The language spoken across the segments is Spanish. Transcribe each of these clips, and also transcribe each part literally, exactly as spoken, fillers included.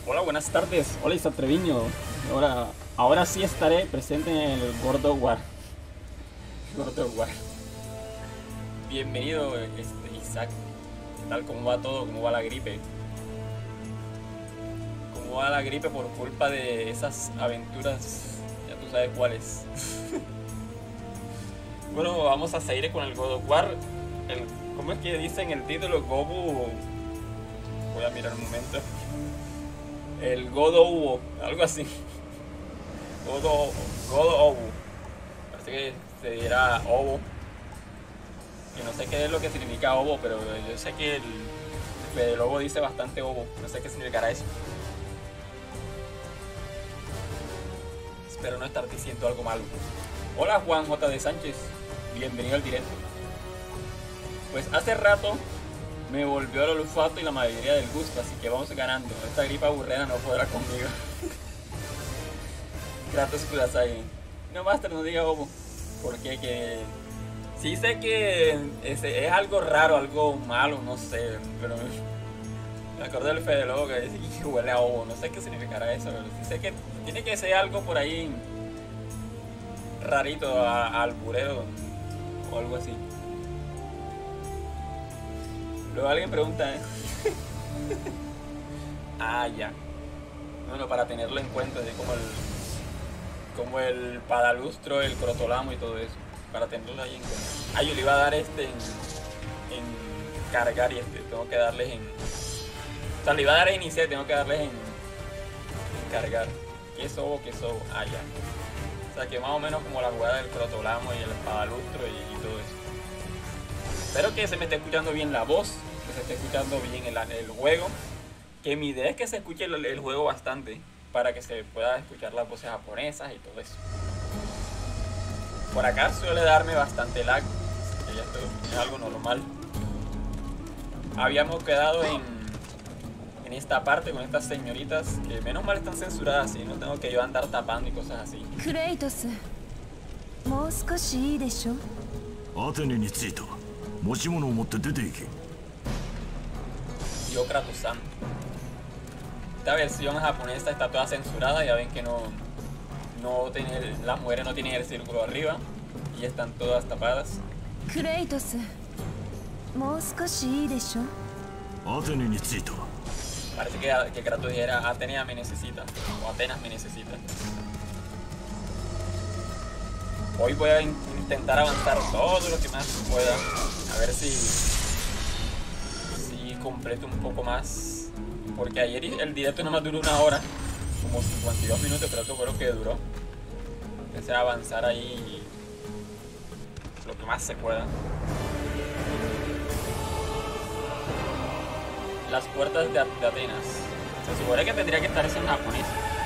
Hola, buenas tardes. Hola, Isaac Treviño. Ahora, ahora sí estaré presente en el God of War. God of War. Bienvenido, este, Isaac. ¿Qué tal? ¿Cómo va todo? ¿Cómo va la gripe? ¿Cómo va la gripe por culpa de esas aventuras? Ya tú sabes cuáles. Bueno, vamos a seguir con el God of War. El, ¿Cómo es que dicen el título? Gobu. Voy a mirar un momento. El Godo, algo así. Godo, Godo Obu. Parece que se dirá Obo. Que no sé qué es lo que significa Obo, pero yo sé que el Fede Lobo dice bastante Obo. No sé qué significará eso. Espero no estar diciendo algo malo. Hola, Juan J. de Sánchez. Bienvenido al directo. Pues hace rato me volvió el olfato y la mayoría del gusto, así que vamos ganando. Esta gripa aburrida no podrá conmigo. Kratos Kudasai. No, Master, no diga Obo. Porque que... Sí sé que es, es algo raro, algo malo, no sé. Pero me acuerdo del Fede Lobo que dice que huele a Obo. No sé qué significará eso, pero sí sé que tiene que ser algo por ahí rarito, a, al burero o algo así. Luego alguien pregunta, ¿eh? Ah, ya. Bueno, para tenerlo en cuenta, así como el como el padalustro, el crotolamo y todo eso. Para tenerlo ahí en cuenta. Ah, yo le iba a dar este en, en cargar y este. Tengo que darles en... O sea, le iba a dar a iniciar, tengo que darles en, en cargar. ¿Qué sobo? ¿Qué sobo? Ah, ya. O sea, que más o menos como la jugada del crotolamo y el padalustro y, y todo eso. Espero que se me esté escuchando bien la voz, que se esté escuchando bien el, el juego. Que mi idea es que se escuche el, el juego bastante para que se pueda escuchar las voces japonesas y todo eso. Por acá suele darme bastante lag, que ya estoy, es algo normal. Habíamos quedado en, en esta parte con estas señoritas que menos mal están censuradas y no tengo que yo andar tapando y cosas así. Kratos, Yo Kratos-san. Esta versión japonesa está toda censurada, ya ven que no, no tiene, las mujeres no tienen el círculo arriba y están todas tapadas. Kratos, parece que, que Kratos dijera Atenea me necesita o Atenas me necesita. Hoy voy a intentar avanzar todo lo que más pueda, a ver si, si completo un poco más. Porque ayer el directo nomás duró una hora, como cincuenta y dos minutos, pero que fue lo que duró. Empecé a avanzar ahí lo que más se pueda. Las puertas de, de Atenas. Se supone que tendría que estar eso en japonés.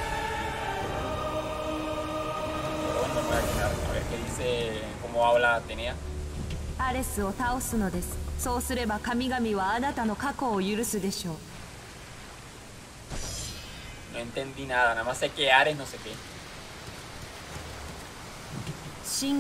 Pero bueno, me voy a quedar a ver qué dice, cómo habla Atenea. No entendí nada, nada más sé que Ares no sé qué. Ni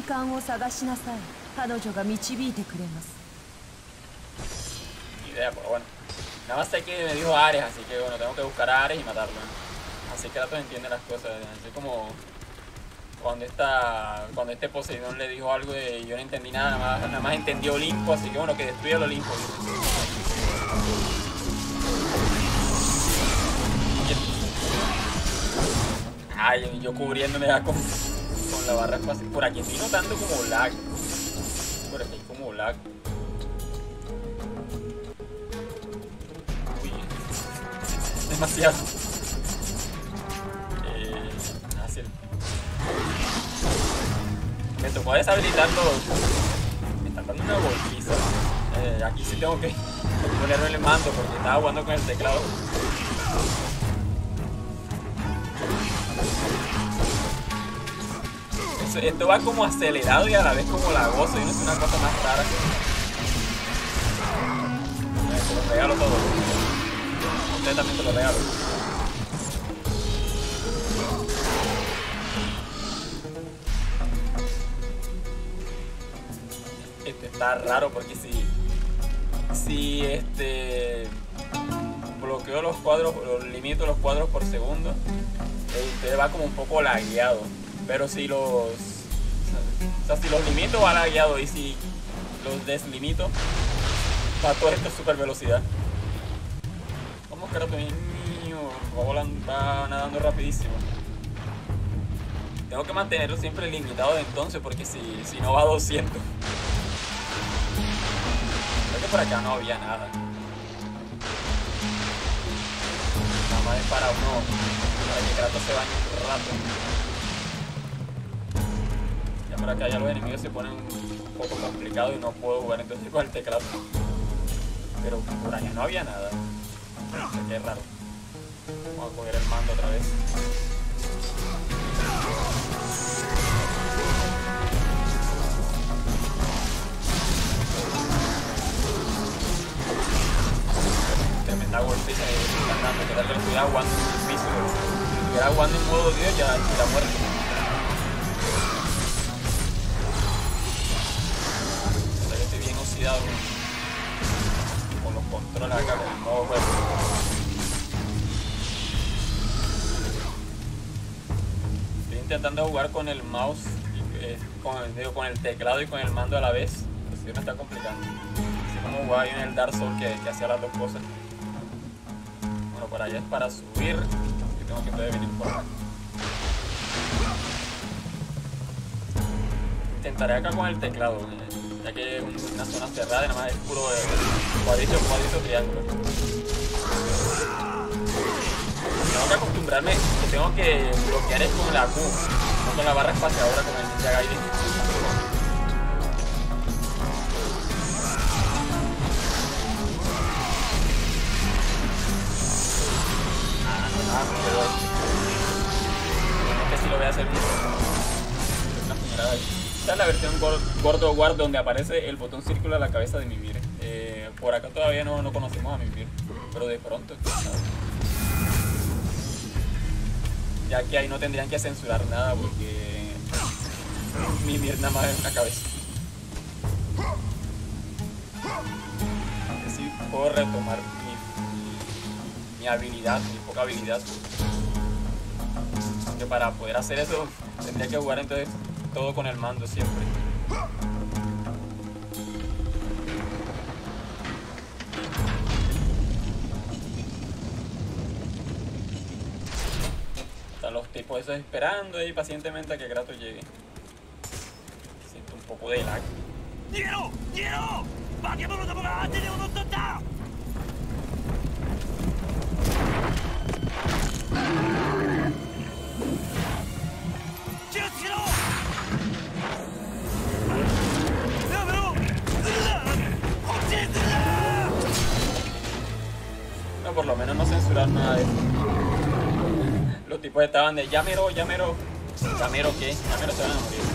idea, pero bueno. Nada más sé que me dijo Ares, así que bueno, tengo que buscar a Ares y matarlo. Así que Kratos entiende las cosas, así como cuando esta, cuando este Poseidón le dijo algo de yo no entendí nada, nada más, nada más entendí Olimpo, así que bueno, que destruya el Olimpo. Ay, yo cubriéndome ya con, con la barra espacial. Por aquí estoy notando como lag. Por aquí hay como lag. Uy, demasiado. Eh, así. Me tocó deshabilitarlo. Me están dando una golpiza. Eh, aquí sí tengo que ponerme el mando porque estaba jugando con el teclado. Esto va como acelerado y a la vez como lagoso, y no es una cosa más rara. Eh, te lo regalo todo. Usted también te lo regalo. Este está raro porque si... Si este... bloqueo los cuadros, los limito los cuadros por segundo, eh, usted va como un poco lagueado. Pero si los, o sea, si los limito va lagueado y si los deslimito va todo esto super velocidad. Vamos, Kratos mío, va, volando, va nadando rapidísimo. Tengo que mantenerlo siempre limitado de entonces porque si, si no va a doscientos. Creo que por acá no había nada. Nada más es para uno, para que Kratos se bañe un rato. Ya por acá ya los enemigos se ponen un poco complicados y no puedo jugar entonces con el teclado. Pero por allá no había nada. Qué raro. Vamos a coger el mando otra vez. Tremenda golpiza que están dando. Que darle cuidado aguando en el piso. Si era aguando en modo Dios ya era muerto. Hasta que estoy bien oxidado con los controles acá con el modo juego. Estoy intentando jugar con el mouse, y, eh, con, el, digo, con el teclado y con el mando a la vez. Así me está complicando. Así como jugaba yo en el Dark Souls que, que hacía las dos cosas. Bueno, por allá es para subir. Que tengo que todavía venir por acá. Intentaré acá con el teclado, ya que es una zona cerrada y nada más es puro cuadrito, cuadrito, triángulo. Tengo que acostumbrarme que tengo que bloquear es con la Q, no con la barra espaciadora con el Ninja Gaiden. Ah, no, nada, no quiero. Realmente sí lo voy a hacer bien. Una puñalada ahí. Esta es la versión Gordo War donde aparece el botón círculo a la cabeza de Mimir. Eh, por acá todavía no, no conocemos a Mimir, pero de pronto, ya que ahí no tendrían que censurar nada porque Mimir nada más es una cabeza. Así puedo retomar mi, mi habilidad, mi poca habilidad. Aunque para poder hacer eso tendría que jugar entonces todo con el mando siempre. Están los tipos esos esperando ahí pacientemente a que Kratos llegue. Siento un poco de lag. ¡Quiero! ¡Quiero! No, por lo menos no censurar nada de eso. Los tipos estaban de llamero, llamero. ¿Llamero qué? Llamero se van a morir.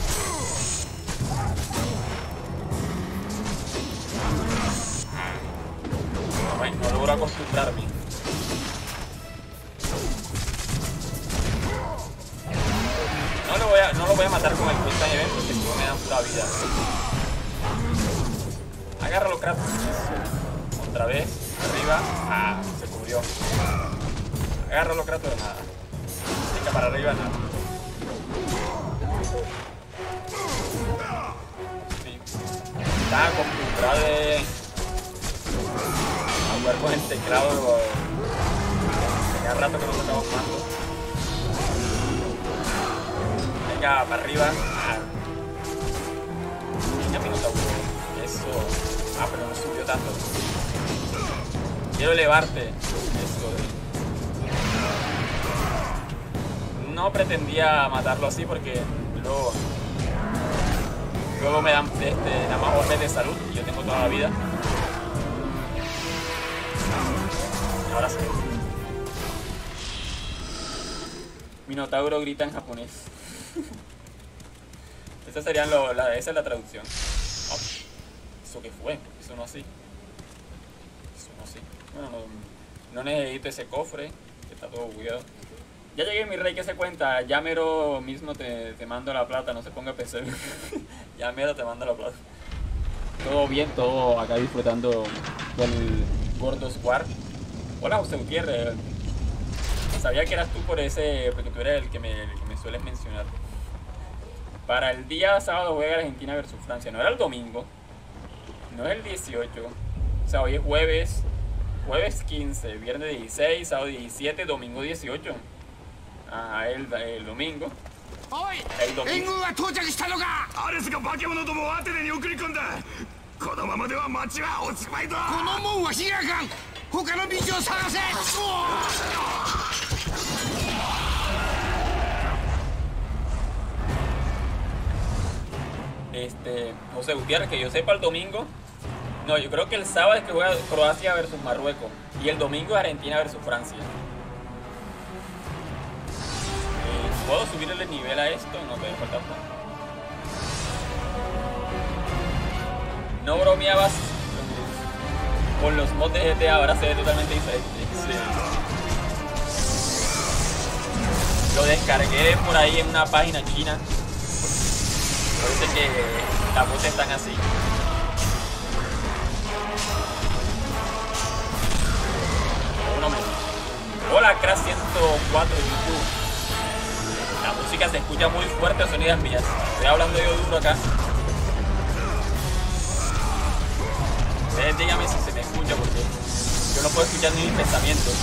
No, no logro acostumbrarme. No lo voy a, no lo voy a matar con el Quick Time Event porque si no me dan pura vida. Agárralo, Kratos. Otra vez. Arriba. Ah, se cubrió. Agárralo, Kratos, de nada. Venga, para arriba, nada. Sí. Estaba acostumbrado de a jugar con el teclado. Tenía rato que no tocamos mando. Venga, para arriba. Ah. Venga, Minotauro. Eso. Ah, pero no subió tanto. Quiero elevarte. Eso. No pretendía matarlo así porque luego, luego me dan este, nada más orbes de salud y yo tengo toda la vida. Ahora sí. Minotauro grita en japonés. Esa sería lo, la, esa es la traducción. Oh, ¿eso qué fue? Eso no así. Eso no así. Bueno, no, no necesito ese cofre, que está todo bugueado. Ya llegué, mi rey, que se cuenta. Ya mero mismo te, te mando la plata, no se ponga P C. Ya mero te mando la plata. Todo bien, todo acá disfrutando del Gordo War. Hola José Gutiérrez. Sabía que eras tú por ese, porque tú eres el que me, el que me sueles mencionar. Para el día sábado juega Argentina versus Francia. No era el domingo. No es el dieciocho. O sea, hoy es jueves. Jueves quince, viernes dieciséis, sábado diecisiete, domingo dieciocho. Ajá, el, el domingo. El domingo. Este, José Gutiérrez, que yo sepa el domingo. No, yo creo que el sábado es que juega Croacia versus Marruecos. Y el domingo es Argentina versus Francia. Eh, ¿Puedo subirle el nivel a esto? No, me falta un poco. No bromeabas con los mods de G T A, ahora se ve totalmente diferente. Sí. Lo descargué por ahí en una página china. Parece que las voces están así. Hola, Crash ciento cuatro de YouTube. La música se escucha muy fuerte, sonidas mías. Estoy hablando yo duro acá. Ustedes díganme si se me escucha, porque yo no puedo escuchar ni mis pensamientos.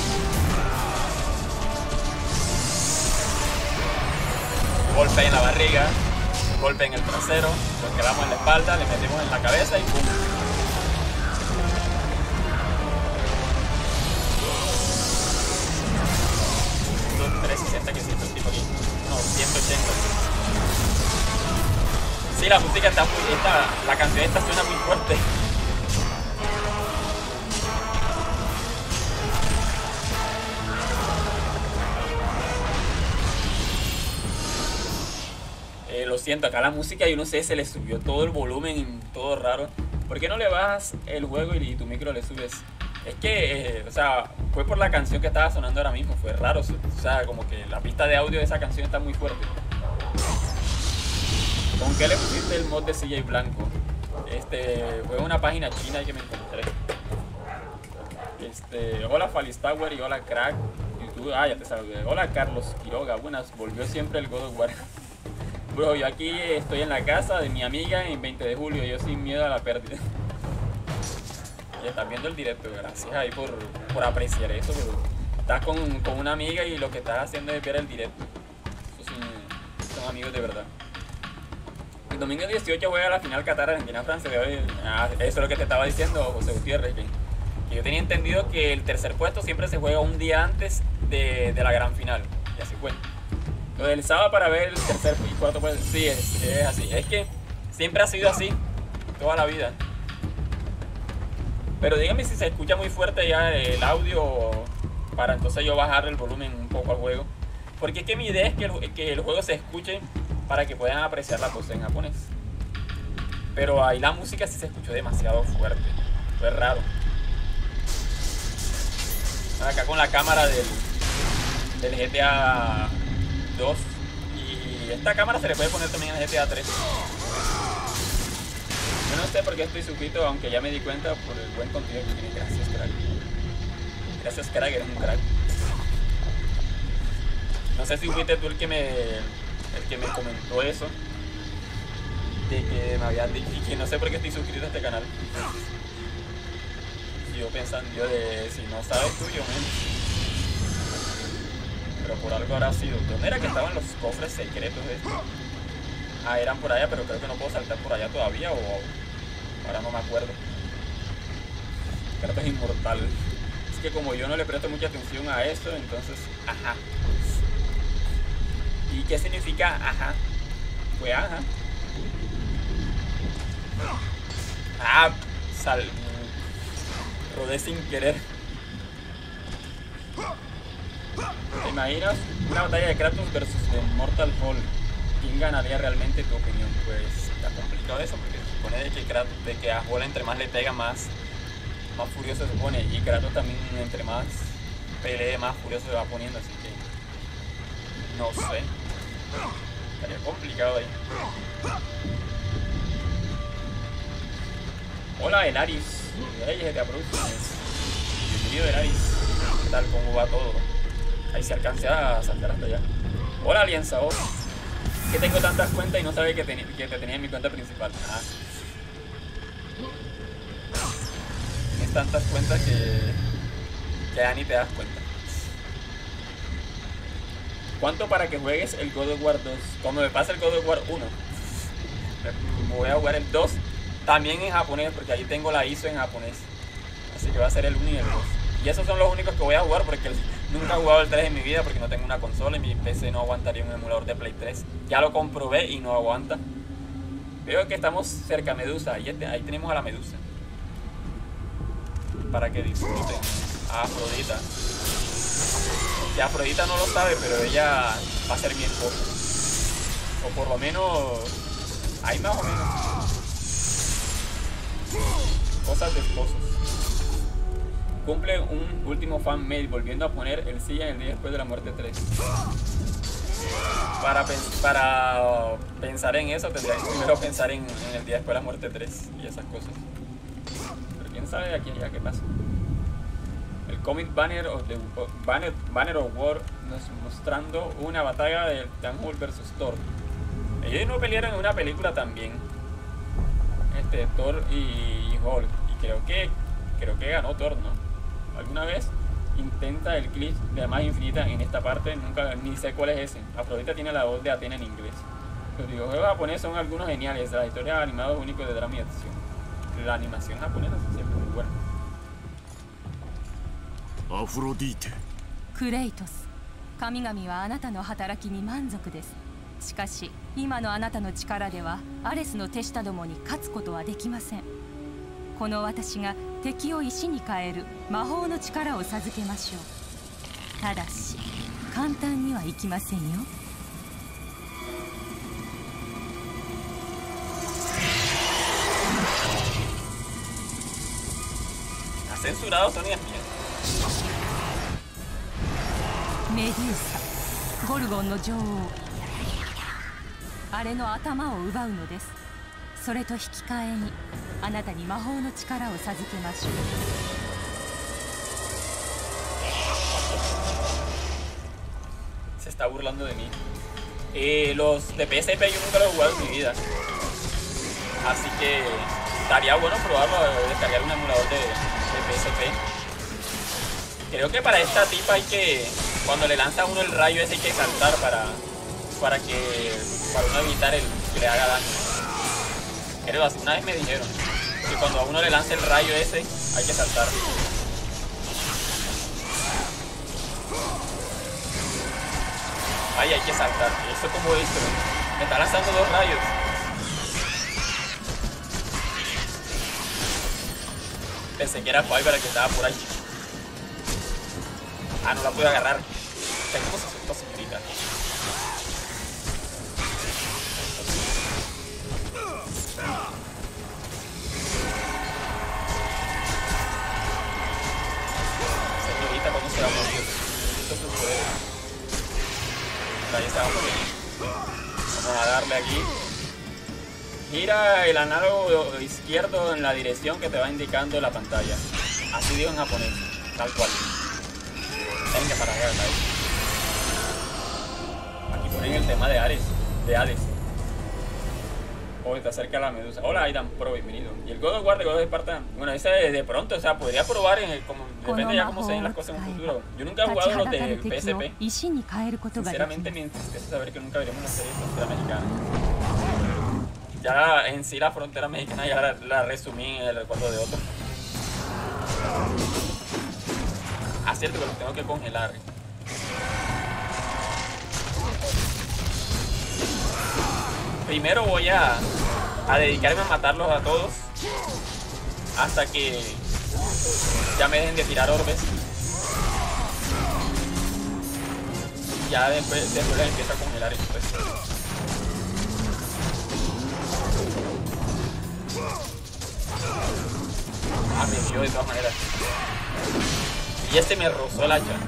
Golpe en la barriga, golpe en el trasero, lo quedamos en la espalda, le metemos en la cabeza y pum. trescientos sesenta que siento el tipo aquí. No, ciento ochenta. Sí, la música está muy... Esta, la canción esta suena muy fuerte. Eh, lo siento, acá la música yo no sé, se le subió todo el volumen, todo raro. ¿Por qué no le bajas el juego y tu micro le subes? Es que, eh, o sea, fue por la canción que estaba sonando ahora mismo, fue raro, o sea, como que la pista de audio de esa canción está muy fuerte. ¿Con qué le pusiste el mod de C J Blanco? Este, fue una página china que me encontré. Este, hola Falistower y hola Crack. YouTube, ah, ya te saludé. Hola Carlos Quiroga, buenas, volvió siempre el God of War. Bro, yo aquí estoy en la casa de mi amiga en veinte de julio, yo sin miedo a la pérdida. Ya estás viendo el directo, gracias ahí por, por apreciar eso, pero estás con, con una amiga y lo que estás haciendo es ver el directo. Esos son, son amigos de verdad. El domingo dieciocho juega la final Qatar Argentina-Francia. Ah, eso es lo que te estaba diciendo José Gutiérrez, que, que yo tenía entendido que el tercer puesto siempre se juega un día antes de, de la gran final, y así fue. Lo del sábado para ver el tercer y cuarto puesto, sí, es, es así, es que siempre ha sido así, toda la vida. Pero díganme si se escucha muy fuerte ya el audio para entonces yo bajar el volumen un poco al juego. Porque es que mi idea es que el, que el juego se escuche para que puedan apreciar la voz en japonés. Pero ahí la música sí se escuchó demasiado fuerte. Fue raro. Acá con la cámara del, del G T A dos. Y esta cámara se le puede poner también en el G T A tres. Yo no sé por qué estoy suscrito, aunque ya me di cuenta por el buen contenido que tiene. Gracias, crack. Gracias, crack, eres un crack. No sé si fuiste tú el que me, el que me comentó eso. De que me habían dicho que no sé por qué estoy suscrito a este canal. Y yo pensando, yo de si no sabes tú, yo menos. Pero por algo habrá sido. ¿Dónde era que estaban los cofres secretos de esto? Ah, eran por allá, pero creo que no puedo saltar por allá todavía, o ahora no me acuerdo. Kratos es inmortal. Es que como yo no le presto mucha atención a eso, entonces, ajá. ¿Y qué significa ajá? Pues ajá. Ah, sal. Rodé sin querer. ¿Te imaginas una batalla de Kratos versus de Mortal Fall? ¿Quién ganaría realmente, tu opinión? Pues está complicado eso, porque se supone de que, Kratos, de que a Fall entre más le pega, más, más furioso se pone. Y Kratos también entre más pelee, más furioso se va poniendo, así que no sé. Estaría complicado ahí. Hola, Elaris. Hey, G T A Productions. Bienvenido, Elaris. ¿Qué tal? ¿Cómo va todo? Ahí se alcancé a saltar hasta allá. Hola, Alianza. Oh. Que tengo tantas cuentas y no sabía que, que te tenía en mi cuenta principal. Ah. Tienes tantas cuentas que, que ya ni te das cuenta. ¿Cuánto para que juegues el God of War dos? Cuando me pase el God of War uno, me voy a jugar el dos también en japonés, porque ahí tengo la I S O en japonés. Así que va a ser el uno y el dos. Y esos son los únicos que voy a jugar, porque el, nunca he jugado el tres en mi vida, porque no tengo una consola y mi P C no aguantaría un emulador de Play tres. Ya lo comprobé y no aguanta. Veo que estamos cerca a Medusa. Ahí, ahí tenemos a la Medusa. Para que disfruten a Afrodita. Que Afrodita no lo sabe, pero ella va a ser mi esposa. O por lo menos... ahí más o menos. Cosas de esposos. Cumple un último fan mail volviendo a poner el silla en el día después de la muerte tres. Para, pens para pensar en eso tendría que primero pensar en, en el día después de la muerte tres y esas cosas. Pero quién sabe de aquí a allá qué pasa. El cómic Banner of, the, Banner, Banner of War nos mostrando una batalla de Thanos versus Thor. Ellos no pelearon en una película también. Este, Thor y, y Hulk. Y creo que creo que ganó Thor, ¿no? Alguna vez intenta el glitch de más infinita en esta parte, nunca ni sé cuál es ese. Afrodita tiene la voz de Athena en inglés. Los videojuegos japoneses son algunos geniales, las historias animadas únicos de drama y acción. La animación japonesa siempre es muy buena. Afrodite. クレイトス、神々はあなたの働きに満足です。しかし今のあなたの力ではアレスの手下どもに勝つことはできません。この私が敵を石に変える魔法の力を授けましょう。ただし簡単にはいきませんよ。 Censurado son ellas mías. メデューサ、ゴルゴンの女王、あれの頭を奪うのです。それと引き換えにあなたに魔法の力を授けましょう。 Se está burlando de mí. Eh, los de P S P yo nunca los he jugado en mi vida. Así que estaría bueno probarlo, descargar un emulador de, de P S P. Creo que para esta tipa hay que, cuando le lanza a uno el rayo ese hay que saltar para, para que, para uno evitar el que le haga daño. Creo, así una vez me dijeron que cuando a uno le lanza el rayo ese hay que saltar. Ay, hay que saltar. Eso como esto, me está lanzando dos rayos. Pensé que era Fiverr que estaba por ahí. Ah, no la pude agarrar. ¿Cómo se asustó, señorita? Señorita, ¿cómo se va a morir? Esto es un poder. Ahí está, vamos a Vamos a darle aquí. Gira el análogo izquierdo en la dirección que te va indicando la pantalla. Así digo en japonés, tal cual. Venga para allá, ahí. Aquí ponen el tema de Ares, de Hades. Hoy te acerca la Medusa. Hola Aidan Pro, bienvenido. Y el God of War de God of Sparta, bueno, ese de, de pronto, o sea, podría probar en el, como, depende ya cómo se ven las cosas en un futuro. Yo nunca he jugado los de P S P. Sinceramente me entristece saber que nunca veremos una serie de Frontera Mexicana. Ya en sí la Frontera Mexicana ya la, la resumí en el recuerdo de otro. Ah, cierto que los tengo que congelar. Primero voy a, a dedicarme a matarlos a todos hasta que ya me dejen de tirar orbes. Y ya después, después les empiezo a congelar después. Ah, me dio de todas maneras. Y este me rozó el hacha.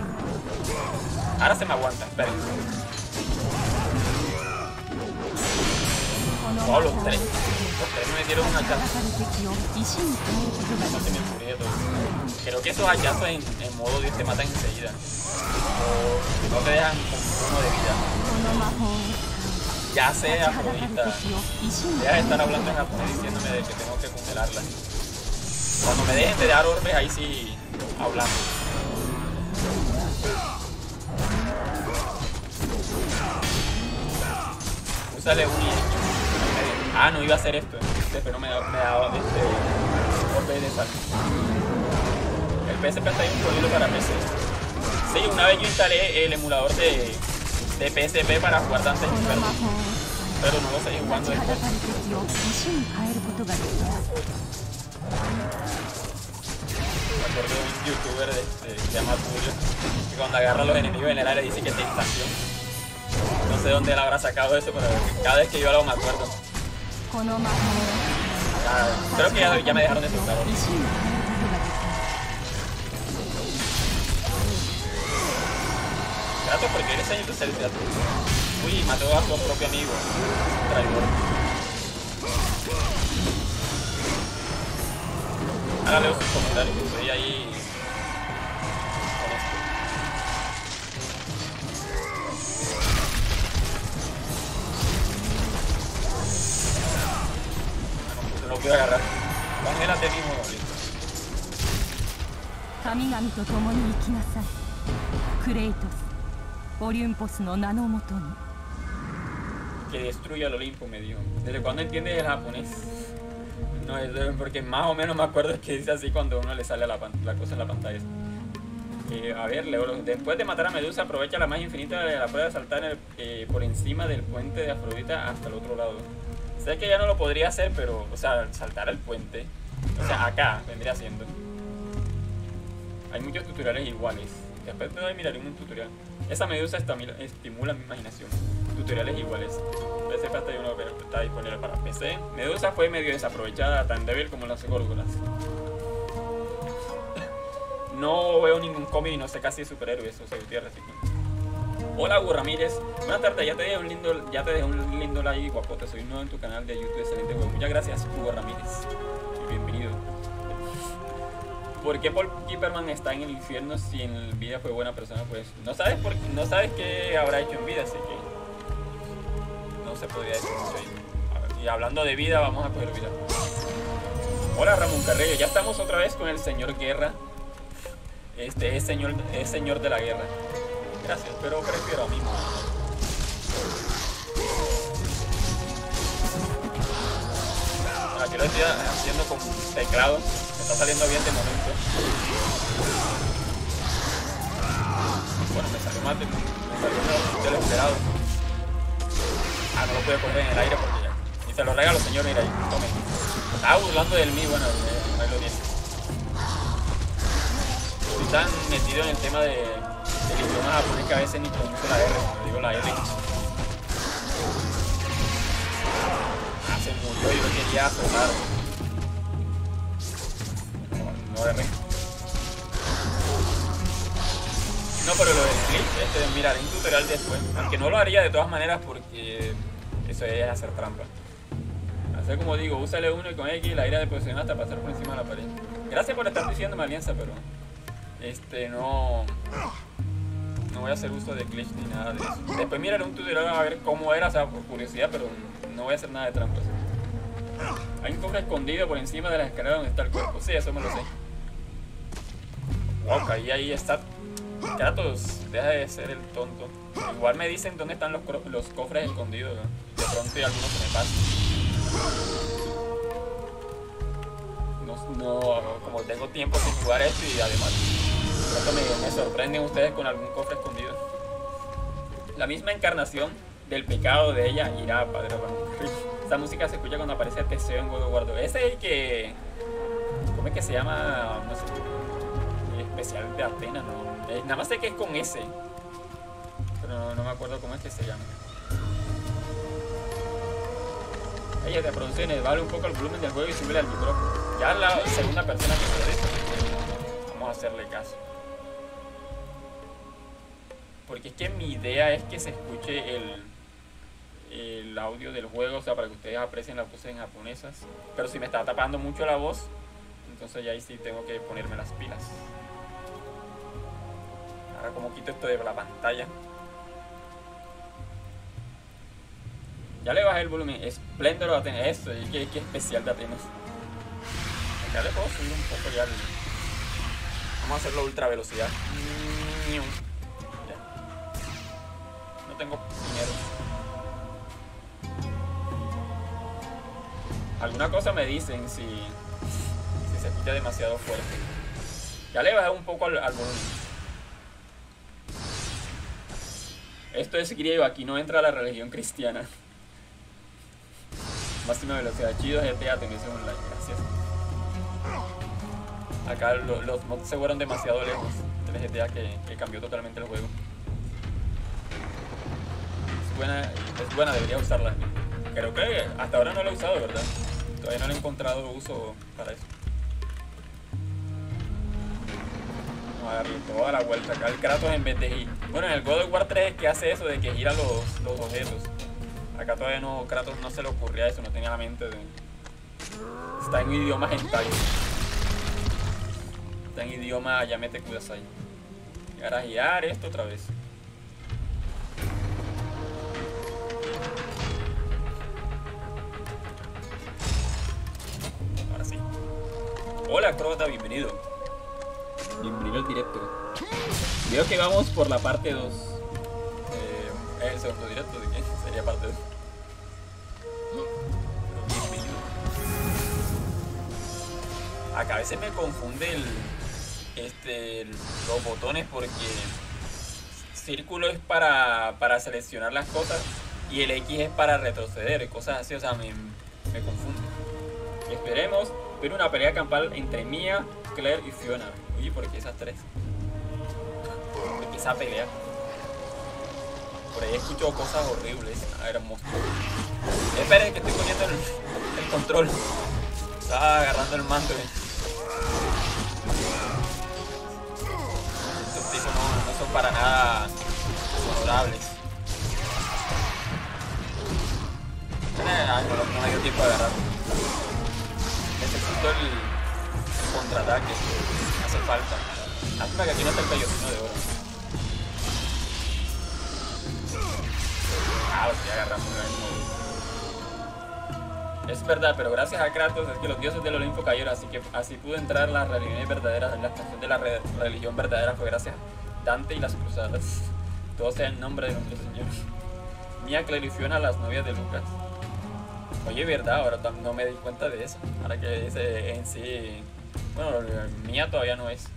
Ahora se me aguanta, esperen. Wow, los tres. Los tres me metieron un hachazo. No se me enfurié todo. Creo que esos hachazos en, en modo diez te matan enseguida. O no te dejan con uno de vida. Ya sé, Afrodita. Deja de estar hablando en japonés diciéndome de que tengo que congelarla. Cuando me dejen de dar orbes, ahí sí hablamos. Úsale un y... Ah, no iba a hacer esto. Este, pero me, me daba este orbe de sal. El P S P está disponible para P C. Sí, una vez yo instalé el emulador de, de P S P para jugar Dantes Inferno, pero no lo seguí jugando después. Me acuerdo de un youtuber de, de, que se llama Tulio, que cuando agarra a los enemigos en el área dice que es tentación. No sé dónde él habrá sacado eso, pero cada vez que yo lo me acuerdo. Ah, creo que ya, ya me dejaron de soltar. Grato, porque eres años de ser teatro. Uy, mató a su propio amigo. Traidor. Ahora leo sus comentarios, estoy ahí con esto. No, no puedo agarrar. Congélate mismo, listo. Kamigamiと共に生きなさい。クレイトス、オリュンポスの名のもとに。 Que destruya el Olimpo, me dijo. ¿Desde cuándo entiendes el japonés? No, es porque más o menos me acuerdo que dice así cuando uno le sale la, la cosa en la pantalla. Eh, a ver, leo. Después de matar a Medusa, aprovecha la magia infinita de la prueba de saltar el, eh, por encima del puente de Afrodita hasta el otro lado. Sé que ya no lo podría hacer, pero, o sea, saltar el puente. O sea, acá vendría siendo. Hay muchos tutoriales iguales. Después te doy mirar un tutorial. Esa Medusa estimula mi imaginación. Tutoriales iguales. P S P hasta uno está disponible para P C. Medusa fue medio desaprovechada, tan débil como las górgolas. No veo ningún cómic y no sé casi de superhéroes, José Gutiérrez. Hola, Hugo Ramírez. Buenas tardes, ya te dejé un lindo, ya te dejé un lindo like, guapote. Soy nuevo en tu canal de YouTube, excelente juego. Muchas gracias, Hugo Ramírez. Y bienvenido. ¿Por qué Paul Kipperman está en el infierno si en vida fue buena persona? Pues no sabes por, no sabes qué habrá hecho en vida, así que no se podría decir mucho ahí. Y hablando de vida, vamos a coger vida. Hola, Ramón Carrillo, ya estamos otra vez con el señor Guerra. Este es señor, es señor de la guerra. Gracias, pero prefiero a mí. Aquí lo estoy haciendo con teclado. Me está saliendo bien de momento. Bueno, me salió más de, me salió de lo esperado. Ah, no lo pude coger en el aire porque ya. Y se lo regalo, señor, mira ahí. Tome. Estaba burlando del mí, bueno, eh, ahí lo tiene. Estoy tan metido en el tema de, del idioma japonés que a veces ni pronuncio la R, no digo la R. Ah, se murió y yo quería azotar. No, R. No, pero lo del clip, este, miraré un tutorial después. Aunque no lo haría de todas maneras porque eso es hacer trampa. Hacer como digo, usa L uno y con X la ira de posición hasta pasar por encima de la pared. Gracias por estar diciéndome alianza, pero este no no voy a hacer uso de glitch ni nada de eso. Después miraré un tutorial a ver cómo era, o sea, por curiosidad, pero no voy a hacer nada de trampas. Hay un cofre escondido por encima de la escalera donde está el cuerpo. Sí, eso me lo sé. Wow, caí ahí, está. Kratos, deja de ser el tonto. Igual me dicen dónde están los, los cofres escondidos, ¿no? De pronto hay algunos que me pasan. No, no, como tengo tiempo sin jugar esto y además de pronto me, me sorprenden ustedes con algún cofre escondido. La misma encarnación del pecado de ella irá, padre. Esa música se escucha cuando aparece Teseo en God of War dos. Ese es el que... ¿Cómo es que se llama? No sé. Especial de Atenas, ¿no? Eh, nada más sé que es con S. Pero no, no me acuerdo cómo es que se llama. Ella de producciones, vale un poco el volumen del juego y sube al micrófono. Ya es la segunda persona que me dice esto. Vamos a hacerle caso. Porque es que mi idea es que se escuche el, el audio del juego, o sea, para que ustedes aprecien las voces en japonesas. Pero si me está tapando mucho la voz, entonces ya ahí sí tengo que ponerme las pilas. Ahora como quito esto de la pantalla. Ya le bajé el volumen. Splendor va a tener esto. Y qué, qué especial de Atenas. Acá le puedo subir un poco ya el... Vamos a hacerlo a ultra velocidad. Ya. No tengo dinero. Alguna cosa me dicen si, si se escucha demasiado fuerte. Ya le bajé un poco al, al volumen. Esto es griego, aquí no entra la religión cristiana. Máxima velocidad, chido, G T A, tenéis online, gracias. Acá lo, los mods se fueron demasiado lejos del G T A que, que cambió totalmente el juego. Es buena, es buena, debería usarla. Creo que hasta ahora no la he usado, ¿verdad? Todavía no le he encontrado uso para eso. Vamos a darle toda la vuelta acá. El Kratos en vez de girar. Bueno, en el God of War tres es que hace eso de que gira los, los objetos. Acá todavía no, Kratos no se le ocurría eso, no tenía la mente de... Está en idioma hentai. Está en idioma Yamete Kudasai. Y ahora girar esto otra vez. Ahora sí. Hola acróbata, bienvenido. Bienvenido al directo. Veo que vamos por la parte dos. Eh, el segundo directo de qué sería parte dos. Acá a veces me confunde el, este, el, los botones porque círculo es para, para seleccionar las cosas y el X es para retroceder y cosas así, o sea, me, me confunde. Y esperemos ver una pelea campal entre Mia, Claire y Fiona. Oye, ¿por qué esas tres? ¿Por qué esa pelea? Por ahí escucho cosas horribles. A ver, monstruo. Esperen que estoy poniendo el, el control. Estaba agarrando el mando. ¿eh? Estos tipos no, no son para nada honorables. Ay, no, no me dio tiempo de agarrar. Necesito el, el contraataque. Hace falta. Lástima que aquí no está el pellocino de oro. Ah, lo estoy agarrando. Es verdad, pero gracias a Kratos es que los dioses del Olimpo cayeron, así que así pudo entrar las religiones verdaderas. La expansión de la re religión verdadera fue gracias a Dante y las cruzadas. Todo sea en nombre de nuestro Señor. Mia, Claire y Fiona, las novias de Lucas. Oye, verdad, ahora no me di cuenta de eso. Ahora que dice en sí... Bueno, Mia todavía no es.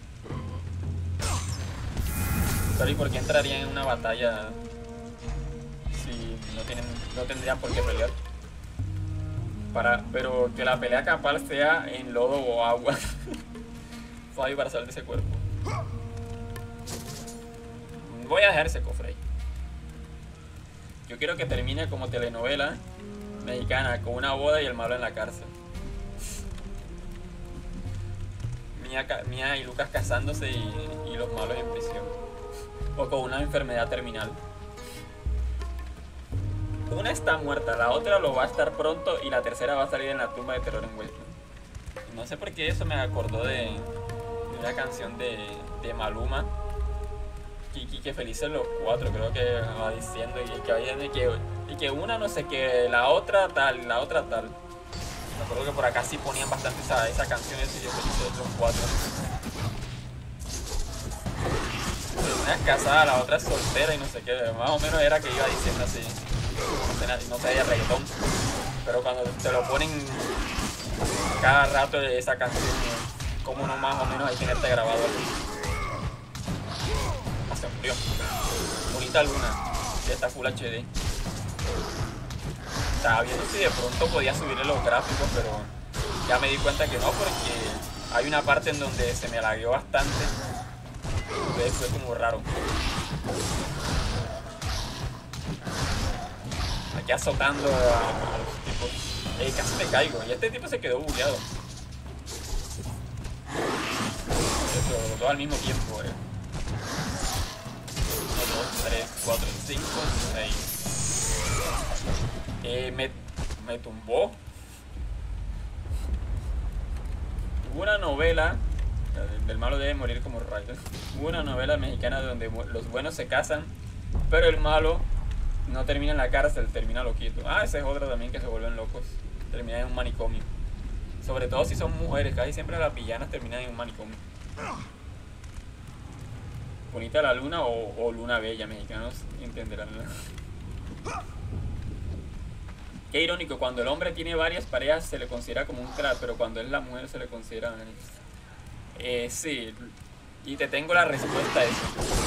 Pero ¿y por qué entrarían en una batalla si no, tienen, no tendrían por qué pelear? Para, pero que la pelea campal sea en lodo o agua. Fue para salir de ese cuerpo. Voy a dejar ese cofre ahí. Yo quiero que termine como telenovela mexicana, con una boda y el malo en la cárcel. Mia, Mia y Lucas casándose y, y los malos en prisión. O con una enfermedad terminal. Una está muerta, la otra lo va a estar pronto y la tercera va a salir en la tumba de terror en Westman. No sé por qué eso me acordó de, de una canción de, de Maluma. Y que felices los cuatro, creo que va diciendo. Y que, que, y que una no sé qué, la otra tal, la otra tal. Me acuerdo que por acá sí ponían bastante esa, esa canción, ese yo felices los cuatro. Una es casada, la otra es soltera y no sé qué. Más o menos era que iba diciendo así. No sé de reggaetón, pero cuando te lo ponen cada rato de esa canción, como no más o menos hay que tenerte grabado aquí. Hace frío. Bonita luna, ya está Full H D. Estaba viendo si de pronto podía subirle los gráficos, pero ya me di cuenta que no, porque hay una parte en donde se me lagueó bastante. Entonces fue como raro. Aquí azotando a, a los tipos. Eh, casi me caigo. Y este tipo se quedó bugueado. Eso, todo al mismo tiempo, eh. uno, dos, tres, cuatro, cinco, seis. Eh, me, me tumbó. Hubo una novela, el malo debe morir como rayo. Hubo una novela mexicana donde los buenos se casan, pero el malo no termina en la cárcel, termina loquito. Ah, esa es otra también, que se vuelven locos. Terminan en un manicomio. Sobre todo si son mujeres, casi siempre las villanas terminan en un manicomio. Bonita la luna o, o luna bella, mexicanos entenderán. Qué irónico, cuando el hombre tiene varias parejas se le considera como un crack, pero cuando es la mujer se le considera... Eh, sí, y te tengo la respuesta a eso.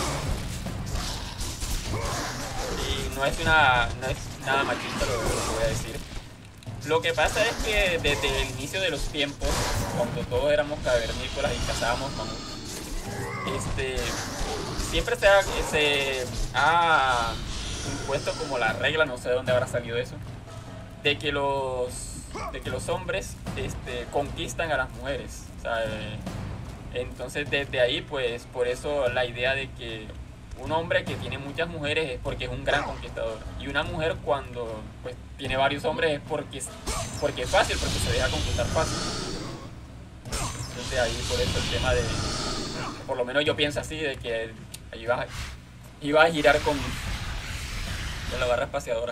Y no es, una, no es nada machista lo, lo que voy a decir. Lo que pasa es que desde el inicio de los tiempos, cuando todos éramos cavernícolas y cazábamos mamuts, este, siempre se ha, se ha impuesto como la regla, no sé de dónde habrá salido eso, de que los, de que los hombres este, conquistan a las mujeres. O sea, eh, entonces desde ahí, pues por eso la idea de que un hombre que tiene muchas mujeres es porque es un gran conquistador, y una mujer cuando pues tiene varios hombres es porque, porque es fácil, porque se deja conquistar fácil. Entonces ahí por eso el tema de, por lo menos yo pienso así, de que iba, iba a girar con, con la barra espaciadora.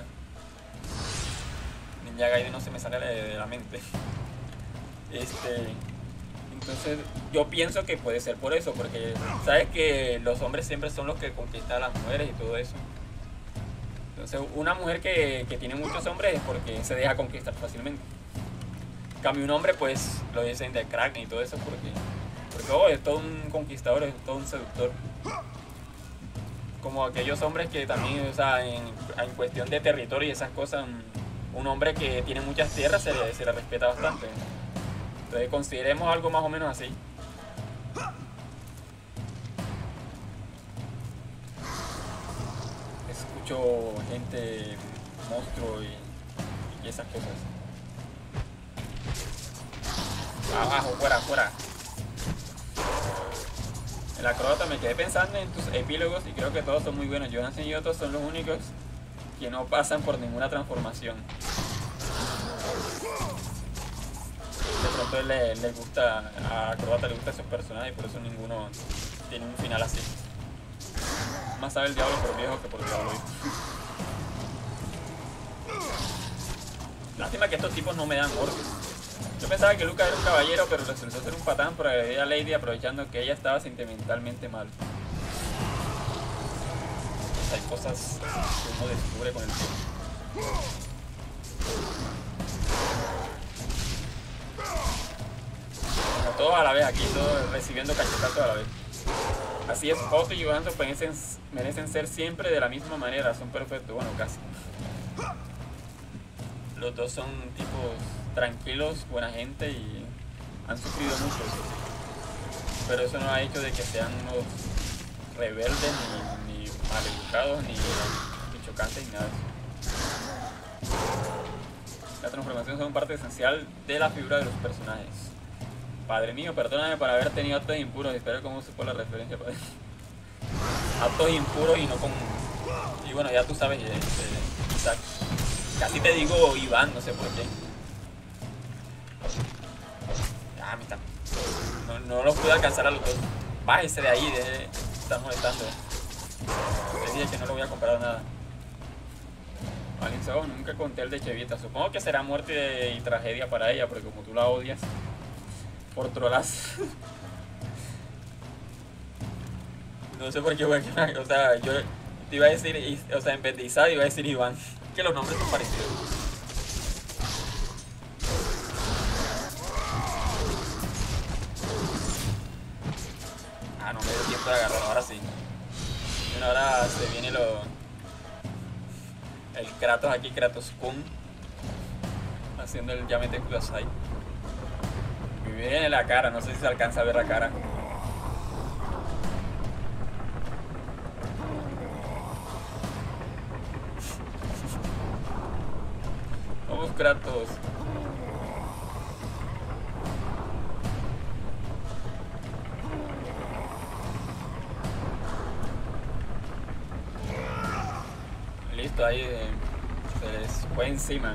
Ninja Gaiden no se me sale de, de la mente. Este... Entonces yo pienso que puede ser por eso, porque sabes que los hombres siempre son los que conquistan a las mujeres y todo eso. Entonces una mujer que, que tiene muchos hombres es porque se deja conquistar fácilmente. En cambio un hombre pues lo dicen de crack y todo eso porque, porque oh, es todo un conquistador, es todo un seductor. Como aquellos hombres que también, o sea, en, en cuestión de territorio y esas cosas, un hombre que tiene muchas tierras se le, se le respeta bastante. Entonces consideremos algo más o menos así. Escucho gente, monstruo y, y esas cosas. Abajo, fuera, fuera. En la acróbata me quedé pensando en tus epílogos y creo que todos son muy buenos. Johansen y Otto son los únicos que no pasan por ninguna transformación. De pronto le, le gusta, a Acróbata le gusta esos personajes y por eso ninguno tiene un final así. Más sabe el diablo por viejo que por diablo hijo. Lástima que estos tipos no me dan orden. Yo pensaba que Lucas era un caballero, pero resultó ser un patán por agredir a Lady aprovechando que ella estaba sentimentalmente mal. Hay cosas que uno descubre con el tiempo. Todos a la vez aquí, todos recibiendo cachetazos a la vez. Así es, Otto y Johansson merecen, merecen ser siempre de la misma manera, son perfectos, bueno, casi. Los dos son tipos tranquilos, buena gente y han sufrido mucho. Pero eso no ha hecho de que sean unos rebeldes, ni, ni maleducados, ni, ni chocantes, ni nada de eso. La transformación son parte esencial de la figura de los personajes. Padre mío, perdóname por haber tenido actos impuros. Espero cómo supo la referencia, padre. Actos impuros y no con... Y bueno, ya tú sabes, este, Isaac. Casi te digo Iván, no sé por qué. Ah, me está... No, no los pude alcanzar a los dos. Bájese de ahí, de... Están molestando. Le dije que no le voy a comprar nada. Valencia, oh, nunca conté el de Chevita. Supongo que será muerte y tragedia para ella, porque como tú la odias... Por trolas. No sé por qué, güey. O sea, yo te iba a decir, o sea, en vez de Isaac iba a decir Iván. Que los nombres son parecidos. Ah, no me dio tiempo de agarrar, ahora sí. Bueno, ahora se viene lo... El Kratos aquí, Kratos Kun. Haciendo el Yamete Kudasai. Me viene en la cara, no sé si se alcanza a ver la cara. Vamos, Kratos. Listo, ahí eh, se Se les fue encima.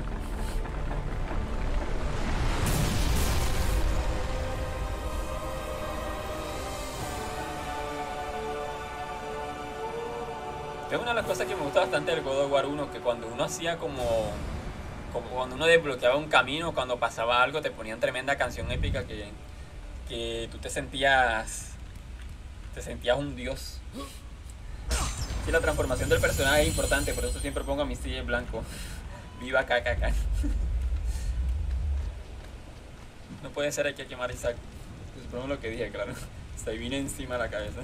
Es una de las cosas que me gusta bastante del God of War uno, que cuando uno hacía como, como cuando uno desbloqueaba un camino, cuando pasaba algo, te ponían tremenda canción épica que, que tú te sentías, te sentías un dios. Sí, la transformación del personaje es importante, por eso siempre pongo a mi silla en blanco. Viva K K K. No puede ser, hay que quemar a Isaac. Supongo lo que dije, claro. Se vino encima de la cabeza.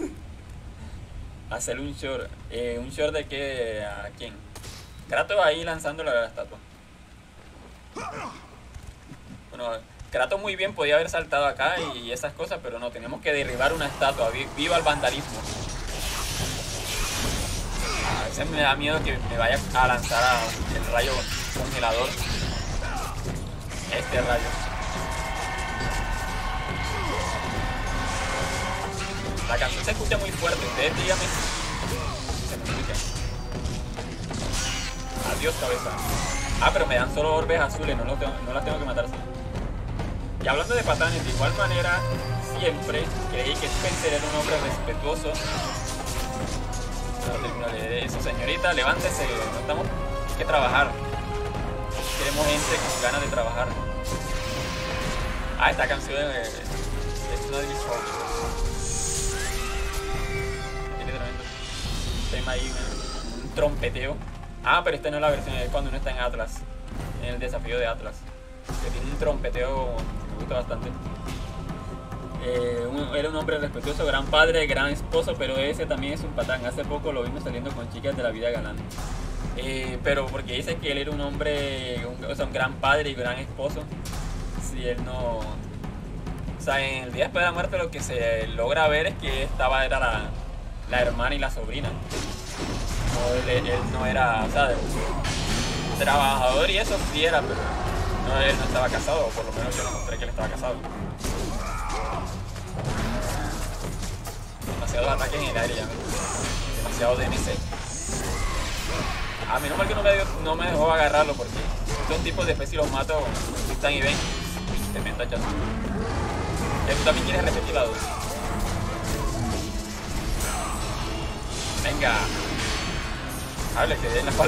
Hacer un short. Eh, ¿Un short de qué? ¿A quién? Kratos ahí lanzándole a la estatua. Bueno, Kratos muy bien podía haber saltado acá y esas cosas, pero no, teníamos que derribar una estatua. Viva el vandalismo. A veces me da miedo que me vaya a lanzar a el rayo congelador. Este rayo. La canción se escucha muy fuerte, ustedes díganme si se me escucha. Adiós, cabeza. Ah, pero me dan solo orbes azules, no, lo tengo, no las tengo que matar así. Y hablando de patanes, de igual manera, siempre creí que Spencer era un hombre respetuoso. No termino de leer eso, señorita, levántese, no estamos hay que trabajar. Queremos gente con ganas de trabajar. Ah, esta canción es, es una de mis favoritas. Tema ahí, un trompeteo. Ah, pero esta no es la versión, es cuando uno está en Atlas, en el desafío de Atlas, que tiene un trompeteo que me gusta bastante. Eh, un, era un hombre respetuoso, gran padre, gran esposo, pero ese también es un patán. Hace poco lo vimos saliendo con chicas de la vida galante. Eh, pero porque dice que él era un hombre, un, o sea, un gran padre y gran esposo. Si él no... O sea, en el día después de la muerte lo que se logra ver es que estaba, era la... la hermana y la sobrina. No, él, él no era, o sea, trabajador y eso sí era, pero no, él no estaba casado, o por lo menos yo no encontré que él estaba casado. Demasiados ataques en el aire ya, demasiado D M C. Ah, menos mal que no me, dio, no me dejó agarrarlo, porque estos tipos después si los mato, están y ven, te me tachas. ¿Tú también quieres repetir la dos? Venga. A ver, le quedé en la espalda.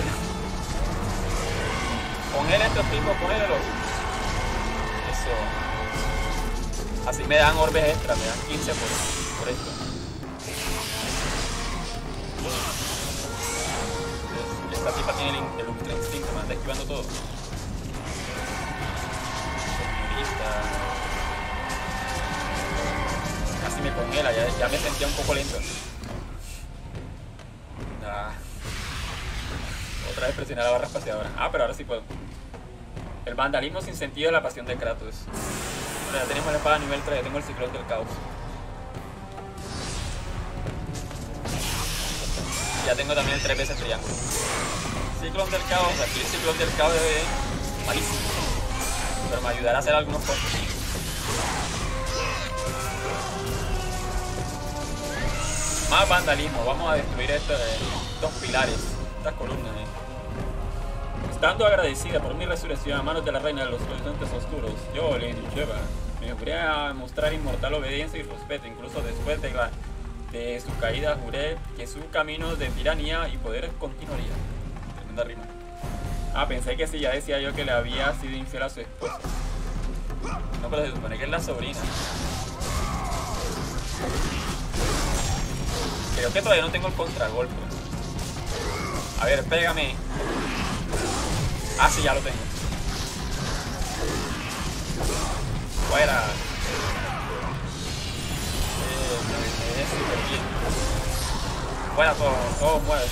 Con él estos tipos, cógelo. Eso. Así me dan orbes extra, me dan quince por, por esto. Entonces, esta tipa tiene el, el ultra instinto, me anda esquivando todo. Señorita. Casi me congela, ya, ya me sentía un poco lento. Otra vez presionar la barra espaciadora. Ah, pero ahora sí puedo. El vandalismo sin sentido de la pasión de Kratos. Bueno, ya tenemos la espada nivel tres, ya tengo el ciclón del caos. Ya tengo también el tres veces triángulo. Ciclón del caos, aquí el ciclón del caos es malísimo, pero me ayudará a hacer algunos cosas. Más vandalismo, vamos a destruir estos, estos pilares, estas columnas. Eh. Estando agradecida por mi resurrección a manos de la reina de los horizontes oscuros, yo, Lady Sheva, me juré a mostrar inmortal obediencia y respeto, incluso después de, la, de su caída juré que su camino de tiranía y poder continuaría. Tremenda rima. Ah, pensé que sí, ya decía yo que le había sido infiel a su esposa. No, pero se supone que es la sobrina. Creo que todavía no tengo el contragolpe. A ver, pégame. Ah, sí, ya lo tengo. Fuera. Eh, me es súper bien. Fuera todo, todo muévete.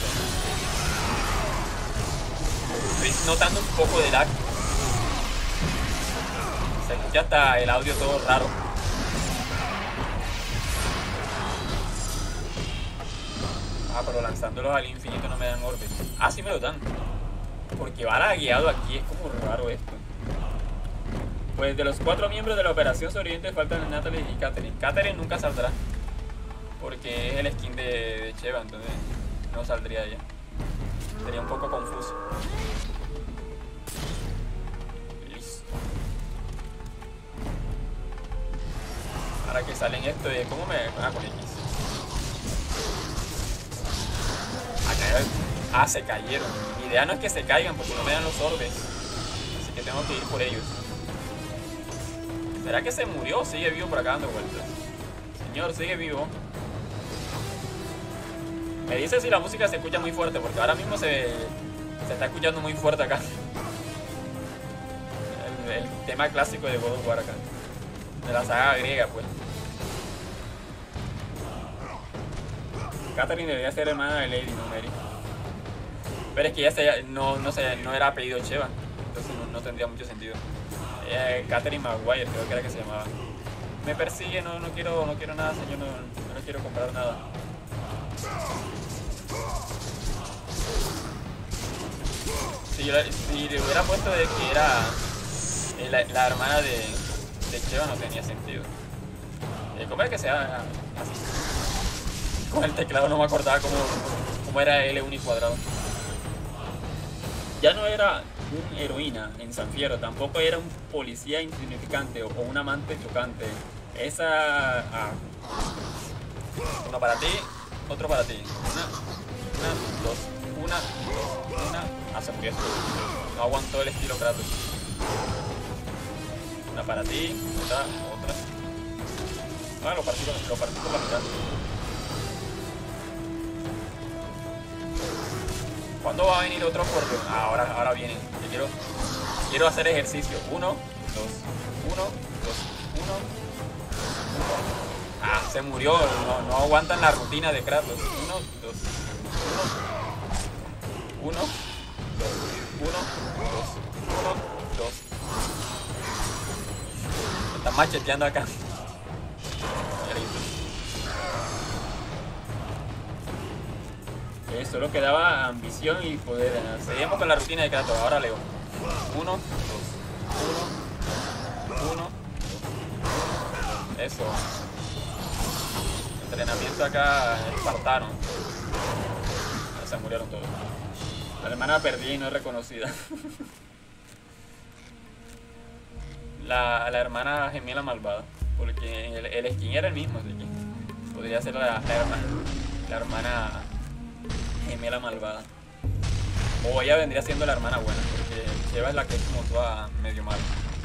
Estoy notando un poco de lag. Se escucha hasta el audio todo raro. Ah, pero lanzándolos al infinito no me dan orbes. Ah, sí me lo dan. Porque va lagueado aquí, es como raro esto. Pues de los cuatro miembros de la operación sobreviviente faltan Natalie y Catherine. Catherine nunca saldrá, porque es el skin de, de Sheva, entonces no saldría ella. Sería un poco confuso. Listo. Ahora que salen esto, ¿cómo me...? Ah, con X. Acá... Ah, se cayeron. Mi idea no es que se caigan porque no me dan los orbes. Así que tengo que ir por ellos. ¿Será que se murió o sigue vivo por acá dando vueltas? Señor, sigue vivo. Me dice si la música se escucha muy fuerte, porque ahora mismo se, se está escuchando muy fuerte acá. El, el tema clásico de God of War acá. De la saga griega, pues. Catherine debería ser hermana de Lady, no Mary. Pero es que ella se, no, no, se, no era apellido Sheva, entonces no, no tendría mucho sentido. Eh, Catherine Maguire, creo que era que se llamaba. Me persigue, no, no, quiero, no quiero nada, señor, no, no quiero comprar nada. Si, yo, si le hubiera puesto de que era eh, la, la hermana de, de Sheva, no tenía sentido. Eh, ¿Cómo era que sea así? Con el teclado no me acordaba cómo, cómo era L uno y cuadrado. Ya no era una heroína en San Fierro, tampoco era un policía insignificante o, o un amante chocante. Esa... Ah. Uno para ti, otro para ti. Una, una, dos, una, dos, una. Ah, se murió. No aguantó el estilo Kratos. Una para ti, otra, otra. Ah, lo partí, lo partí por la mitad. ¿Cuándo va a venir otro corte? Ah, ahora, ahora viene. Yo quiero, quiero hacer ejercicio. Uno, dos, uno, dos, uno, uno. Ah, se murió. No, no aguantan la rutina de Kratos. Uno, dos, uno, uno, dos, uno, dos, uno, dos. Me están macheteando acá. Eh, solo quedaba ambición y poder. Seguimos con la rutina de Kratos. Ahora leo. Uno, dos, uno, uno, dos. Eso. Entrenamiento acá espartano. Se murieron todos. La hermana perdida y no reconocida. la, la hermana gemela malvada. Porque el, el skin era el mismo, así que podría ser la, la hermana. La hermana gemela malvada. O ella vendría siendo la hermana buena, porque Sheva es la que es como toda medio mala.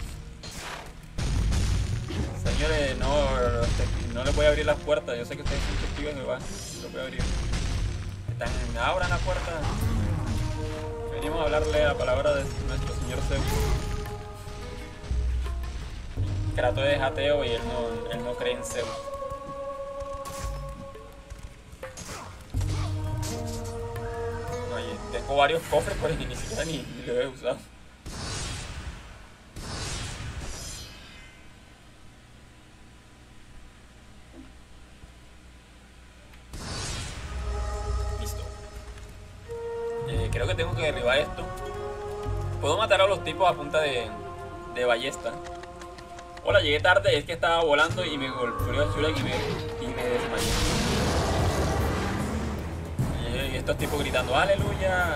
Señores, no, no les voy a abrir las puertas. Yo sé que ustedes son testigos de Jehová. No los voy a abrir. Están, abran la puerta. Venimos a hablarle la palabra de nuestro señor Zeus. Kratos es ateo y él no, él no cree en Zeus. Tengo varios cofres, pero ni siquiera ni, ni lo he usado. Listo. Eh, creo que tengo que derribar esto. Puedo matar a los tipos a punta de, de ballesta. Hola, llegué tarde, es que estaba volando y me golpeó el Shurek y me, y me desmayé. Y estos tipos gritando ¡aleluya!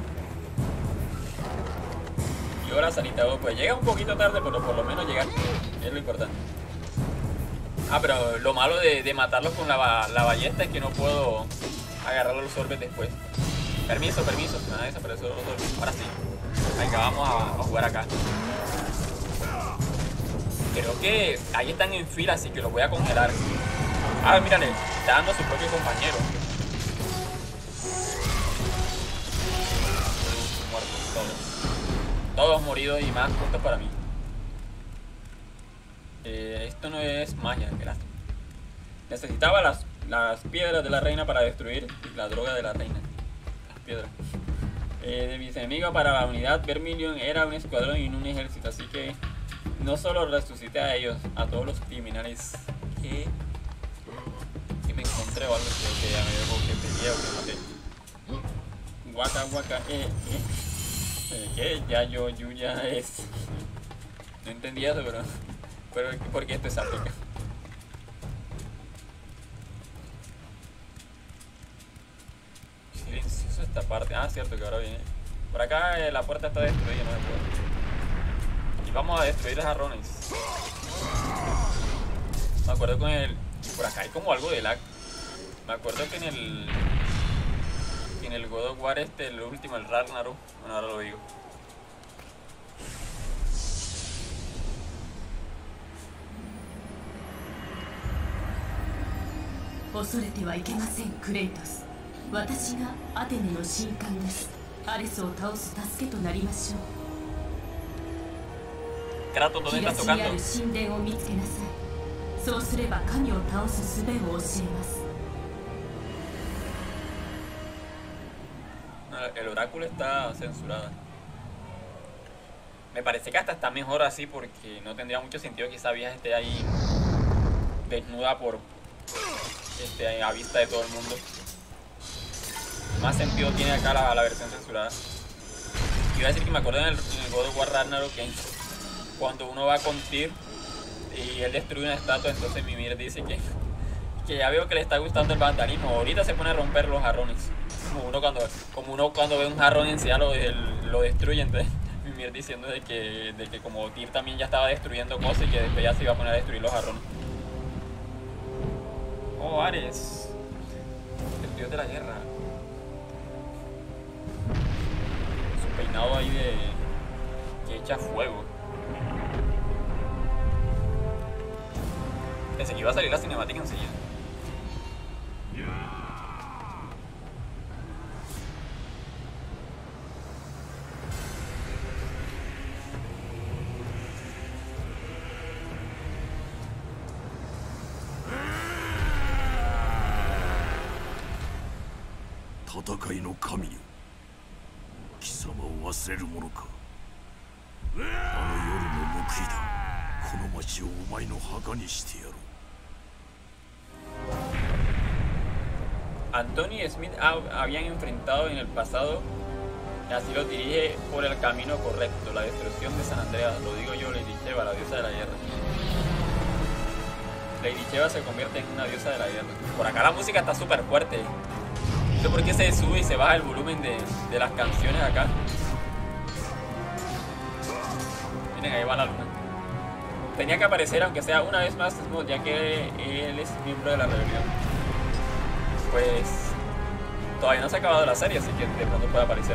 Y ahora Sanita, pues llega un poquito tarde, pero por lo menos llegar es lo importante. Ah, pero lo malo de, de matarlos con la, la ballesta es que no puedo agarrar los orbes después. Permiso, permiso, se me han desaparecido los orbes. Ahora sí. Venga, vamos a, a jugar acá. Creo que ahí están en fila, así que los voy a congelar. Ah, mírale, está dando a su propio compañero. Muertos todos. Todos moridos y más puntos para mí. Eh, esto no es magia, gracias. Necesitaba las, las piedras de la reina para destruir la droga de la reina. Las piedras. Eh, de mis enemigos para la unidad Vermilion era un escuadrón y un ejército, así que no solo resucité a ellos, a todos los criminales que, que me encontré o algo que, que ya me dejó que pedía o que maté. Guaca, guaca, eh, eh. eh ¿Qué? Ya yo, Yuya es... No entendí eso, pero... pero ¿por qué esto es África? Silencioso. hizo esta parte? Ah, cierto que ahora viene. Por acá eh, la puerta está destruida, no se puede. Y vamos a destruir los jarrones. Me acuerdo con el... Por acá hay como algo de lag. Me acuerdo que en el... Que en el God of War este, el último, el Ragnarok. Bueno, ahora lo digo. 恐れてはいけません、クレイトス。私がアテネの神官です。アレスを倒す助けとなりましょう。 Kratos, ¿dónde estás tocando? 東にある神殿を見つけなさい。そうすれば神を倒す術を教えます。 El oráculo está censurada. Me parece que hasta está mejor así porque no tendría mucho sentido que esa vieja esté ahí desnuda por este, a vista de todo el mundo. Más sentido tiene acá la, la versión censurada. Iba a decir que me acuerdo en el, en el God of War Ragnarok que cuando uno va con Tyr y él destruye una estatua, entonces Mimir dice que, que ya veo que le está gustando el vandalismo. Ahorita se pone a romper los jarrones. Como uno cuando, como uno cuando ve un jarrón en sí lo, el, lo destruye, entonces Mimir diciendo de que, de que como Tyr también ya estaba destruyendo cosas y que después ya se iba a poner a destruir los jarrones. Oh, Ares, el dios de la guerra. Su peinado ahí de que echa fuego. Pensé que iba a salir la cinemática enseguida. Antonio y Smith habían enfrentado en el pasado, y así lo dirige por el camino correcto, la destrucción de San Andreas. Lo digo yo, Lady Sheva, la diosa de la guerra. Lady Sheva se convierte en una diosa de la guerra. Por acá la música está súper fuerte. No sé por qué se sube y se baja el volumen de, de las canciones acá. Miren, ahí va la luna. Tenía que aparecer, aunque sea una vez más, ya que él es miembro de la rebelión. Pues todavía no se ha acabado la serie, así que de pronto puede aparecer.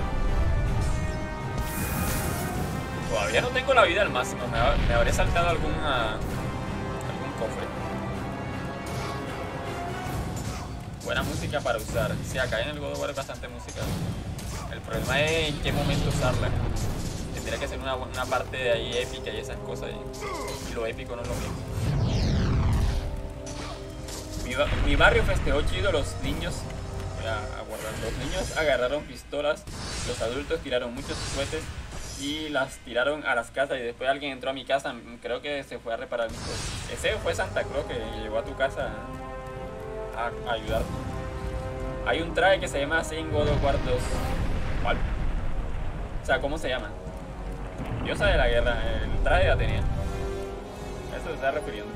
Todavía no tengo la vida al máximo, me, me habré saltado alguna, algún cofre. Buena música para usar. Sí, acá en el God of War hay bastante música. El problema es en qué momento usarla. Tendría que ser una, una parte de ahí épica y esas cosas. Y, y lo épico no es lo mismo. Mi, mi barrio festejó chido, los niños, voy a, a guardar, los niños agarraron pistolas, los adultos tiraron muchos cohetes y las tiraron a las casas y después alguien entró a mi casa, creo que se fue a reparar mis cosas. Ese fue Santa Claus que llegó a tu casa a, a ayudarte. Hay un traje que se llama así en God of War dos. ¿Cuál? O sea, ¿cómo se llama? Diosa de la guerra, el traje de Atenea. Eso se está refiriendo.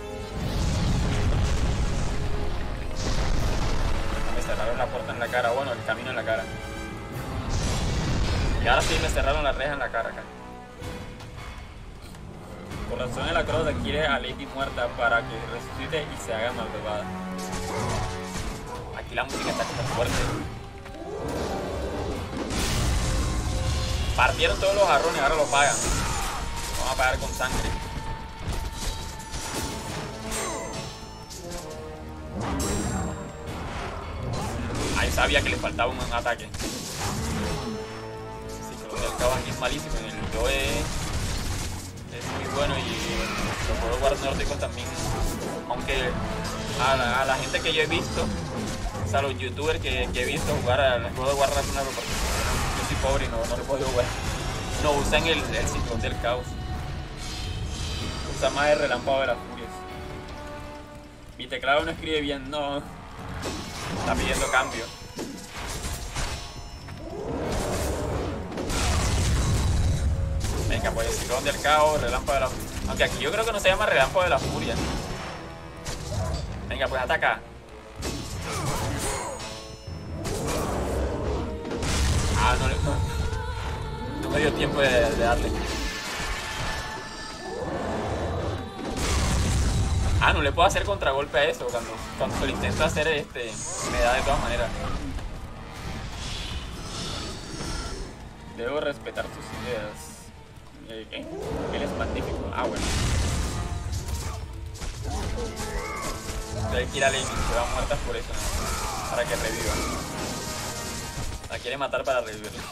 Me cerraron la puerta en la cara, bueno, el camino en la cara. Y ahora sí me cerraron la reja en la cara acá. Por razón de la cruz adquiere a Lady muerta para que resucite y se haga malvada. Aquí la música está como fuerte. Partieron todos los jarrones, ahora lo pagan. Vamos a pagar con sangre. Ahí sabía que le faltaba un ataque. Ciclón del caos aquí es malísimo. En el yo es, es muy bueno y los God of War nórdicos también. Aunque a la, a la gente que yo he visto, o sea, los youtubers que, que he visto jugar al God of War Ragnarok, yo soy pobre y no, no lo puedo jugar. No usan el, el ciclón del caos. Usa más el relámpago de las furias. Mi teclado no escribe bien, no. Está pidiendo cambio. Venga, pues el ciclón del caos, relámpago de la furia. Aunque aquí yo creo que no se llama relámpago de la furia. Venga, pues ataca. Ah, no, no, no me dio tiempo de, de darle. Ah, no le puedo hacer contragolpe a eso. Cuando, cuando lo intento hacer, este, me da de todas maneras. Debo respetar tus ideas. ¿Qué? Él es magnífico. Ah, bueno. Hay que ir a Lady, se va muertas por eso, ¿no? Para que reviva. La quiere matar para revivirla.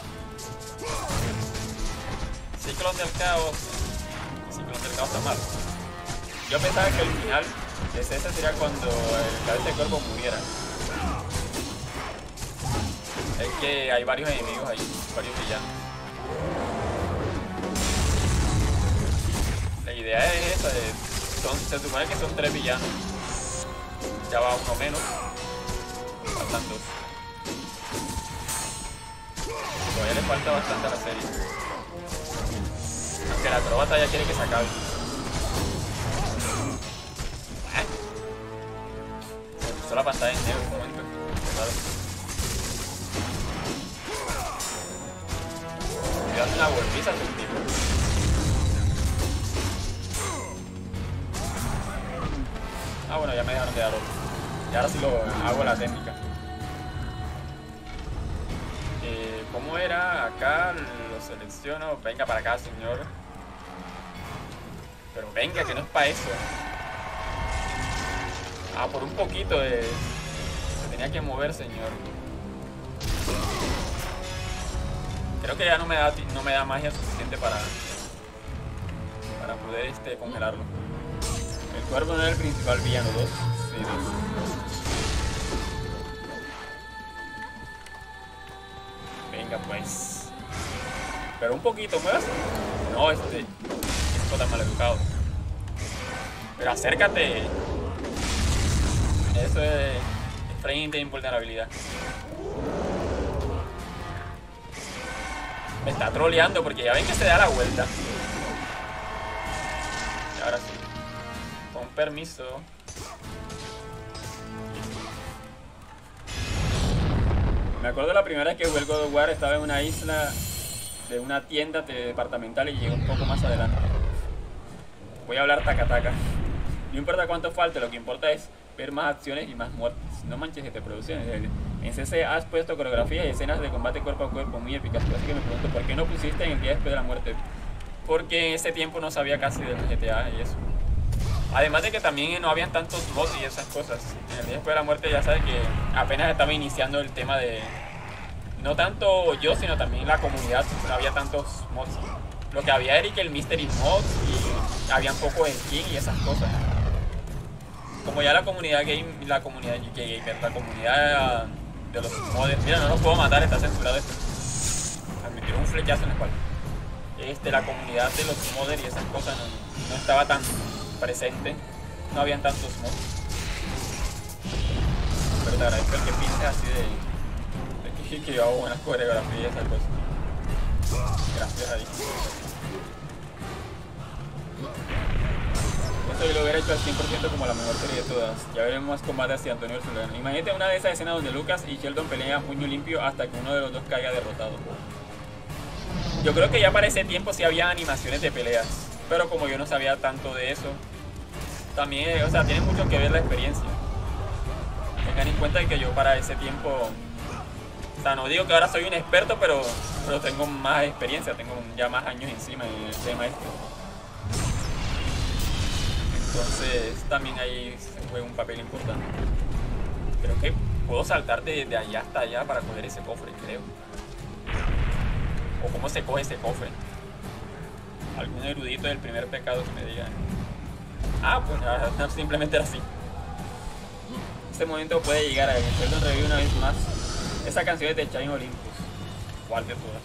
Ciclón del caos. Ciclón del caos está mal. Yo pensaba que el final de ese sería cuando el cabeza de cuerpo muriera. Es que hay varios enemigos ahí, varios villanos. La idea es esa, de, son, se supone que son tres villanos. Ya va uno menos. Faltan dos. Todavía le falta bastante a la serie. Aunque la acróbata ya quiere que se acabe. La pantalla en negro un momento. Claro. Le das una golpiza a tu tipo. Ah, bueno, ya me dejaron de dar otro. Y ahora sí lo hago la técnica. Eh, ¿Cómo era? Acá lo selecciono. Venga para acá, señor. Pero venga, que no es para eso. Ah, por un poquito de... se tenía que mover, señor. Creo que ya no me da, no me da magia suficiente para... para poder este, congelarlo. El cuervo no es el principal villano, dos. Sí, dos. Venga, pues. Pero un poquito, ¿muevas? No, este... esto está mal educado. Pero acércate. Eso es frame de invulnerabilidad. Me está troleando porque ya ven que se da la vuelta. Y ahora sí. Con permiso. Me acuerdo la primera vez que jugué el God of War, estaba en una isla de una tienda departamental y llegué un poco más adelante. Voy a hablar taca taca. No importa cuánto falte, lo que importa es ver más acciones y más muertes. No manches que te producciones. En C C has puesto coreografías y escenas de combate cuerpo a cuerpo muy épicas. Así que me pregunto, ¿por qué no pusiste en el día después de la muerte? Porque en ese tiempo no sabía casi del G T A y eso. Además de que también no habían tantos mods y esas cosas. En el día después de la muerte ya sabes que apenas estaba iniciando el tema de... no tanto yo, sino también la comunidad. No había tantos mods. Lo que había era que el Mystery Mod y habían poco skin y esas cosas. Como ya la comunidad game, la comunidad U K Gamer, la comunidad de los modders, mira, no los puedo matar, está censurado esto. Me tiró un flechazo en la espalda. Este, la comunidad de los modders y esas cosas no, no estaba tan presente, no habían tantos mods. Pero te agradezco el que pienses así de, de que, que yo hago buenas coreografías y esas cosas. Gracias ahí. Esto yo lo hubiera hecho al cien por ciento como la mejor serie de todas. Ya veremos más combates hacia Antonio Solano. Imagínate una de esas escenas donde Lucas y Sheldon pelean a puño limpio hasta que uno de los dos caiga derrotado. Yo creo que ya para ese tiempo sí había animaciones de peleas, pero como yo no sabía tanto de eso, también, o sea, tiene mucho que ver la experiencia. Tengan en cuenta que yo para ese tiempo, o sea, no digo que ahora soy un experto, pero, pero tengo más experiencia, tengo ya más años encima en el tema este. Entonces también ahí se juega un papel importante. Creo que puedo saltar de, de allá hasta allá para coger ese cofre, creo. O cómo se coge ese cofre. Algún erudito del primer pecado que me diga. Ah, pues nada, simplemente era así. Este momento puede llegar a que Sheldon revive una vez más. Esa canción es de Chain Olympus. ¿Cuál de todas?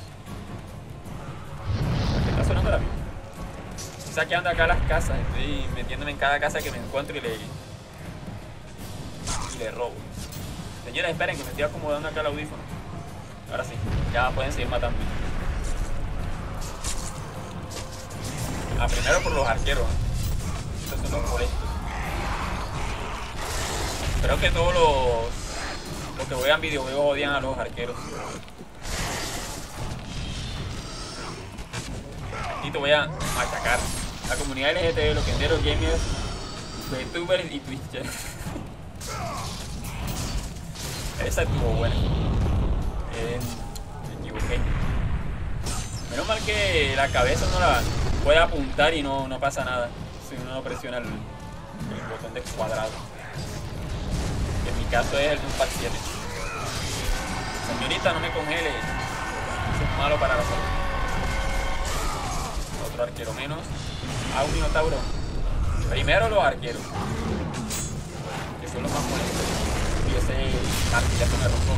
¿Por qué está sonando la misma? Saqueando acá las casas, estoy metiéndome en cada casa que me encuentro y le, y le robo. Señores, esperen que me estoy acomodando acá el audífono. Ahora sí, ya pueden seguir matando. Ah, primero por los arqueros. Estos son los molestos. Creo que todos los, los que juegan videojuegos odian a los arqueros. ti te voy a machacar. La comunidad L G T B, los kenderos, gamers, youtubers y twitchers. Esa estuvo buena. Eh, me equivoqué. Menos mal que la cabeza no la puede apuntar y no, no pasa nada si uno no presiona el, el botón de cuadrado. En mi caso es el Numpad siete. Señorita, no me congele. Eso es malo para la salud. Otro arquero menos. A un minotauro. Primero los arqueros, que son los más molestos. Y ese martillazo me rozó.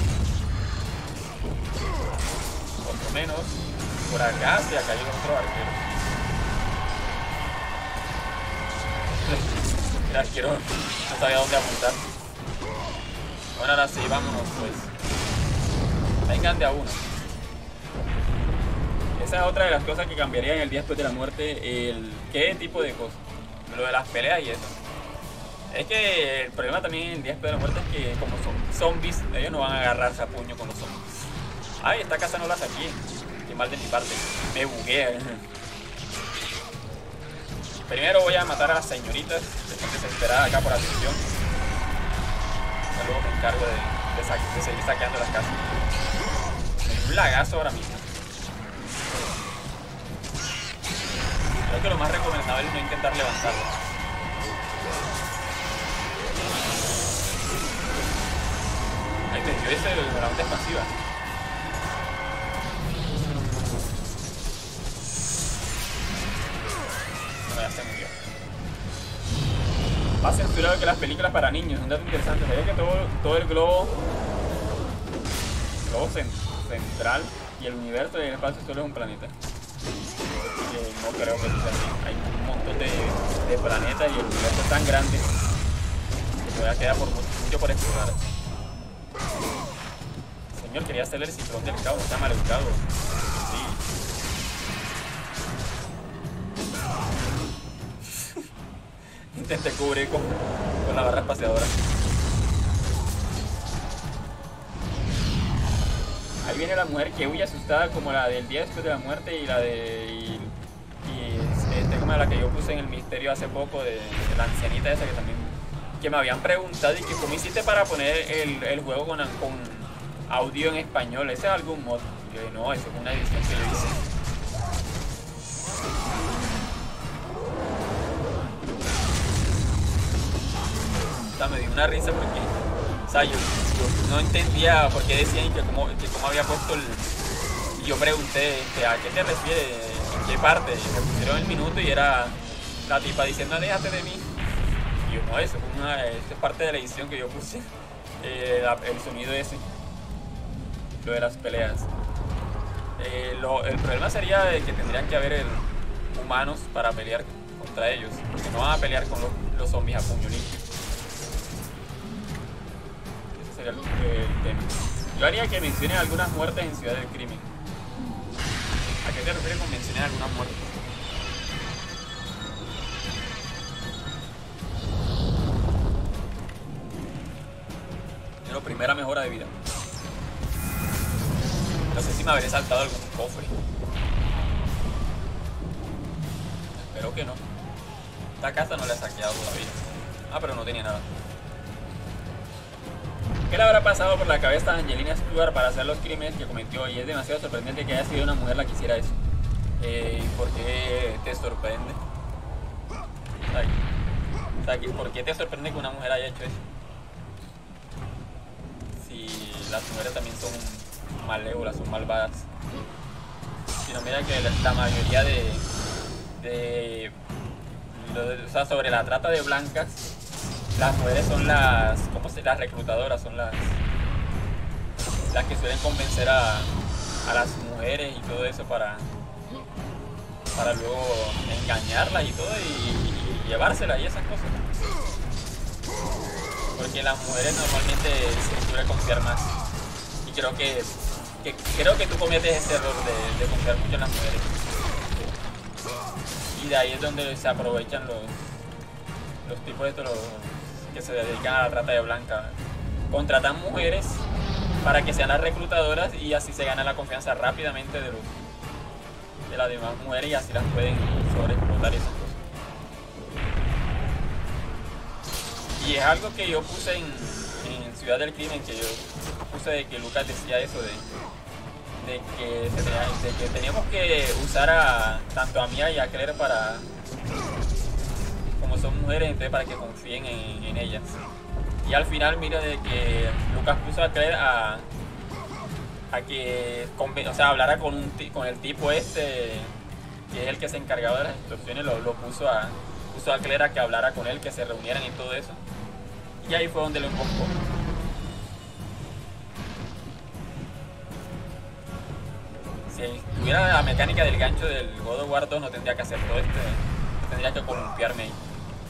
Otro menos. Por acá, y acá hay otro arquero. El arquero no sabía dónde apuntar. Bueno, ahora sí, vámonos pues. Vengan de a uno. Esa es otra de las cosas que cambiaría en el día después de la muerte. El qué tipo de cosas. Lo de las peleas y eso. Es que el problema también en el día después de la muerte es que como son zombies, ellos no van a agarrarse a puño con los zombies. Ay, esta casa no la saqué. Qué mal de mi parte. Me buguea. Primero voy a matar a las señoritas. Están desesperadas acá por atención. Luego me encargo de, de, sa de seguir saqueando las casas. Hay un lagazo ahora mismo. Creo que lo más recomendable es no intentar levantarlo. Ahí te dio ese de la onda expansiva. No, ya se murió. Más censurado que las películas para niños. Un dato interesante. ¿Sabías que todo, todo el globo, el globo cent central y el universo y el espacio solo es un planeta? Eh, no creo que sea así. Hay un montón de, de planetas y el universo es tan grande que todavía queda por mucho, mucho por explorar. Señor, quería hacerle el cinturón del caos, está mal educado. Sí. Intenté cubrir con, con la barra espaciadora. Ahí viene la mujer que huye asustada como la del día después de la muerte y la de... Y, y este como la que yo puse en el misterio hace poco de, de la ancianita esa que también... Que me habían preguntado y que cómo hiciste para poner el, el juego con, con audio en español. ¿Ese es algún mod? Y yo, no, eso es una edición que yo hice. O sea, me dio una risa porque... O sea, yo, yo no entendía por qué decían que cómo, que cómo había puesto el... Y yo pregunté, este, ¿a qué te refieres? ¿En qué parte? Y me pusieron el minuto y era la tipa diciendo, aléjate de mí. Y yo, no, eso es, una, eso es parte de la edición que yo puse. Eh, la, el sonido ese. Lo de las peleas. Eh, lo, el problema sería de que tendrían que haber el, humanos para pelear contra ellos. Porque no van a pelear con los, los zombies a puño limpio. El, el tema. Yo haría que mencionen algunas muertes en Ciudad del Crimen. ¿A qué te refieres con mencionar algunas muertes? Pero primera mejora de vida. No sé si me habré saltado algún cofre. Espero que no. Esta casa no la he saqueado todavía. Ah, pero no tenía nada. ¿Qué le habrá pasado por la cabeza a Angelina Stewart para hacer los crímenes que cometió? Y es demasiado sorprendente que haya sido una mujer la que hiciera eso. Eh, ¿Por qué te sorprende? O sea, ¿por qué te sorprende que una mujer haya hecho eso? Si las mujeres también son malévolas, son malvadas. Si no, mira que la, la mayoría de... de, de o sea, sobre la trata de blancas, las mujeres son las, ¿cómo se? Las reclutadoras, son las, las que suelen convencer a, a las mujeres y todo eso para, para luego engañarlas y todo y, y, y llevárselas y esas cosas. Porque las mujeres normalmente se suele confiar más. Y creo que, que creo que tú cometes ese error de, de confiar mucho en las mujeres. Y de ahí es donde se aprovechan los, los tipos de estos, los, que se dedican a la trata de blancas. Contratan mujeres para que sean las reclutadoras y así se gana la confianza rápidamente de los, de las demás mujeres y así las pueden sobreexplotar y esas cosas. Y es algo que yo puse en, en Ciudad del Crimen, que yo puse de que Lucas decía eso de, de, que, se tenía, de que teníamos que usar a tanto a Mia y a Claire para, como son mujeres, entonces para que confíen en, en ellas. Y al final mira de que Lucas puso a Claire a, a que, o sea, hablara con, un, con el tipo este, que es el que se encargaba de las instrucciones, lo, lo puso a puso a Claire a que hablara con él, que se reunieran y todo eso. Y ahí fue donde lo emboscó. Si tuviera la mecánica del gancho del God of War dos, no tendría que hacer todo este, no tendría que columpiarme ahí.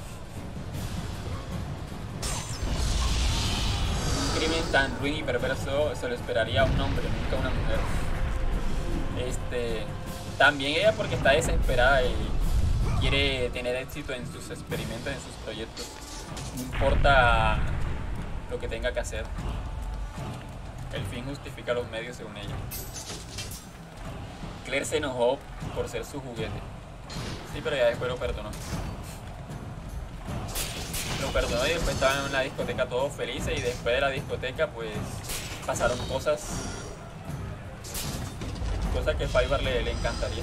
Un crimen tan ruin y perverso se lo esperaría a un hombre, nunca a una mujer. Este, también ella porque está desesperada y quiere tener éxito en sus experimentos, en sus proyectos. No importa lo que tenga que hacer. El fin justifica los medios según ella. Claire se enojó por ser su juguete. Sí, pero ya después lo perdonó. Lo perdonó y después estaban en una discoteca todos felices y después de la discoteca pues pasaron cosas. Cosas que a Fiverr le, le encantaría.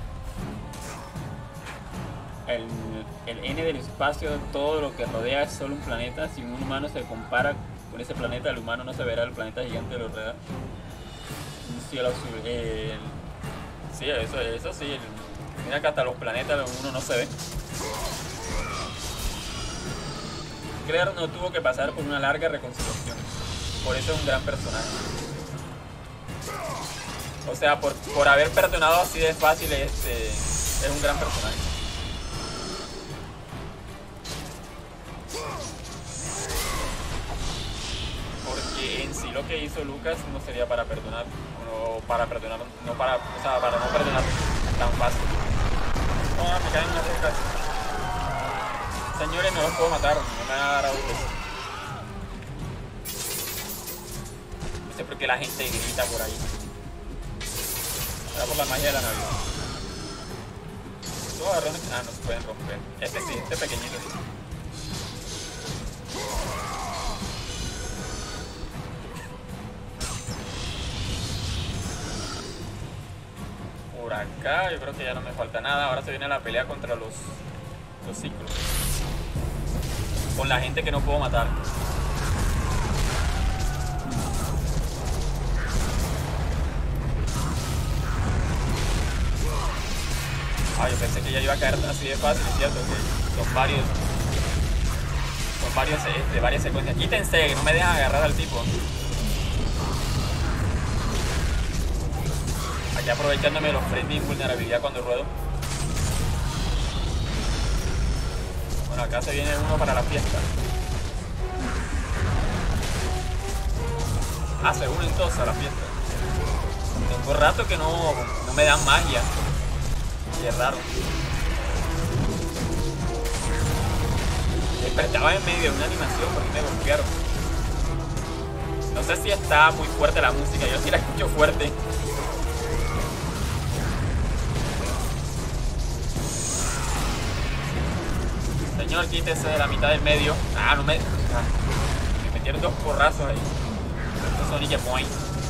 El, el N del espacio, todo lo que rodea es solo un planeta. Si un humano se compara con ese planeta, el humano no se verá, el planeta gigante lo rodea. Un cielo azul. El, sí, eso, eso sí. El, mira que hasta los planetas uno no se ve. Claire no tuvo que pasar por una larga reconciliación. Por eso es un gran personaje. O sea, por, por haber perdonado así de fácil, este, es un gran personaje. Porque en sí lo que hizo Lucas no sería para perdonar, no para perdonar, no para, o sea, para no perdonar tan fácil. No, me caen unas rocas. Señores, no los puedo matar, no me van a dar a ustedes. No sé por qué la gente grita por ahí. Será por la magia de la Navidad. Estos agarrones, ah, no se pueden romper. Este sí, este pequeñito sí. Por acá yo creo que ya no me falta nada. Ahora se viene la pelea contra los, los ciclos. Con la gente que no puedo matar. Ah, yo pensé que ya iba a caer así de fácil, es cierto que son varios. Son varios, este, varias secuencias. Quítense, que no me dejan agarrar al tipo. Aquí aprovechándome los frames de invulnerabilidad cuando ruedo. Bueno, acá se viene uno para la fiesta. Ah, se unen todos a la fiesta. Tengo rato que no, no me dan magia. Qué raro. Estaba en medio de una animación porque me golpearon. No sé si está muy fuerte la música, yo sí la escucho fuerte. Señor, quítese de la mitad del medio. Ah, no me... Ah, me metieron dos porrazos ahí. Estos son Ninja Point.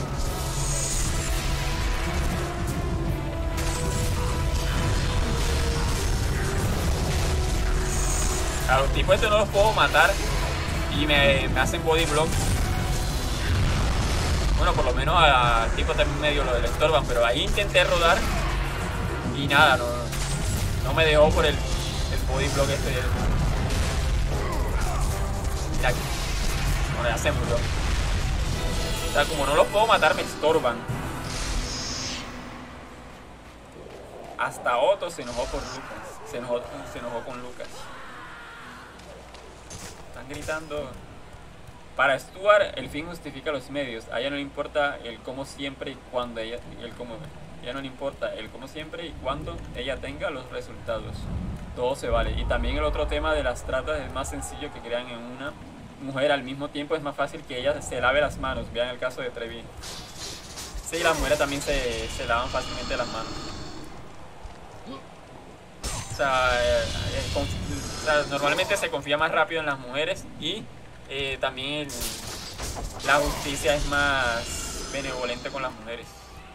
A los tipos estos no los puedo matar y me, me hacen body block. Bueno, por lo menos al tipo también medio lo estorban, pero ahí intenté rodar y nada, no, no me dejó por el, el body block este. Mira aquí. Bueno, ya se murió. O sea, como no los puedo matar, me estorban. Hasta Otto se enojó por Lucas. Se enojó, se enojó con Lucas. Están gritando. Para Stuart, el fin justifica los medios. A ella no le importa el cómo siempre y cuando ella, el cómo, a ella no le importa el cómo siempre y cuando ella tenga los resultados. Todo se vale. Y también el otro tema de las tratas es más sencillo que crean en una mujer al mismo tiempo. Es más fácil que ella se lave las manos. Vean el caso de Trevi. Sí, las mujeres también se, se lavan fácilmente las manos. O sea, eh, eh, con, o sea, normalmente se confía más rápido en las mujeres y eh, también la justicia es más benevolente con las mujeres.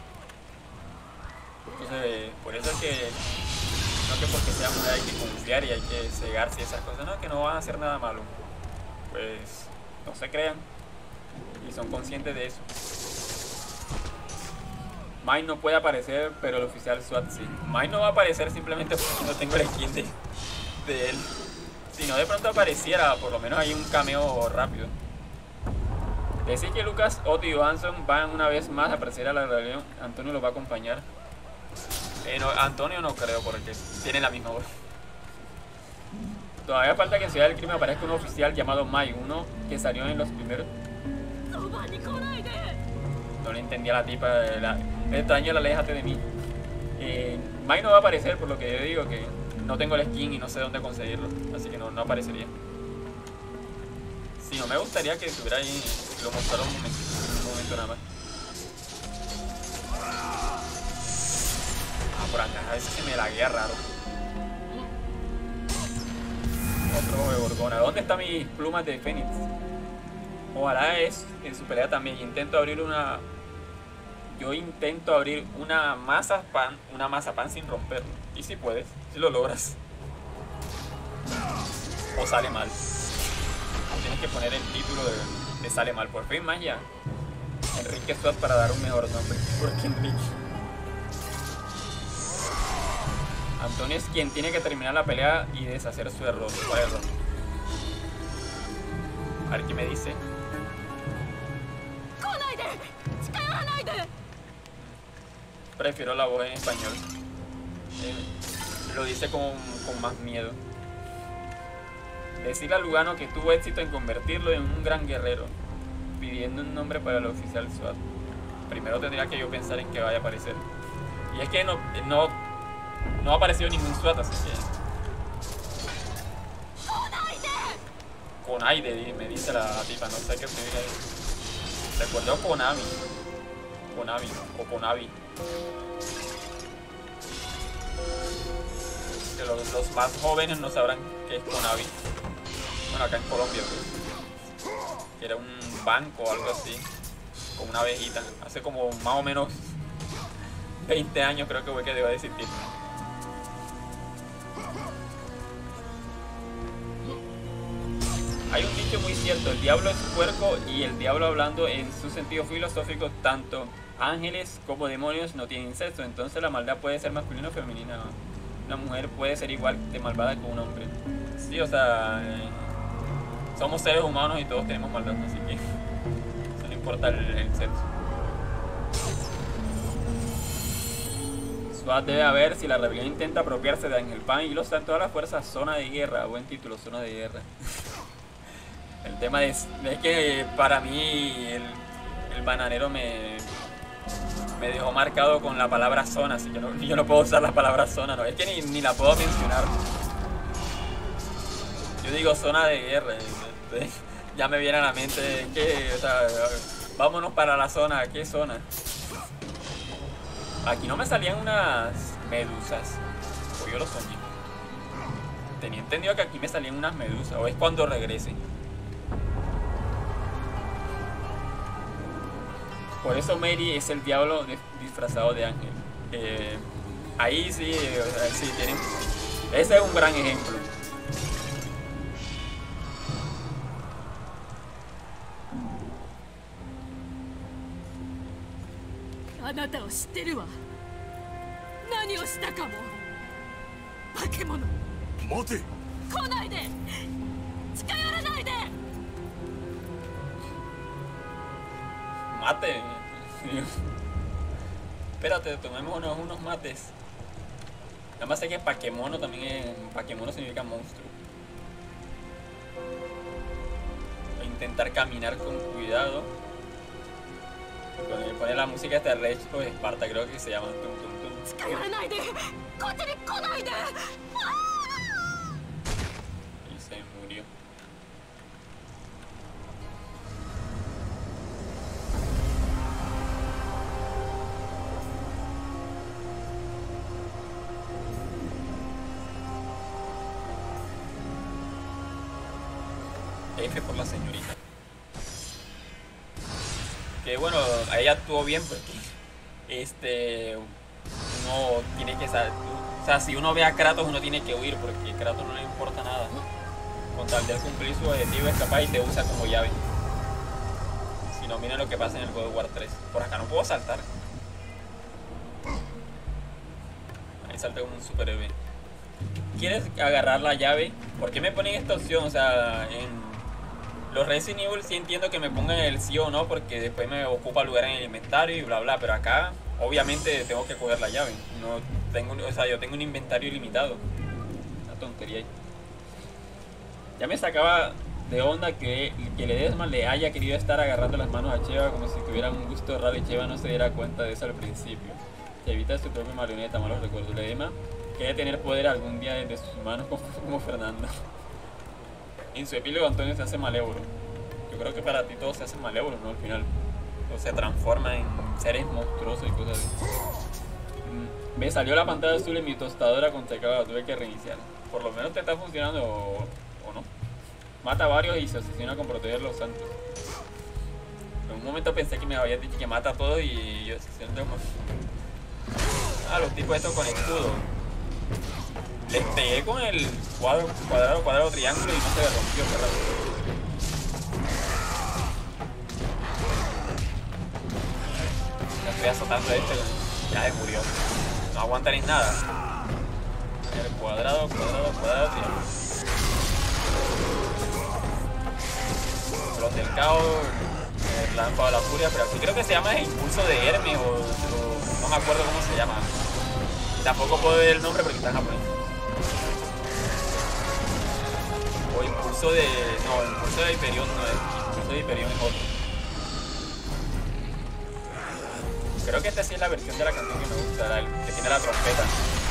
Entonces, por eso es que no que porque sea mujer hay que confiar y hay que cegarse y esas cosas, no, que no van a hacer nada malo. Pues no se crean y son conscientes de eso. Mai no puede aparecer, pero el oficial SWAT sí. Mai no va a aparecer simplemente porque no tengo el skin de, de él. Si no, de pronto apareciera, por lo menos hay un cameo rápido. Decir que Lucas, Otto y Johansson van una vez más a aparecer a la rebelión. Antonio los va a acompañar. Eh, no, Antonio no creo porque tiene la misma voz. Todavía falta que en Ciudad del Crimen aparezca un oficial llamado Mai, uno que salió en los primeros. No le entendía a la tipa. La, extraño, aléjate de mí. Eh, Mai no va a aparecer, por lo que yo digo que no tengo el skin y no sé dónde conseguirlo. Así que no, no aparecería. Si no, me gustaría que estuviera ahí. Lo mostrara un momento, un momento nada más. Ah, por acá, a veces se me laguea raro. Otro de Gorgona. ¿Dónde están mis plumas de Fénix? Ojalá es en su pelea también. Intento abrir una. Yo intento abrir una masa pan, una masa pan sin romperlo. Y si puedes, si lo logras. O sale mal. Tienes que poner el título de, de sale mal. Por fin, magia. Enrique SWAT para dar un mejor nombre. Porque Enrique. Antonio es quien tiene que terminar la pelea y deshacer su error. ¿Cuál error? A ver qué me dice. Prefiero la voz en español. Eh, lo dice con, con más miedo. Decirle a Lugano que tuvo éxito en convertirlo en un gran guerrero, pidiendo un nombre para el oficial SWAT. Primero tendría que yo pensar en que vaya a aparecer. Y es que no, no, no ha aparecido ningún SWAT, así que... Konaide, me dice la tipa, no sé qué significa eso. Recuerdo Konami. Konami o Konabi. Que los, los más jóvenes no sabrán qué es Konabi. Bueno, acá en Colombia, pues. Que era un banco o algo así. Con una abejita. Hace como más o menos veinte años creo que fue que debo de existir. Hay un dicho muy cierto, el diablo es puerco y el diablo hablando en su sentido filosófico, tanto ángeles como demonios no tienen sexo, entonces la maldad puede ser masculina o femenina. Una mujer puede ser igual de malvada que un hombre. Sí, o sea, eh, somos seres humanos y todos tenemos maldad, así que eso no importa el, el sexo. SWAT debe haber si la rebelión intenta apropiarse de Ángel Pan y los están todas las fuerzas. Zona de guerra, buen título, zona de guerra. El tema es, es que para mí el, el bananero me, me dejó marcado con la palabra zona, así que yo no, yo no puedo usar la palabra zona, no, es que ni, ni la puedo mencionar. Yo digo zona de guerra, entonces, ya me viene a la mente que, o sea, vámonos para la zona, ¿qué zona? Aquí no me salían unas medusas, o yo lo soñé. Tenía entendido que aquí me salían unas medusas, o es cuando regrese. Por eso Mary es el diablo disfrazado de ángel. Eh, ahí sí, o sea, sí tienen. Ese es un gran ejemplo. Mate. Espérate, tomémonos unos mates. Nada más sé que Pakemono también es. Pakemono significa monstruo. Voy a intentar caminar con cuidado. Poner, poner la música de Rage o Esparta, creo que se llama. Tum, tum, tum. Y se murió. F por la señorita. Que bueno, ahí actuó bien porque este uno tiene que saber, o sea, si uno ve a Kratos uno tiene que huir porque a Kratos no le importa nada. Con tal de cumplir su objetivo es capaz y te usa como llave. Si no, miren lo que pasa en el God of War tres. Por acá no puedo saltar. Ahí salta como un superhéroe. ¿Quieres agarrar la llave? ¿Por qué me ponen esta opción? O sea, en los Resident Evil sí entiendo que me pongan el sí o no porque después me ocupa lugar en el inventario y bla bla, pero acá obviamente tengo que coger la llave. No tengo, o sea, yo tengo un inventario ilimitado. Una tontería ahí. Ya me sacaba de onda que, que Ledesma le haya querido estar agarrando las manos a Sheva como si tuviera un gusto raro y Sheva no se diera cuenta de eso al principio. Se evita su propia marioneta, malos recuerdos. Ledesma quiere tener poder algún día desde sus manos como, como Fernando. En su epílogo Antonio se hace malévolo. Yo creo que para ti todo se hace malévolo, ¿no? Al final. O se transforma en seres monstruosos y cosas así. Me salió la pantalla azul en mi tostadora con teclado, tuve que reiniciar. Por lo menos te está funcionando o, o no. Mata a varios y se obsesiona con proteger los santos. En un momento pensé que me habías dicho que mata a todos y yo obsesiono como... Ah, los tipos estos con escudo. Les pegué con el cuadro, cuadrado, cuadrado, triángulo y no se me rompió, ¿verdad? Ya estoy azotando a este, ya se murió. No aguanta ni nada. El cuadrado, cuadrado, cuadrado, triángulo. Los del caos, el lámpara de la furia, pero aquí creo que se llama el impulso de Hermes o, o no me acuerdo cómo se llama. Y tampoco puedo ver el nombre porque está en japonés. O impulso de... no, impulso de Hyperion no es. Impulso de Hyperion es otro. Creo que esta sí es la versión de la canción que me gusta, la que tiene la trompeta.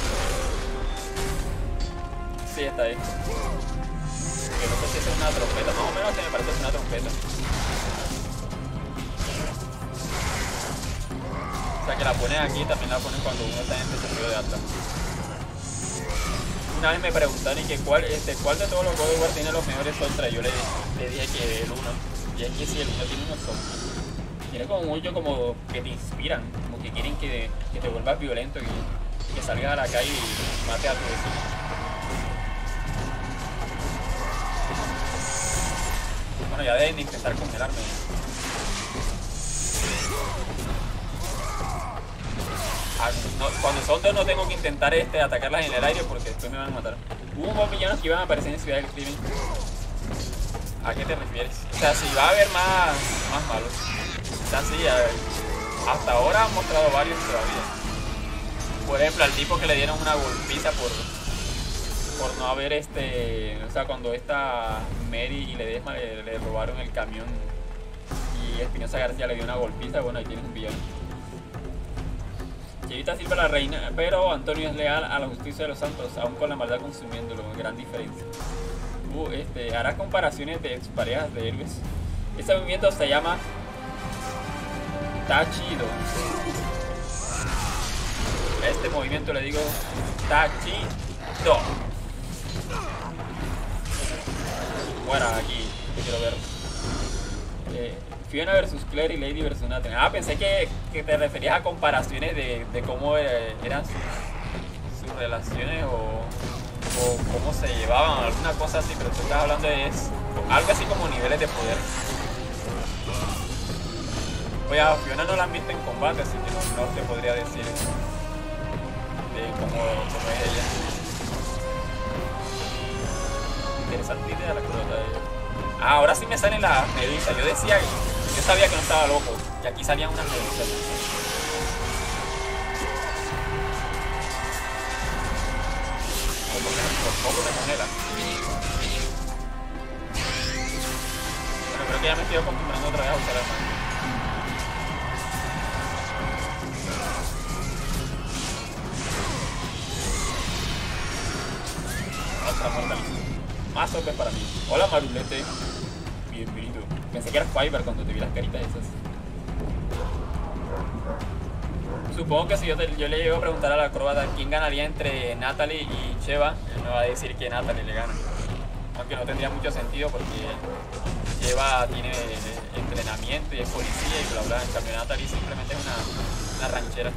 Sí, esta es. Que no sé si es una trompeta, más o menos se me parece que es una trompeta. O sea que la ponen aquí, también la ponen cuando uno está en el desafío de Atlas. Una vez me preguntaron y que cuál, este, cuál de todos los God of War tiene los mejores soundtracks. Yo le, le dije que el uno. Y es que si el uno tiene unos soundtracks. Tiene como mucho como que te inspiran, como que quieren que, que te vuelvas violento y que, que salgas a la calle y mate a tu vecino. Bueno, ya deben de intentar congelarme. Ah, no, cuando son dos no tengo que intentar este, atacarlas en el aire porque después me van a matar. Hubo dos villanos que iban a aparecer en Ciudad del Crimen. ¿A qué te refieres? O sea, si va a haber más, más malos. O sea, sí, a ver, hasta ahora han mostrado varios todavía. Por ejemplo, al tipo que le dieron una golpiza por, por no haber este... O sea, cuando esta Mary y Ledesma le, le robaron el camión y Espinosa García le dio una golpiza, bueno, ahí tienes un villano. Chevita sirve a la reina, pero Antonio es leal a la justicia de los santos, aún con la maldad consumiéndolo, gran diferencia. Uh, este, hará comparaciones de exparejas de héroes. Este movimiento se llama Tachido. A este movimiento le digo Tachido. Bueno, aquí quiero ver. Eh, Fiona versus Claire y Lady versus Nathan. Ah, pensé que, que te referías a comparaciones de, de cómo eh, eran sus, sus relaciones o, o cómo se llevaban, alguna cosa así, pero tú estás hablando de eso, algo así como niveles de poder. Oye, a Fiona no la han visto en combate, así que no, no te podría decir de cómo, cómo es ella. Interesante idea la crota de ella. Ah, ahora sí me salen las medusas. Yo decía, yo sabía que no estaba loco. Y aquí salían unas medusas. Por poco me congela. Bueno, creo que ya me estoy acostumbrando otra vez a usar las manos. Otra muerta listo. Más topes para mí. Hola Marulete. Bienvenido. Pensé que era Fiverr cuando te vi las caritas esas. Supongo que si yo, te, yo le llego a preguntar a la acróbata quién ganaría entre Natalie y Sheva, él me va a decir que Natalie le gana. aunque no tendría mucho sentido porque lleva, tiene entrenamiento y es policía y bla bla. En cambio Natalie simplemente es una, una ranchera.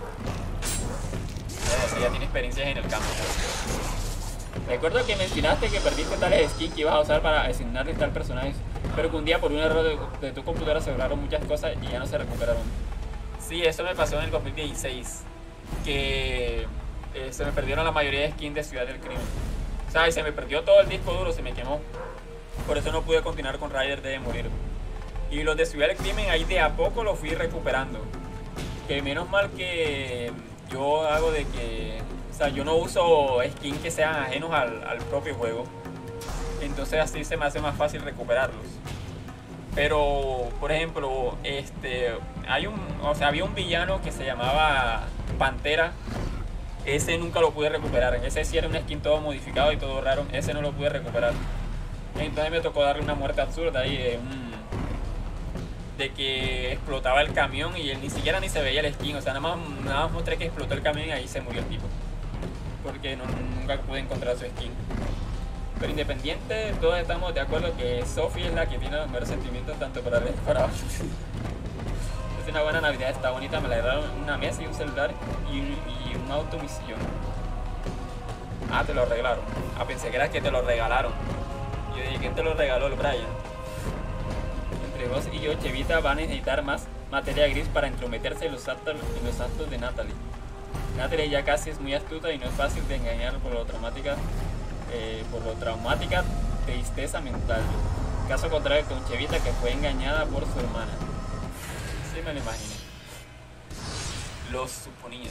Así ya tiene experiencias en el campo. Recuerdo que mencionaste que perdiste tales skins que ibas a usar para asignarle tal personaje, pero que un día por un error de, de tu computadora se lograron muchas cosas y ya no se recuperaron. Sí, eso me pasó en el dos mil dieciséis, que eh, se me perdieron la mayoría de skins de Ciudad del Crimen. O sea, y se me perdió todo el disco duro, se me quemó. Por eso no pude continuar con Ryder Debe Morir. Y los de Ciudad del Crimen ahí de a poco los fui recuperando. Que menos mal que yo hago de que... O sea, yo no uso skins que sean ajenos al, al propio juego. Entonces así se me hace más fácil recuperarlos. Pero, por ejemplo, este, hay un, o sea, había un villano que se llamaba Pantera. Ese nunca lo pude recuperar. Ese sí era un skin todo modificado y todo raro. Ese no lo pude recuperar. Entonces me tocó darle una muerte absurda ahí de un... de que explotaba el camión y él ni siquiera ni se veía el skin. O sea, nada más, nada más mostré que explotó el camión y ahí se murió el tipo. Porque no, nunca pude encontrar su skin. Pero independiente, todos estamos de acuerdo que Sophie es la que tiene los mejores sentimientos tanto para arriba como para abajo. Es una buena Navidad, está bonita, me la regalaron una mesa y un celular y un, y un auto misión. Ah, te lo regalaron. Ah, pensé que era que te lo regalaron. Yo dije, ¿quién te lo regaló? El Brian. Entre vos y yo, Chevita va a necesitar más materia gris para entrometerse en los actos, en los actos de Natalie. Natalie ya casi es muy astuta y no es fácil de engañar por lo traumática, eh, por lo traumática tristeza mental. Caso contrario con Chevita, que fue engañada por su hermana. Sí me lo imaginé. Lo suponía.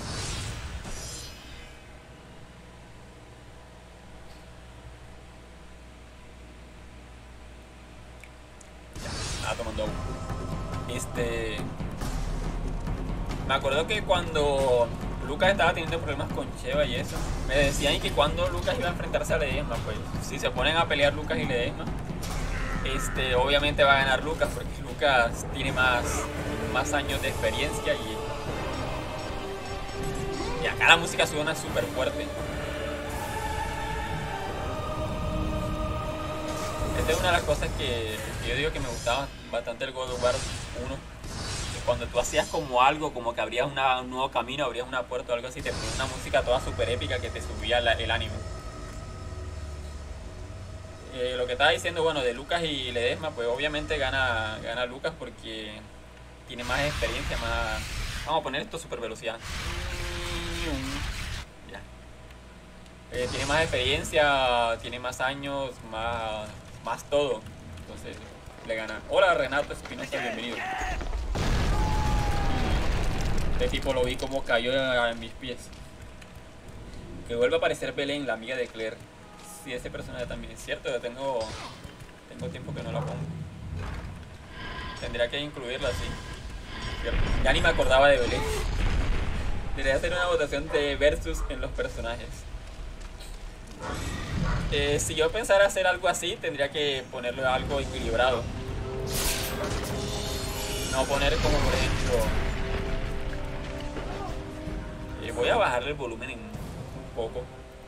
Ya, estaba tomando agua. Este... Me acuerdo que cuando Lucas estaba teniendo problemas con Sheva y eso, me decían que cuando Lucas iba a enfrentarse a Ledesma, pues si se ponen a pelear Lucas y Ledesma, este, obviamente va a ganar Lucas porque Lucas tiene más, más años de experiencia y, y acá la música suena súper fuerte. Esta es una de las cosas que, que yo digo que me gustaba bastante el God of War uno. Cuando tú hacías como algo, como que abrías una, un nuevo camino, abrías una puerta o algo así, te ponía una música toda súper épica que te subía la, el ánimo. Eh, lo que estaba diciendo, bueno, de Lucas y Ledesma, pues obviamente gana, gana Lucas porque tiene más experiencia, más... Vamos a poner esto súper velocidad. Ya. Eh, tiene más experiencia, tiene más años, más, más todo. Entonces le gana. Hola Renato Espinosa, bienvenido. Este tipo lo vi como cayó en mis pies. Que vuelva a aparecer Belén, la amiga de Claire. Sí, ese personaje también es cierto. Yo tengo, tengo tiempo que no la pongo. Tendría que incluirla, sí. ¿Cierto? Ya ni me acordaba de Belén. Debería hacer una votación de versus en los personajes. Eh, si yo pensara hacer algo así, tendría que ponerle algo equilibrado. No poner como por ejemplo... Voy a bajarle el volumen un poco.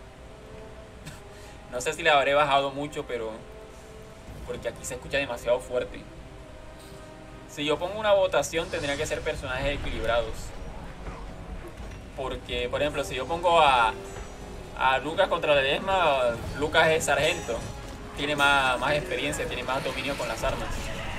No sé si le habré bajado mucho, pero... porque aquí se escucha demasiado fuerte. Si yo pongo una votación, tendría que ser personajes equilibrados. Porque, por ejemplo, si yo pongo a... a Lucas contra Ledesma, Lucas es sargento. Tiene más, más experiencia, tiene más dominio con las armas.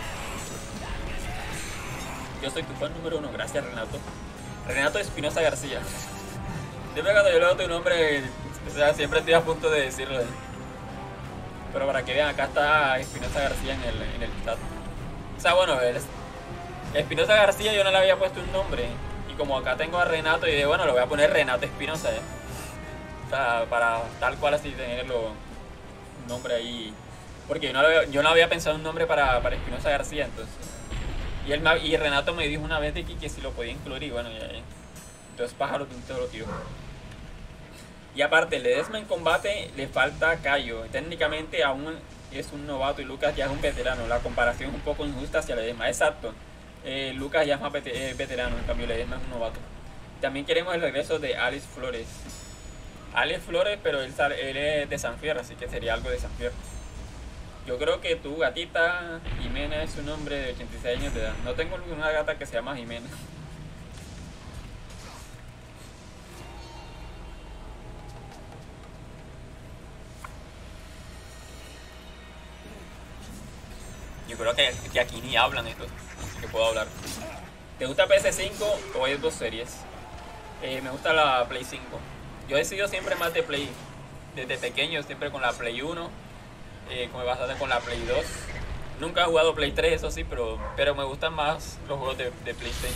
Yo soy tu fan número uno, gracias Renato. Renato Espinosa García. Siempre cuando yo leo tu nombre, o sea, siempre estoy a punto de decirlo. Pero para que vean, acá está Espinosa García en el, en el chat. O sea, bueno, Espinosa García yo no le había puesto un nombre. Y como acá tengo a Renato, y dije, bueno, lo voy a poner Renato Espinosa, ¿eh? O sea, para tal cual así tenerlo un nombre ahí. Porque yo no había, yo no había pensado un nombre para, para Espinosa García, entonces. Y, él me, y Renato me dijo una vez de que, que si lo podía incluir, y bueno, ya, ya. Entonces pájaro de un toro, tío. Y aparte, Ledesma en combate le falta Cayo. Técnicamente aún es un novato y Lucas ya es un veterano. La comparación es un poco injusta hacia Ledesma. Exacto. Eh, Lucas ya es más veterano, en cambio Ledesma es un novato. También queremos el regreso de Alex Flores. Alex Flores, pero él, él es de San Fierro, así que sería algo de San Fierro. Yo creo que tu gatita Jimena es un hombre de ochenta y seis años de edad. No tengo ninguna gata que se llama Jimena. Yo creo que, que aquí ni hablan esto, así que puedo hablar. ¿Te gusta P S cinco o Xbox Series? Eh, me gusta la Play cinco. Yo he sido siempre más de Play. Desde pequeño, siempre con la Play uno. Eh, como bastante con la Play dos. Nunca he jugado Play tres, eso sí, pero, pero me gustan más los juegos de, de PlayStation.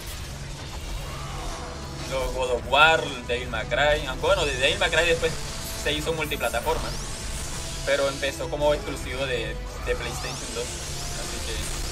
Los God of War, Devil May Cry. Aunque bueno, de Devil May Cry después se hizo multiplataforma. Pero empezó como exclusivo de, de PlayStation dos. Así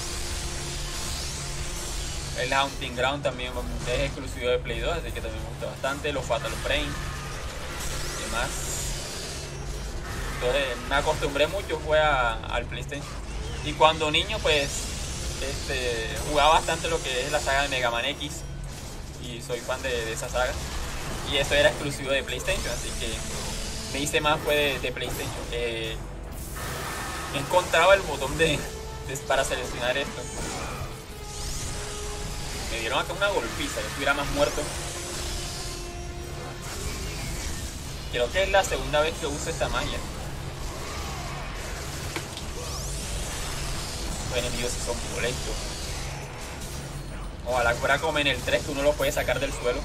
que el Haunting Ground también es exclusivo de Play dos, así que también me gusta bastante. Los Fatal Frame y demás. Entonces me acostumbré mucho fue a, al PlayStation. Y cuando niño pues este, jugaba bastante lo que es la saga de Mega Man X. Y soy fan de, de esa saga. Y eso era exclusivo de PlayStation, así que me hice más fue de, de PlayStation. Eh, encontraba el botón de, de para seleccionar esto. Me dieron acá una golpiza, yo estuviera más muerto. Creo que es la segunda vez que uso esta magia. Los enemigos sí son molestos. Ojalá fuera como en el tres que uno lo puede sacar del suelo.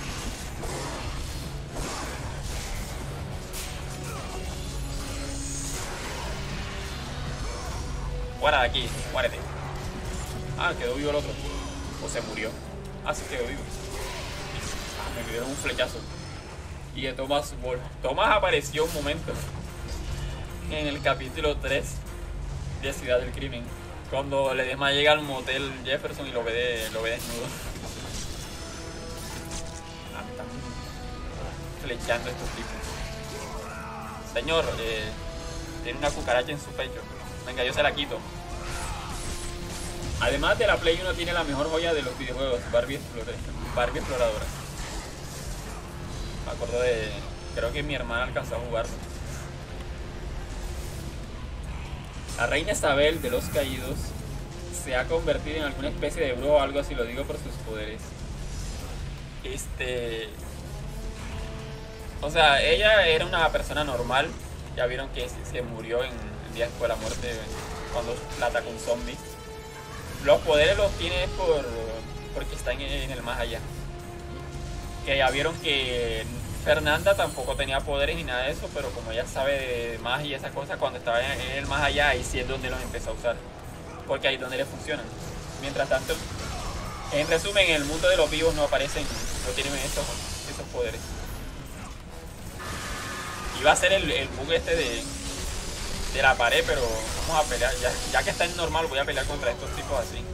Fuera de aquí, muérete. Ah, quedó vivo el otro. O se murió. Ah, sí quedó vivo. Ah, me dieron un flechazo. Y de Thomas Wolfe. Thomas apareció un momento en el capítulo tres de Ciudad del Crimen, cuando Ledesma llega al motel Jefferson y lo ve, de, lo ve desnudo. Ah, están flechando estos tipos. Señor, eh, tiene una cucaracha en su pecho. Venga, yo se la quito. Además de la Play uno tiene la mejor joya de los videojuegos, Barbie, Explore, Barbie Exploradora. Me acuerdo de... Creo que mi hermana alcanzó a jugarlo. La reina Isabel de los Caídos se ha convertido en alguna especie de brujo o algo así, lo digo por sus poderes. Este... O sea, ella era una persona normal. Ya vieron que se murió en el día después de la muerte cuando la atacó un zombie. Los poderes los tiene por porque está en, en el más allá. Que ya vieron que Fernanda tampoco tenía poderes ni nada de eso, pero como ella sabe de magia y esas cosas, cuando estaba en el más allá, ahí sí es donde los empezó a usar. Porque ahí es donde le funcionan. Mientras tanto, en resumen, en el mundo de los vivos no aparecen, no tienen esos, esos poderes. Iba a ser el, el bug este de, de la pared, pero vamos a pelear. Ya, ya que está en normal, voy a pelear contra estos tipos así.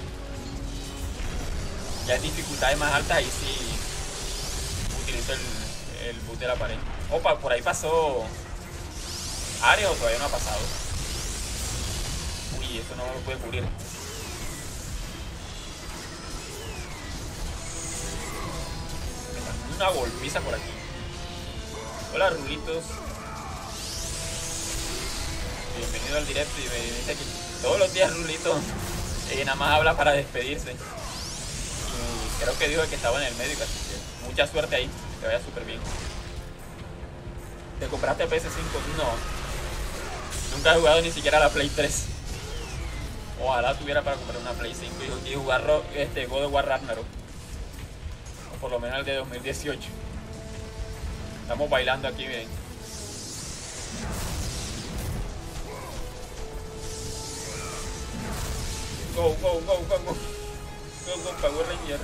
Ya en dificultades más altas, ahí sí utilizo el, el bug de la pared. Opa, por ahí pasó Ares o todavía no ha pasado. Uy, eso no lo puede cubrir. Una golpiza por aquí. Hola Rulitos. Bienvenido al directo. Y me dice que todos los días Rulito eh, nada más habla para despedirse. Y creo que dijo que estaba en el médico, así que mucha suerte ahí, que te vaya súper bien. ¿Te compraste P S cinco? No. Nunca he jugado ni siquiera la Play tres. Ojalá tuviera para comprar una Play cinco y, y jugar este, God of War Ragnarok. O por lo menos el de dos mil dieciocho. Estamos bailando aquí, miren. Go, go, go, go, go. Go, go, Power Ranger.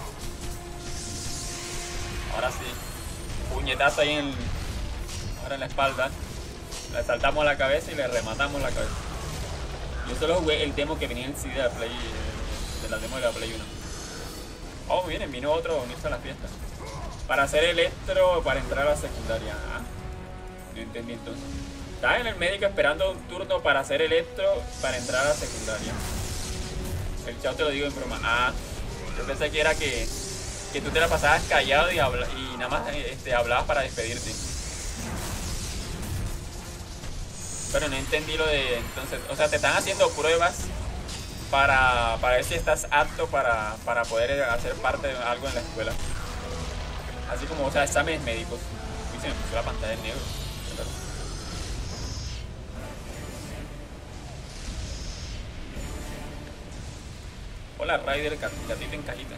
Ahora sí. Puñetazo ahí en el... Ahora en la espalda. Le saltamos a la cabeza y le rematamos la cabeza. Yo solo jugué el demo que venía en el C D de la Play, de la demo de la Play uno. Oh, miren, vino otro a unirse a la fiesta. Para hacer electro, para entrar a la secundaria. Ah, no entendí entonces. Estaba en el médico esperando un turno para hacer electro, para entrar a la secundaria. El chao te lo digo en broma. Ah, yo pensé que era que, que tú te la pasabas callado y, habla, y nada más este, hablabas para despedirte. Pero no entendí lo de entonces. O sea, te están haciendo pruebas para, para ver si estás apto para, para poder hacer parte de algo en la escuela. Así como, o sea, exámenes médicos. Y se me puso la pantalla en negro. Hola, Ryder, gatito en cajita.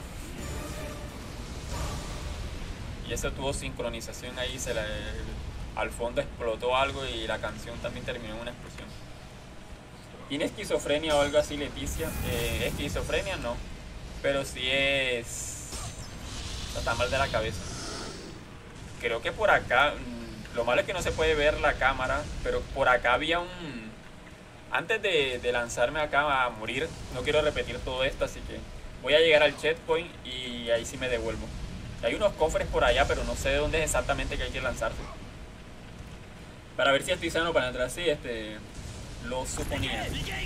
Y eso tuvo sincronización ahí, se la, el, al fondo explotó algo y la canción también terminó en una explosión. ¿Tiene esquizofrenia o algo así, Leticia? Eh, esquizofrenia no, pero sí es... está mal de la cabeza. Creo que por acá, lo malo es que no se puede ver la cámara, pero por acá había un... Antes de, de lanzarme acá a morir, no quiero repetir todo esto, así que voy a llegar al checkpoint y ahí sí me devuelvo. Hay unos cofres por allá, pero no sé de dónde es exactamente que hay que lanzarse. Para ver si estoy sano para entrar. Sí, este... lo suponía.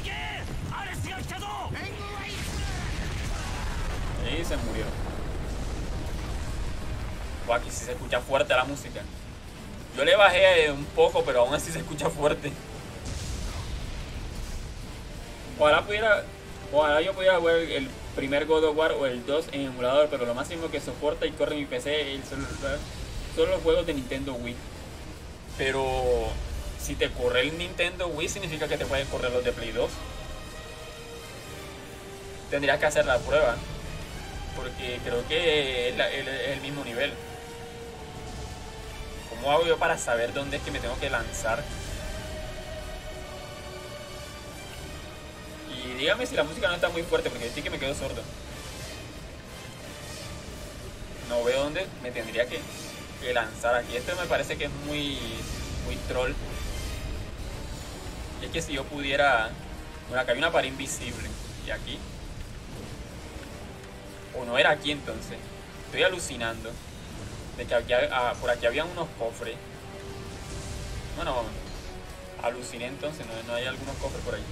Y se murió. Wow, aquí sí se escucha fuerte la música. Yo le bajé un poco, pero aún así se escucha fuerte. Ojalá pudiera... Ojalá yo pudiera jugar el primer God of War o el dos en emulador, pero lo máximo que soporta y corre mi P C es solo, solo los juegos de Nintendo Wii. Pero si te corre el Nintendo Wii significa que te pueden correr los de Play dos. Tendrías que hacer la prueba, porque creo que es, la, es el mismo nivel. ¿Cómo hago yo para saber dónde es que me tengo que lanzar? Y dígame si la música no está muy fuerte, porque sí que me quedo sordo. No veo dónde me tendría que, que lanzar aquí. Esto me parece que es muy, muy troll. Y es que si yo pudiera... Bueno, acá hay una pared invisible. Y aquí... O no era aquí entonces. Estoy alucinando. De que aquí, ah, por aquí había unos cofres. Bueno, aluciné entonces. No, no hay algunos cofres por ahí.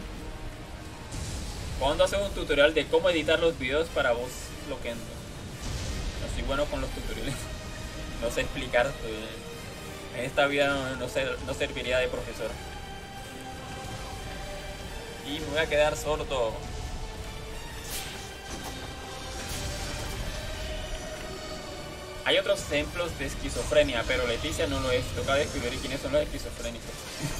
¿Cuándo haces un tutorial de cómo editar los videos para vos, Loquendo? No soy bueno con los tutoriales. No sé explicar. En esta vida no, no, ser, no serviría de profesor. Y me voy a quedar sordo. Hay otros ejemplos de esquizofrenia, pero Leticia no lo es. Toca descubrir quiénes son los esquizofrénicos.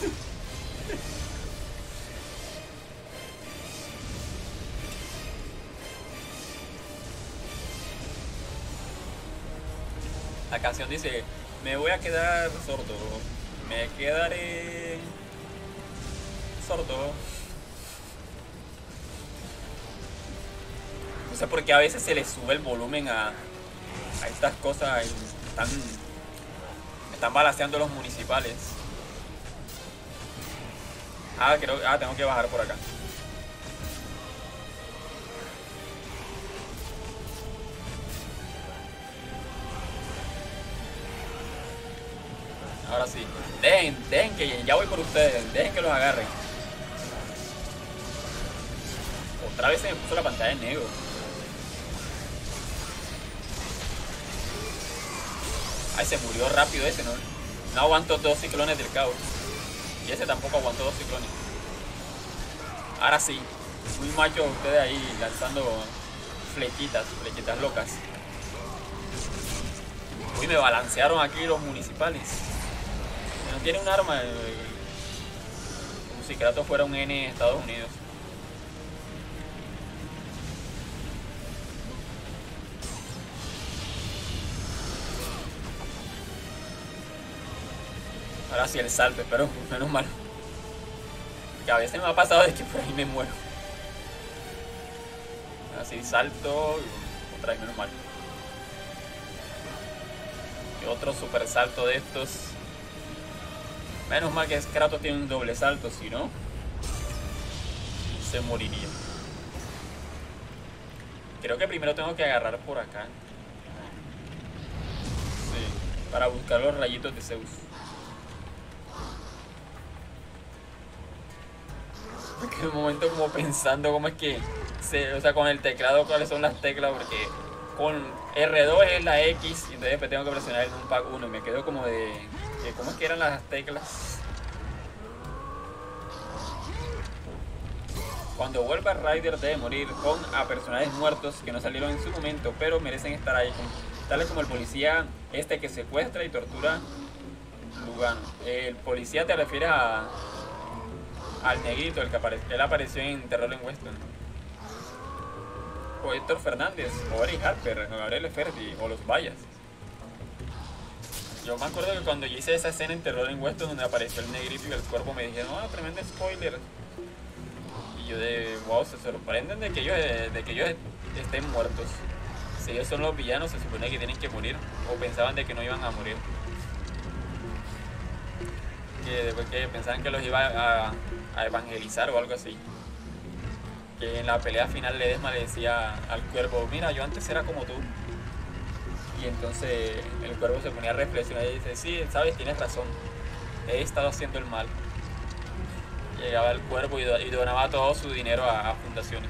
La canción dice, me voy a quedar sordo, me quedaré sordo. No sé por qué a veces se le sube el volumen a, a estas cosas y están, están balanceando los municipales. Ah, creo, ah, tengo que bajar por acá. Ahora sí. Dejen, dejen que ya voy por ustedes. Dejen que los agarren. Otra vez se me puso la pantalla en negro. Ay, se murió rápido ese, ¿no? No aguantó dos ciclones del caos. Y ese tampoco aguantó dos ciclones. Ahora sí. Muy macho ustedes ahí lanzando flechitas, flechitas locas. Uy, me balancearon aquí los municipales. No tiene un arma, como si Kratos fuera un N en Estados Unidos. Ahora sí el salto, pero menos mal. Que a veces me ha pasado de que por ahí me muero. Así salto y otra vez menos mal. Y otro super salto de estos. Menos mal que Kratos tiene un doble salto, si no, se moriría. Creo que primero tengo que agarrar por acá. Sí, para buscar los rayitos de Zeus. En un momento como pensando cómo es que, se, o sea, con el teclado cuáles son las teclas, porque con R dos es la X y entonces después tengo que presionar el numpad uno y me quedo como de... ¿Cómo es que eran las teclas? Cuando vuelva Ryder debe morir con a personajes muertos que no salieron en su momento, pero merecen estar ahí, tales como el policía este que secuestra y tortura Lugano. El policía te refieres a al negrito, el que apare él apareció en Terror en Weston. O Héctor Fernández, o Eric Harper, o Gabriel Ferdi, o los Vallas. Yo me acuerdo que cuando yo hice esa escena en Terror en Weston donde apareció el negrito y el cuerpo, me dijeron, no, tremendo spoiler. Y yo de, wow, se sorprenden de que ellos, de que ellos estén muertos. Si ellos son los villanos, se supone que tienen que morir. O pensaban de que no iban a morir. Que después que pensaban que los iba a, a evangelizar o algo así. Que en la pelea final Ledesma le decía al cuervo, mira, yo antes era como tú. Y entonces el cuervo se ponía a reflexionar y dice, sí, sabes, tienes razón, he estado haciendo el mal. Llegaba el cuervo y, do y donaba todo su dinero a, a fundaciones.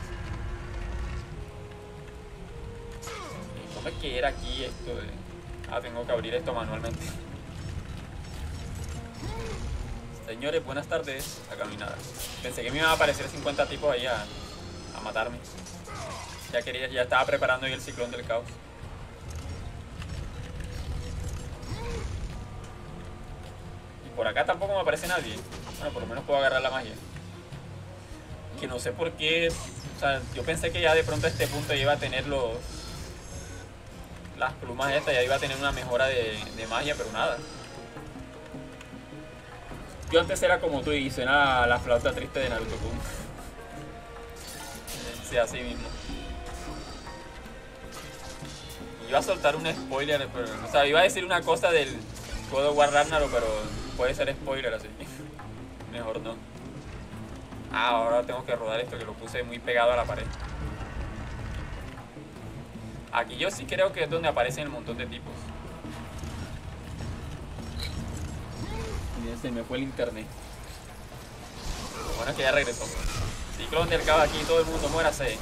¿Y cómo es que era aquí esto de... Ah, tengo que abrir esto manualmente. Señores, buenas tardes. A caminar. Pensé que me iban a aparecer cincuenta tipos ahí a, a matarme. Ya quería, ya estaba preparando yo el ciclón del caos. Y por acá tampoco me aparece nadie. Bueno, por lo menos puedo agarrar la magia. Que no sé por qué. O sea, yo pensé que ya de pronto a este punto ya iba a tener los... Las plumas estas, ya iba a tener una mejora de, de magia, pero nada. Yo antes era como tú y suena la flauta triste de Naruto Kun. Sí, así mismo. Iba a soltar un spoiler, pero, o sea, iba a decir una cosa del God of War Ragnarok, pero puede ser spoiler así. Mejor no. Ah, ahora tengo que rodar esto que lo puse muy pegado a la pared. Aquí yo sí creo que es donde aparecen el montón de tipos. Se me fue el internet. Lo bueno es que ya regresó. Ciclón del caos aquí, todo el mundo muérase.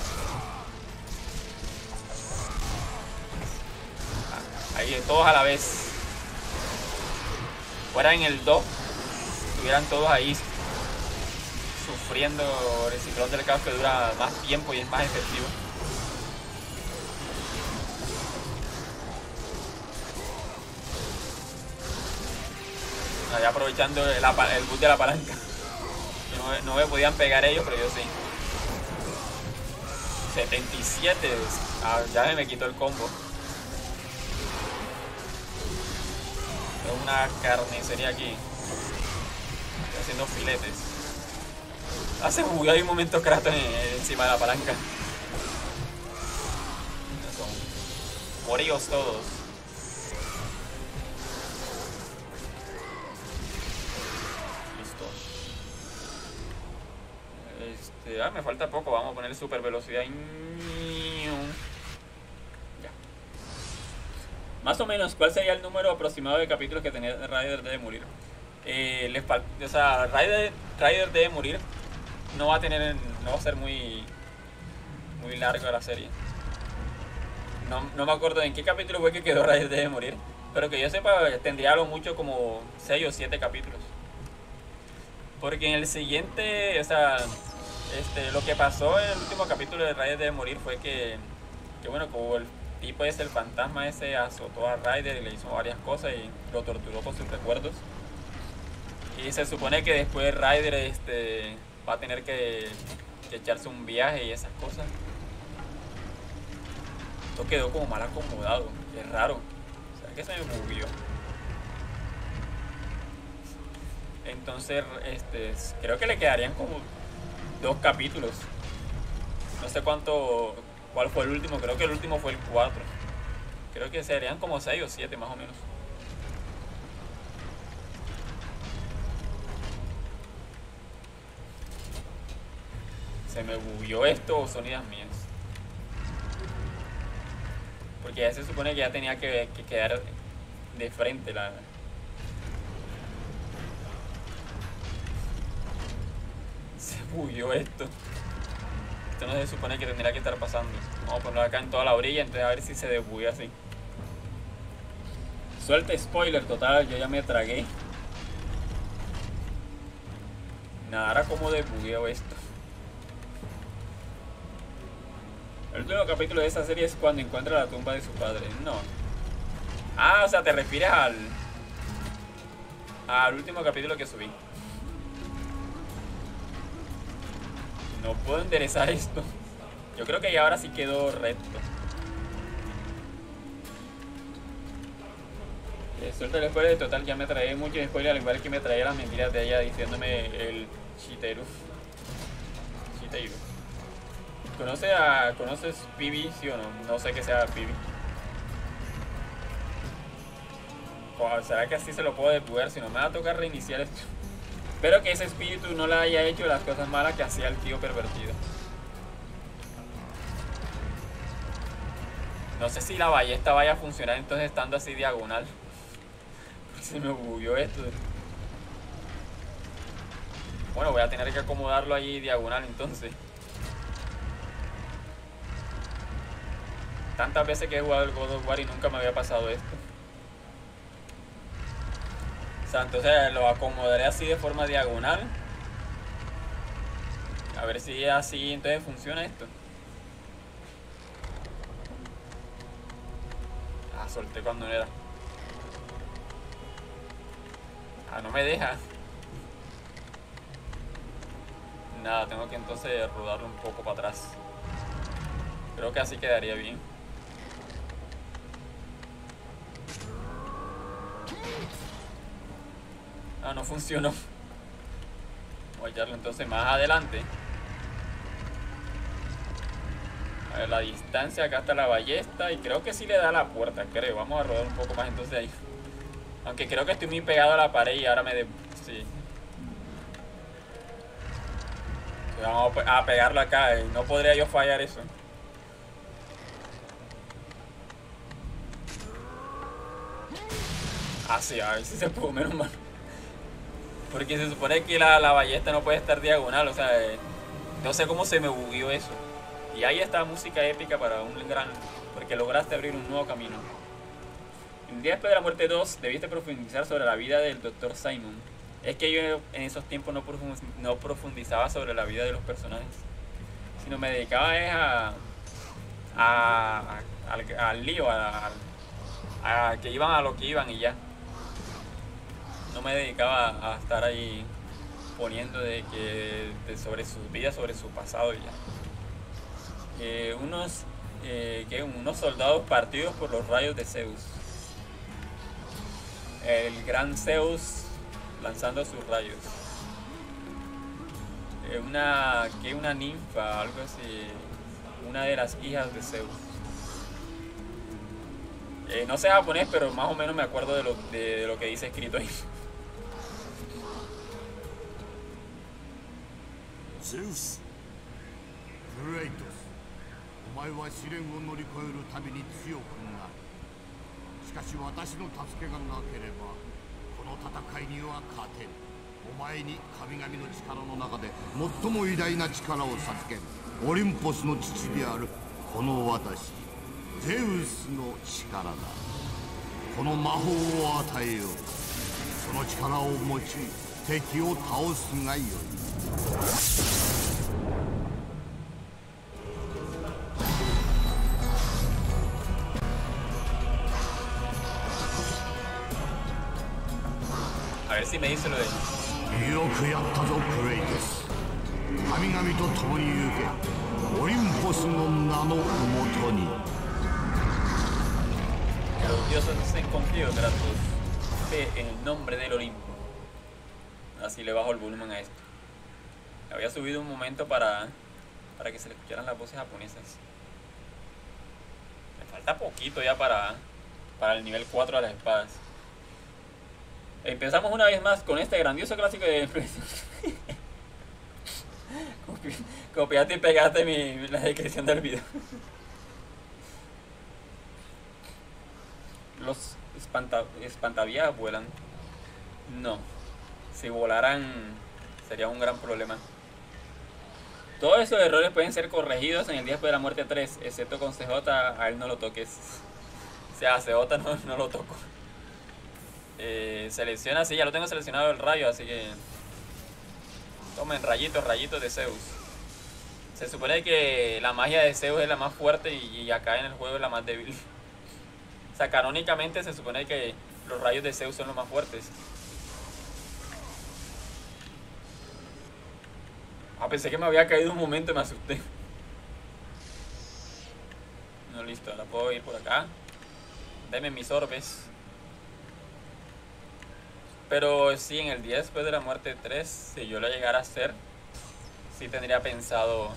Ahí todos a la vez. Fuera en el dos, estuvieran todos ahí sufriendo el ciclón del caos, que dura más tiempo y es más efectivo. Ahí aprovechando el, el bus de la palanca. No, no me podían pegar ellos, pero yo sí. setenta y siete. Ah, ya me quitó el combo. Es una carnicería aquí. Estoy haciendo filetes. Hace muy hay un momento Kratos encima de la palanca. Son moríos todos. Ah, me falta poco, vamos a poner super velocidad. Ya. Más o menos, ¿cuál sería el número aproximado de capítulos que tenía Ryder debe morir? Eh, les falta, o sea, Ryder, Ryder debe morir. No va a tener, no va a ser muy, muy larga la serie. No, no me acuerdo en qué capítulo fue que quedó Ryder debe morir, pero que yo sepa tendría a lo mucho como seis o siete capítulos. Porque en el siguiente, o sea, este, lo que pasó en el último capítulo de Ryder debe morir fue que, que bueno, como el tipo ese, el fantasma ese, azotó a Ryder y le hizo varias cosas y lo torturó con sus recuerdos. Y se supone que después Ryder este, va a tener que, que echarse un viaje y esas cosas. Esto quedó como mal acomodado, es raro. O sea, que se me movió. Entonces, este, creo que le quedarían como dos capítulos. No sé cuánto, cuál fue el último, creo que el último fue el cuatro. Creo que serían como seis o siete más o menos. Se me bugueó esto o son ideas mías. Porque ya se supone que ya tenía que, que quedar de frente la... Se bugueó esto. Esto no se supone que tendría que estar pasando. Vamos a ponerlo acá en toda la orilla, entonces a ver si se desbuguea así. Suelta spoiler total, yo ya me tragué. Nada, ahora como desbugueo esto. El último capítulo de esa serie es cuando encuentra la tumba de su padre. No. Ah, o sea, te refieres al... al último capítulo que subí. No puedo enderezar esto. Yo creo que ya ahora sí quedó recto. Eh, suelta el spoiler total, ya me trae mucho spoiler, al igual que me traía las mentiras de ella diciéndome el Shiteru. Shiteru. ¿Conoce a, ¿Conoces Pibi, sí o no? No sé qué sea Pibi. ¿Será que así se lo puedo desbugar? Si no me va a tocar reiniciar esto. Espero que ese espíritu no le haya hecho las cosas malas que hacía el tío pervertido. No sé si la ballesta vaya a funcionar entonces estando así diagonal. Se me bugueó esto. Bueno, voy a tener que acomodarlo ahí diagonal entonces. Tantas veces que he jugado el God of War y nunca me había pasado esto. O sea, entonces lo acomodaré así de forma diagonal. A ver si así entonces funciona esto. Ah, solté cuando no era. Ah, no me deja. Nada, tengo que entonces rodarlo un poco para atrás. Creo que así quedaría bien. Ah, no funcionó. Voy a echarlo entonces más adelante. A ver, la distancia, acá está la ballesta. Y creo que sí le da a la puerta, creo. Vamos a rodar un poco más entonces ahí. Aunque creo que estoy muy pegado a la pared y ahora me... De... Sí. Vamos a pegarlo acá. No podría yo fallar eso. Ah, sí, a ver si se pudo, menos mal. Porque se supone que la, la ballesta no puede estar diagonal, o sea, eh, no sé cómo se me bugueó eso. Y ahí está música épica para un gran... porque lograste abrir un nuevo camino. El día después de la muerte dos, debiste profundizar sobre la vida del doctor Simon. Es que yo en esos tiempos no, profund, no profundizaba sobre la vida de los personajes, sino me dedicaba a... a, a al, al lío, a, a, a que iban a lo que iban y ya. No me dedicaba a estar ahí poniendo de que de sobre su vida, sobre su pasado y ya. Eh, unos, eh, ¿qué? unos soldados partidos por los rayos de Zeus. El gran Zeus lanzando sus rayos. Eh, una, ¿qué? Una ninfa, algo así. Una de las hijas de Zeus. Eh, no sé japonés, pero más o menos me acuerdo de lo, de, de lo que dice escrito ahí. Zeus, Kratos, お前は試練を乗り越えるたびに強くなる。しかし私の助けがなければ、この戦いには勝てん。お前に神々の力の中で最も偉大な力を授ける。オリンポスの父であるこの私、ゼウスの力だ。この魔法を与えよう。その力を用い、敵を倒すがよい。 A ver si me dice lo de... よくやったぞクレイトス。神々と共に行け。オリンポスの名のもとに。 Los dioses estén confiados, Kratos. Fe en el nombre del Olimpo. Así le bajo el volumen a esto. Había subido un momento para, para que se le escucharan las voces japonesas. Me falta poquito ya para, para el nivel cuatro de las espadas. Empezamos una vez más con este grandioso clásico de Copi, copiaste y pegaste mi, la descripción del video. Los espanta, espantavías vuelan. No. Si volaran sería un gran problema. Todos esos errores pueden ser corregidos en el día después de la muerte tres, excepto con C J, a él no lo toques. O sea, a C J no, no lo toco. Eh, selecciona, sí, ya lo tengo seleccionado el rayo, así que... Tomen rayitos, rayitos de Zeus. Se supone que la magia de Zeus es la más fuerte y, y acá en el juego es la más débil. O sea, canónicamente se supone que los rayos de Zeus son los más fuertes. Ah, pensé que me había caído un momento y me asusté. No, listo, ahora puedo ir por acá. Deme mis orbes. Pero sí, en el día después de la muerte de tres, si yo lo llegara a hacer, sí tendría pensado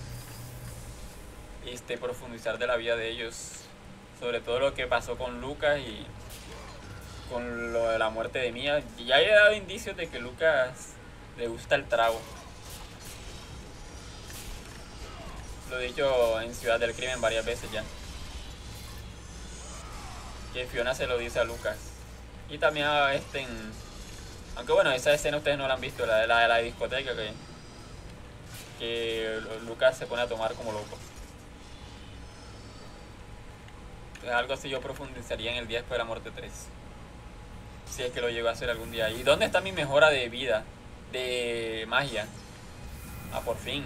este, profundizar de la vida de ellos. Sobre todo lo que pasó con Lucas y con lo de la muerte de Mia. Ya he dado indicios de que Lucas le gusta el trago. Lo he dicho en Ciudad del Crimen varias veces ya. Que Fiona se lo dice a Lucas. Y también a este en... Aunque bueno, esa escena ustedes no la han visto, la de la, de la discoteca que... Que Lucas se pone a tomar como loco. Entonces, algo así yo profundizaría en el día después de la muerte tres. Si es que lo llego a hacer algún día. ¿Y dónde está mi mejora de vida? De magia. Ah, por fin.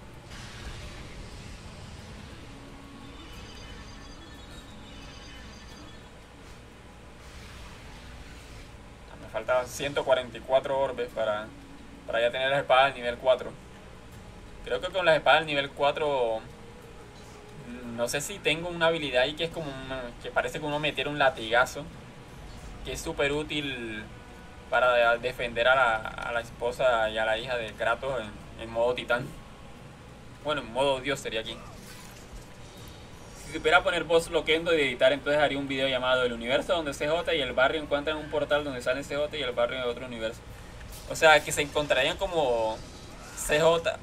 Me faltaban ciento cuarenta y cuatro orbes para, para ya tener las espadas al nivel cuatro. Creo que con las espadas al nivel cuatro... No sé si tengo una habilidad ahí que es como una, que parece que uno metiera un latigazo. Que es súper útil para defender a la, a la esposa y a la hija de Kratos en, en modo titán. Bueno, en modo dios sería aquí. Si supiera poner voz loquendo y editar, entonces haría un video llamado El universo donde C J y el barrio encuentran un portal donde sale C J y el barrio de otro universo. O sea, que se encontrarían como C J...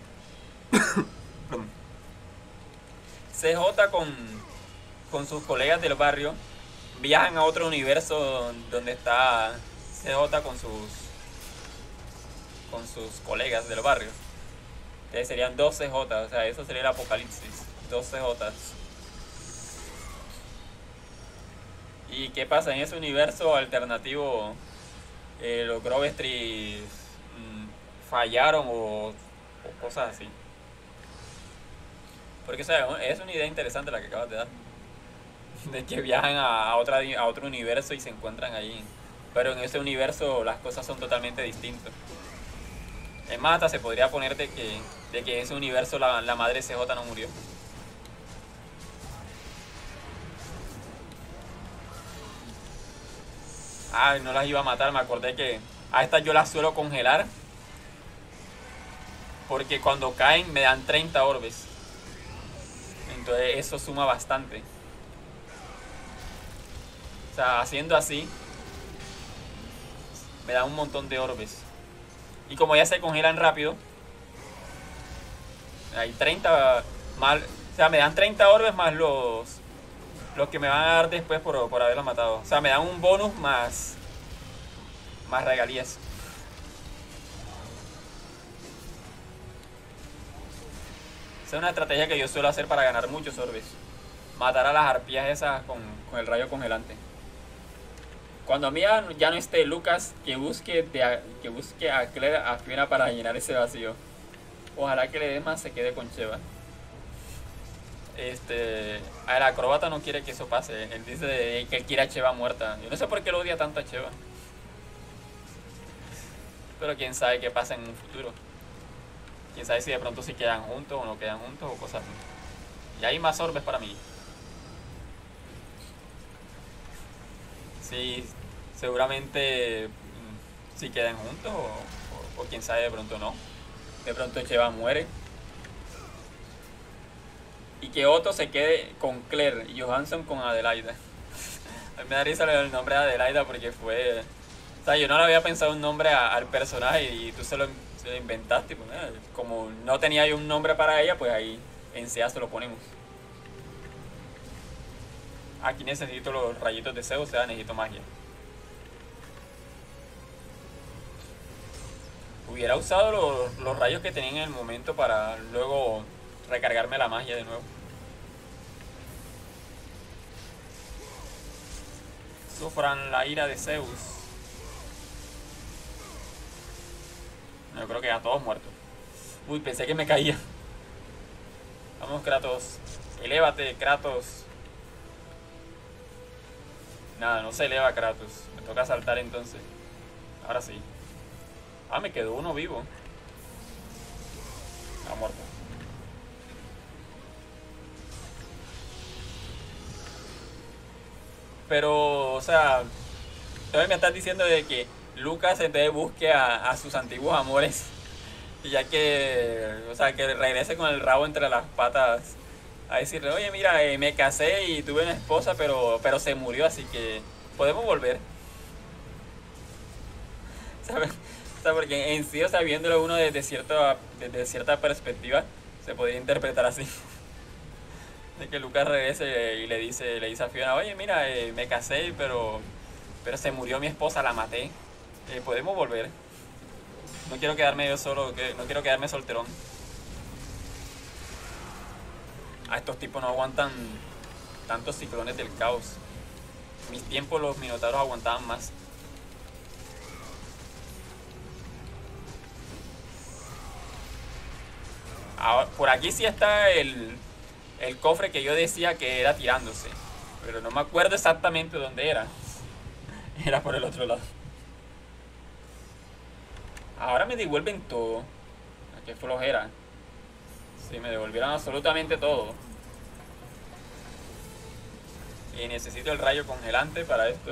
C J con, con sus colegas del barrio viajan a otro universo donde está C J con sus con sus colegas del barrio. Entonces serían dos C J, o sea, eso sería el apocalipsis, dos C J. ¿Y qué pasa? En ese universo alternativo eh, los Grovestry mmm, fallaron o, o cosas así. Porque o sea, es una idea interesante la que acabas de dar. De que viajan a, otra, a otro universo y se encuentran ahí. Pero en ese universo las cosas son totalmente distintas. Es más, hasta se podría poner de que, de que en ese universo la, la madre C J no murió. Ah, no las iba a matar, me acordé que a estas yo las suelo congelar. Porque cuando caen me dan treinta orbes. Entonces eso suma bastante. O sea, haciendo así me da un montón de orbes. Y como ya se congelan rápido, hay treinta más, o sea, me dan treinta orbes más los los que me van a dar después por, por haberlos matado. O sea, me dan un bonus más más regalías. Esa es una estrategia que yo suelo hacer para ganar muchos orbes. Matar a las arpías esas con, con el rayo congelante. Cuando a mí ya no esté Lucas, que busque, de, que busque a Claire a Fiona para llenar ese vacío. Ojalá que le dé más, se quede con Sheva. Este, el acróbata no quiere que eso pase. Él dice que él quiere a Sheva muerta. Yo no sé por qué lo odia tanto a Sheva. Pero quién sabe qué pasa en un futuro. Quién sabe si de pronto si quedan juntos o no quedan juntos o cosas así. Y hay más orbes para mí. Sí, seguramente si quedan juntos o, o, o quién sabe, de pronto no. De pronto Sheva muere. Y que Otto se quede con Claire y Johansson con Adelaida. A mí me da risa el nombre de Adelaida porque fue... O sea, yo no le había pensado un nombre a, al personaje y tú se lo, se lo inventaste. Pues, eh, como no tenía yo un nombre para ella, pues ahí en S E A se lo ponemos. Aquí necesito los rayitos de Zeus, o sea, necesito magia. Hubiera usado los, los rayos que tenía en el momento para luego recargarme la magia de nuevo. Sufran la ira de Zeus. Yo creo que ya todos muertos. Uy, pensé que me caía. Vamos, Kratos. Elévate, Kratos. Nada, no se eleva Kratos. Me toca saltar entonces. Ahora sí. Ah, me quedó uno vivo. Ha muerto. Pero, o sea, todavía me estás diciendo de que Lucas entonces busque a, a sus antiguos amores. Y ya que, o sea, que regrese con el rabo entre las patas a decirle, oye, mira, eh, me casé y tuve una esposa, pero, pero se murió, así que podemos volver. ¿Sabes? O sea, porque en sí, o sea, viéndolo uno desde cierta, desde cierta perspectiva, se podría interpretar así. De que Lucas regrese y le dice, le dice a Fiona, oye, mira, eh, me casé, pero, pero se murió mi esposa, la maté. Eh, podemos volver. No quiero quedarme yo solo, que, no quiero quedarme solterón. A estos tipos no aguantan tantos ciclones del caos. En mis tiempos los minotauros aguantaban más. Ahora, por aquí sí está el, el cofre que yo decía que era tirándose. Pero no me acuerdo exactamente dónde era. Era por el otro lado. Ahora me devuelven todo. Qué flojera. Sí, me devolvieron absolutamente todo. Y necesito el rayo congelante para esto.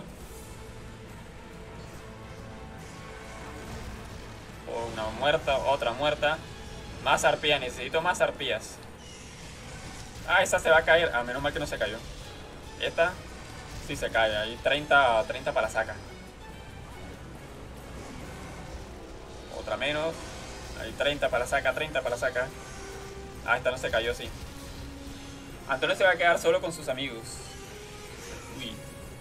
Una muerta, otra muerta. Más arpías, necesito más arpías. Ah, esa se va a caer. A menos mal que no se cayó. Esta sí se cae. Ahí treinta, treinta para la saca. Otra menos. Ahí treinta para la saca, treinta para la saca. Ah, esta no se cayó, sí. Antonio se va a quedar solo con sus amigos. Uy.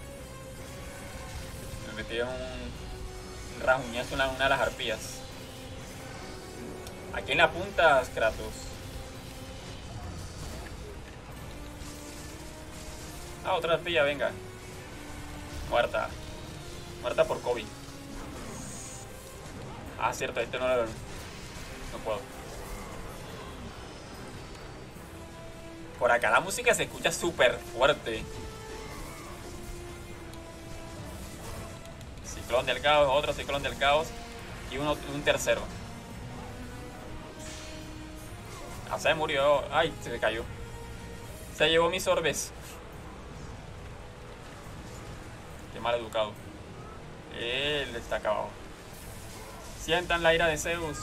Me metí un, un rajuñazo en una, una de las arpías. ¿A quién le apuntas, Kratos? Ah, otra arpía, venga. Muerta. Muerta por COVID. Ah, cierto, este no lo... No puedo. Por acá la música se escucha súper fuerte. Ciclón del caos, otro ciclón del caos. Y uno, un tercero. Ah, se murió. Ay, se cayó. Se llevó mis orbes. Qué mal educado. Él está acabado. Sientan la ira de Zeus.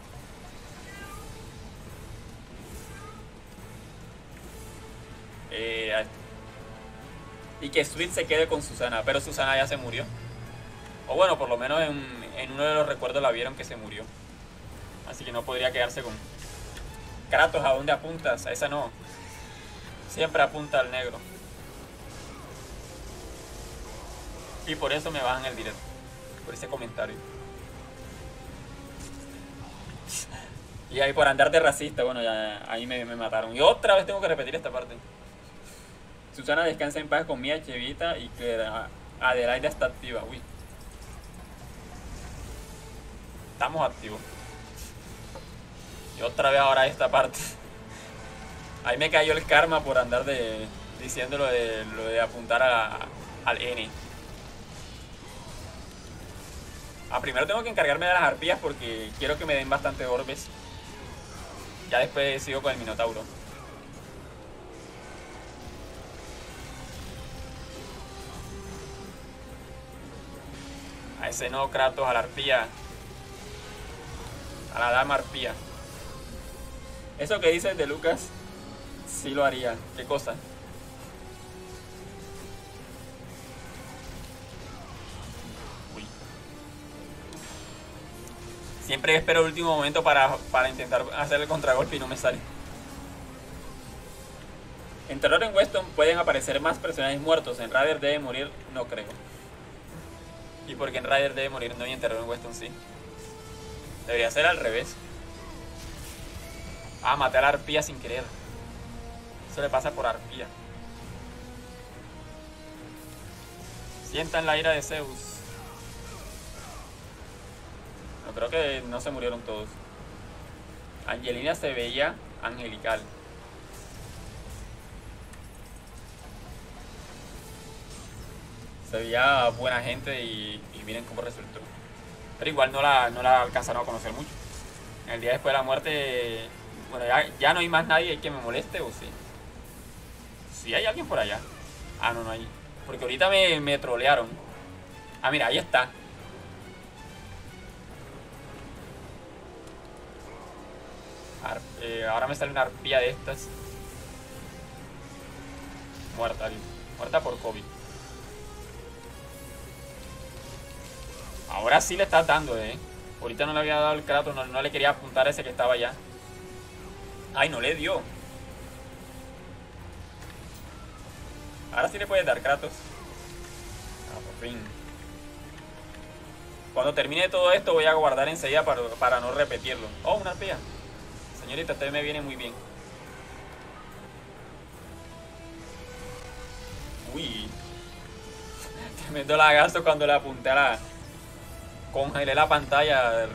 Eh, y que Sweet se quede con Susana. Pero Susana ya se murió. O bueno, por lo menos en, en uno de los recuerdos la vieron que se murió. Así que no podría quedarse con... Kratos, ¿a dónde apuntas? A esa no. Siempre apunta al negro. Y por eso me bajan el directo. Por ese comentario. Y ahí por andar de racista, bueno, ya ahí me, me mataron. Y otra vez tengo que repetir esta parte. Susana descansa en paz con Mia, Chevita y que Adelaida está activa. Uy. Estamos activos. Y otra vez ahora esta parte. Ahí me cayó el karma por andar de diciendo lo de, lo de apuntar a, al N. Ah, primero tengo que encargarme de las arpías porque quiero que me den bastante orbes. Ya después sigo con el Minotauro. A ese no, Kratos, a la arpía. A la dama arpía. Eso que dices de Lucas, sí lo haría. ¿Qué cosa? Uy. Siempre espero el último momento para, para intentar hacer el contragolpe y no me sale. En Terror en Weston pueden aparecer más personajes muertos. En Raider debe morir, no creo. ¿Y por qué en Raider debe morir no y en Terror en Weston sí? Debería ser al revés. Ah, maté a la arpía sin querer. Eso le pasa por arpía. Sientan la ira de Zeus. No, creo que no se murieron todos. Angelina se veía angelical. Se veía buena gente y, y miren cómo resultó. Pero igual no la, no la alcanzaron a conocer mucho. El día después de la muerte, bueno, ya, ya no hay más nadie que me moleste, ¿o sí? ¿Sí hay alguien por allá? Ah, no, no hay. Porque ahorita me, me trolearon. Ah, mira, ahí está. Ar eh, ahora me sale una arpía de estas. Muerta, muerta por COVID. Ahora sí le estás dando, eh. Ahorita no le había dado el Kratos, no, no le quería apuntar a ese que estaba allá. Ay, no le dio. Ahora sí le puedes dar, Kratos. Ah, por fin. Cuando termine todo esto voy a guardar enseguida para, para no repetirlo. Oh, una arpía. Señorita, usted me viene muy bien. Uy. Tremendo lagazo cuando le apunté a la... Congelé la pantalla.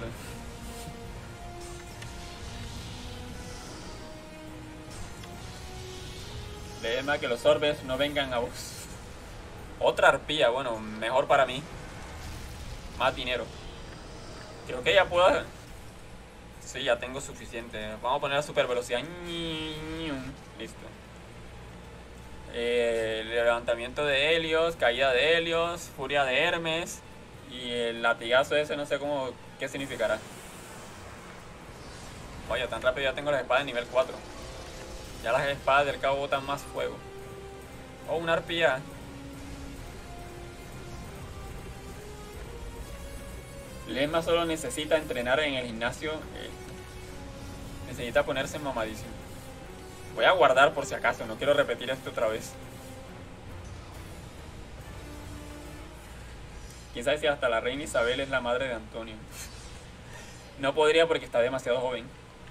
Déjeme que los orbes no vengan a vos. Otra arpía, bueno, mejor para mí. Más dinero. Creo que ya puedo... Sí, ya tengo suficiente. Vamos a poner la super velocidad. Listo. Eh, el levantamiento de Helios, caída de Helios, furia de Hermes. Y el latigazo ese no sé cómo, qué significará. Vaya, tan rápido ya tengo las espadas de nivel cuatro. Ya las espadas del cabo botan más fuego. Oh, una arpía. Lemma solo necesita entrenar en el gimnasio. Eh, necesita ponerse mamadísimo. Voy a guardar por si acaso, no quiero repetir esto otra vez. Quién sabe si hasta la reina Isabel es la madre de Antonio. No podría porque está demasiado joven.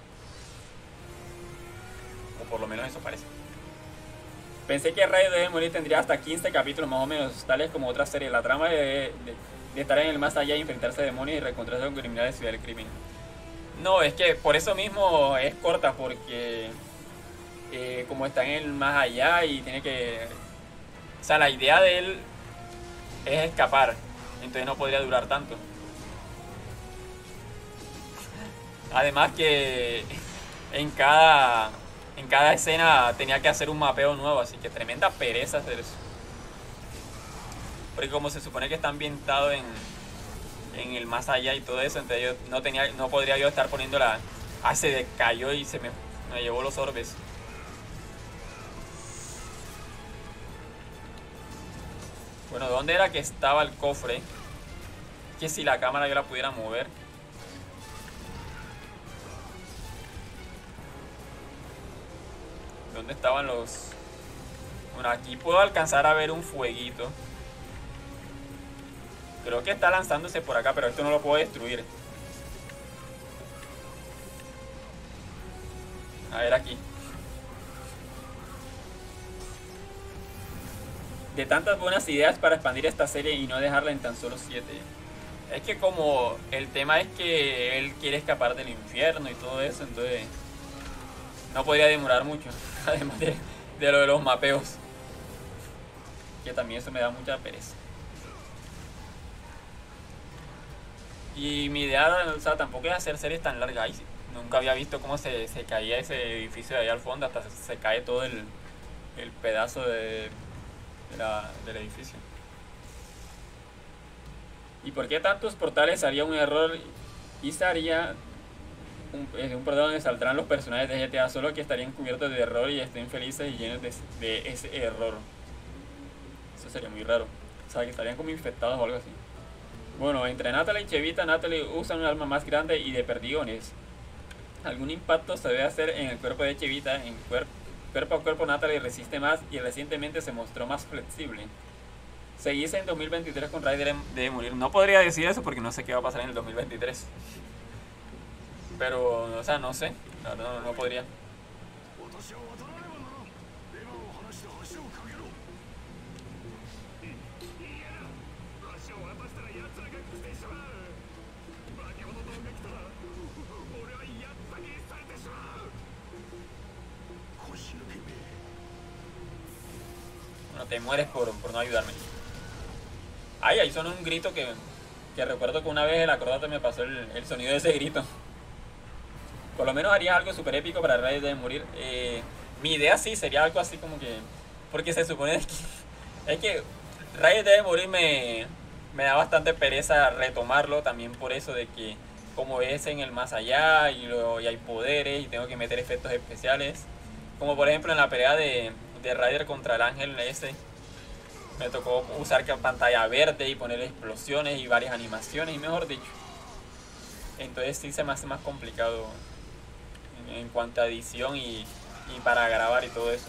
O por lo menos eso parece. Pensé que Rey de Morir tendría hasta quince capítulos más o menos, tales como otras series. La trama de, de, de estar en el más allá y enfrentarse a demonios y reencontrarse con criminales y ciudad del crimen. No, es que por eso mismo es corta, porque eh, como está en el más allá y tiene que... O sea, la idea de él es escapar. Entonces no podría durar tanto. Además que en cada en cada escena tenía que hacer un mapeo nuevo, así que tremenda pereza hacer eso. Porque como se supone que está ambientado en, en el más allá y todo eso, entonces yo no tenía, no podría yo estar poniendo la... Ah, se decayó y se me, me llevó los orbes. Bueno, ¿dónde era que estaba el cofre? Que si la cámara yo la pudiera mover. ¿Dónde estaban los...? Bueno, aquí puedo alcanzar a ver un fueguito. Creo que está lanzándose por acá, pero esto no lo puedo destruir. A ver aquí. De tantas buenas ideas para expandir esta serie y no dejarla en tan solo siete. Es que como el tema es que él quiere escapar del infierno y todo eso, entonces no podría demorar mucho. Además de, de lo de los mapeos, que también eso me da mucha pereza. Y mi idea, o sea, tampoco es hacer series tan largas. Ay, nunca había visto cómo se, se caía ese edificio de ahí al fondo, hasta se, se cae todo el, el pedazo de, de la, del edificio. ¿Y por qué tantos portales haría un error y sería un, un portal donde saldrán los personajes de G T A? Solo que estarían cubiertos de error y estén felices y llenos de, de ese error. Eso sería muy raro. O sea, que estarían como infectados o algo así. Bueno, entre Natalie y Chevita, Natalie usa un arma más grande y de perdigones. Algún impacto se debe hacer en el cuerpo de Chevita. En cuerpo, cuerpo a cuerpo Natalie resiste más y recientemente se mostró más flexible. Seguirse en dos mil veintitrés con Ryder debe morir. No podría decir eso porque no sé qué va a pasar en el dos mil veintitrés. Pero, o sea, no sé. No, no, no podría. Bueno, te mueres por, por no ayudarme. Ay, ahí sonó un grito que, que recuerdo que una vez el acróbata me pasó el, el sonido de ese grito. Por lo menos haría algo súper épico para Raider debe morir. Eh, mi idea sí sería algo así como que... Porque se supone que... Es que Raider debe morir me, me da bastante pereza retomarlo. También por eso de que como es en el más allá y, lo, y hay poderes y tengo que meter efectos especiales. Como por ejemplo en la pelea de, de Raider contra el ángel ese. Me tocó usar pantalla verde y poner explosiones y varias animaciones y mejor dicho. Entonces sí se me hace más complicado en cuanto a edición y, y para grabar y todo eso.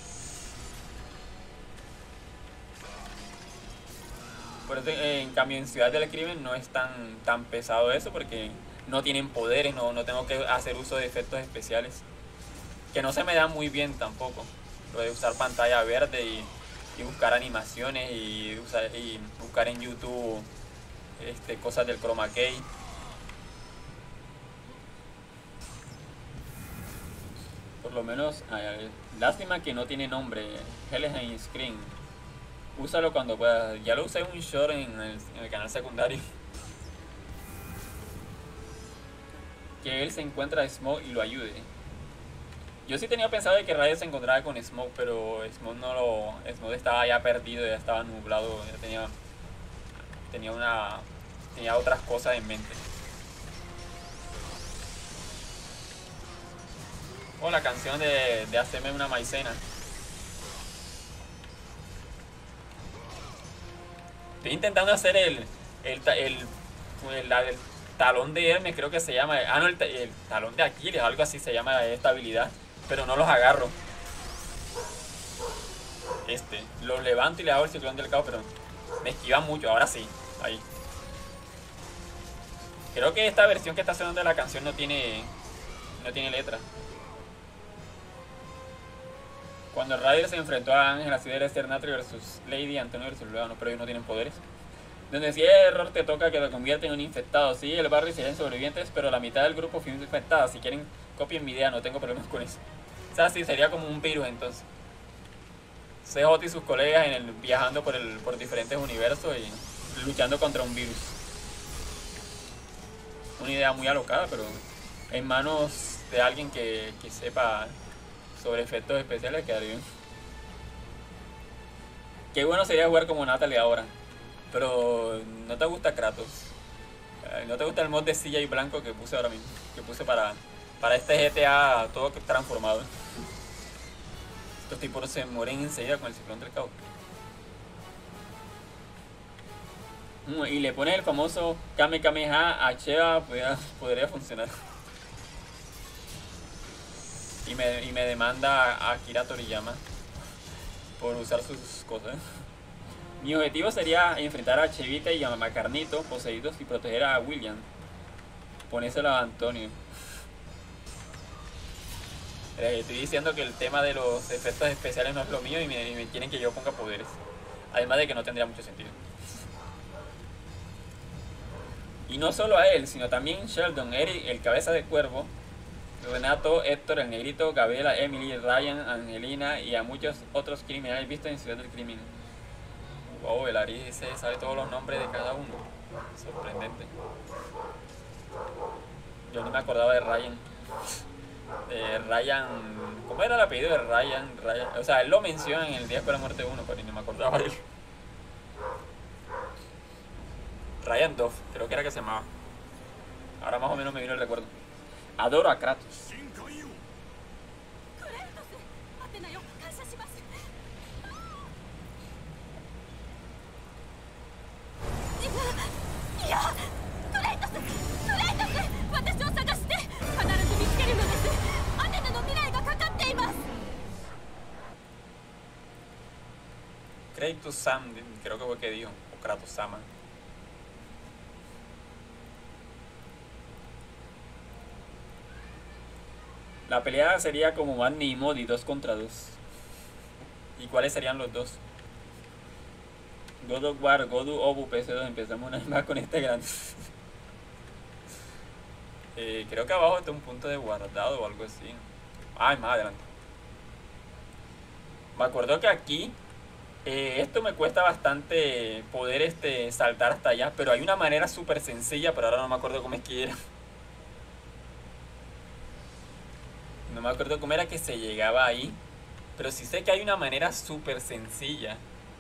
Por eso, en cambio, en Ciudad del Crimen no es tan, tan pesado eso porque no tienen poderes, no, no tengo que hacer uso de efectos especiales. Que no se me dan muy bien tampoco. Lo de usar pantalla verde y, y buscar animaciones y, usar, y buscar en YouTube este, cosas del chroma key. Por lo menos, ay, lástima que no tiene nombre. Helheim Screen. Úsalo cuando puedas. Ya lo usé en un short en el, en el canal secundario. Que él se encuentra a Smoke y lo ayude. Yo sí tenía pensado de que Raider se encontraba con Smoke, pero Smoke no lo. Smoke estaba ya perdido, ya estaba nublado, ya tenía. Tenía una. Tenía otras cosas en mente. O la canción de, de Hacerme una maicena. Estoy intentando hacer el el, el, el, el talón de Hermes, creo que se llama. Ah, no, el, el talón de Aquiles, algo así se llama esta habilidad. Pero no los agarro. Este, los levanto y le hago el ciclón del caos, pero me esquivan mucho. Ahora sí, ahí. Creo que esta versión que está sonando de la canción no tiene no tiene letra. Cuando Raider se enfrentó a Ángel, así de Cernatrio versus Lady, Antonio versus Luano, pero ellos no tienen poderes. Donde si el error te toca que lo convierte en un infectado. Sí, el barrio serían sobrevivientes, pero la mitad del grupo fue infectada. Si quieren, copien mi idea, no tengo problemas con eso. O sea, sí, sería como un virus entonces. C J y sus colegas en el, viajando por, el, por diferentes universos y luchando contra un virus. Una idea muy alocada, pero en manos de alguien que, que sepa sobre efectos especiales quedaría bien. Qué bueno sería jugar como Natalie ahora. Pero no te gusta Kratos. No te gusta el mod de C J blanco que puse ahora mismo. Que puse para, para este G T A todo transformado. Estos tipos se mueren enseguida con el ciclón del caos. Y le pones el famoso Kame Kameha a Cheva, podría, podría funcionar. Y me, y me demanda a Akira Toriyama por usar sus cosas. Mi objetivo sería enfrentar a Chevita y a Macarnito poseídos y proteger a William. Ponéselo a Antonio. Eh, estoy diciendo que el tema de los efectos especiales no es lo mío y me, y me quieren que yo ponga poderes. Además de que no tendría mucho sentido. Y no solo a él, sino también Sheldon, Eric, el cabeza de cuervo, Renato, Héctor, el negrito, Gabriela, Emily, Ryan, Angelina y a muchos otros criminales vistos en Ciudad del Crimen. Wow, el Ari se sabe todos los nombres de cada uno. Sorprendente. Yo no me acordaba de Ryan. Eh, Ryan, ¿cómo era el apellido de Ryan? Ryan? O sea, él lo menciona en el Día de la Muerte uno, pero no me acordaba de él. Ryan Duff, creo que era que se llamaba. Ahora más o menos me vino el recuerdo. Adoro a Kratos. Kratos Sam, creo que fue que dijo, o Kratos Sama. La pelea sería como Manny y Modi, dos contra dos. ¿Y cuáles serían los dos? God of War, God of Obu, P S dos. Empezamos una vez más con este grande. eh, creo que abajo está un punto de guardado o algo así. Ay, más adelante. Me acuerdo que aquí Eh, esto me cuesta bastante poder este, saltar hasta allá, pero hay una manera súper sencilla, pero ahora no me acuerdo cómo es que era. No me acuerdo cómo era que se llegaba ahí, pero sí sé que hay una manera súper sencilla.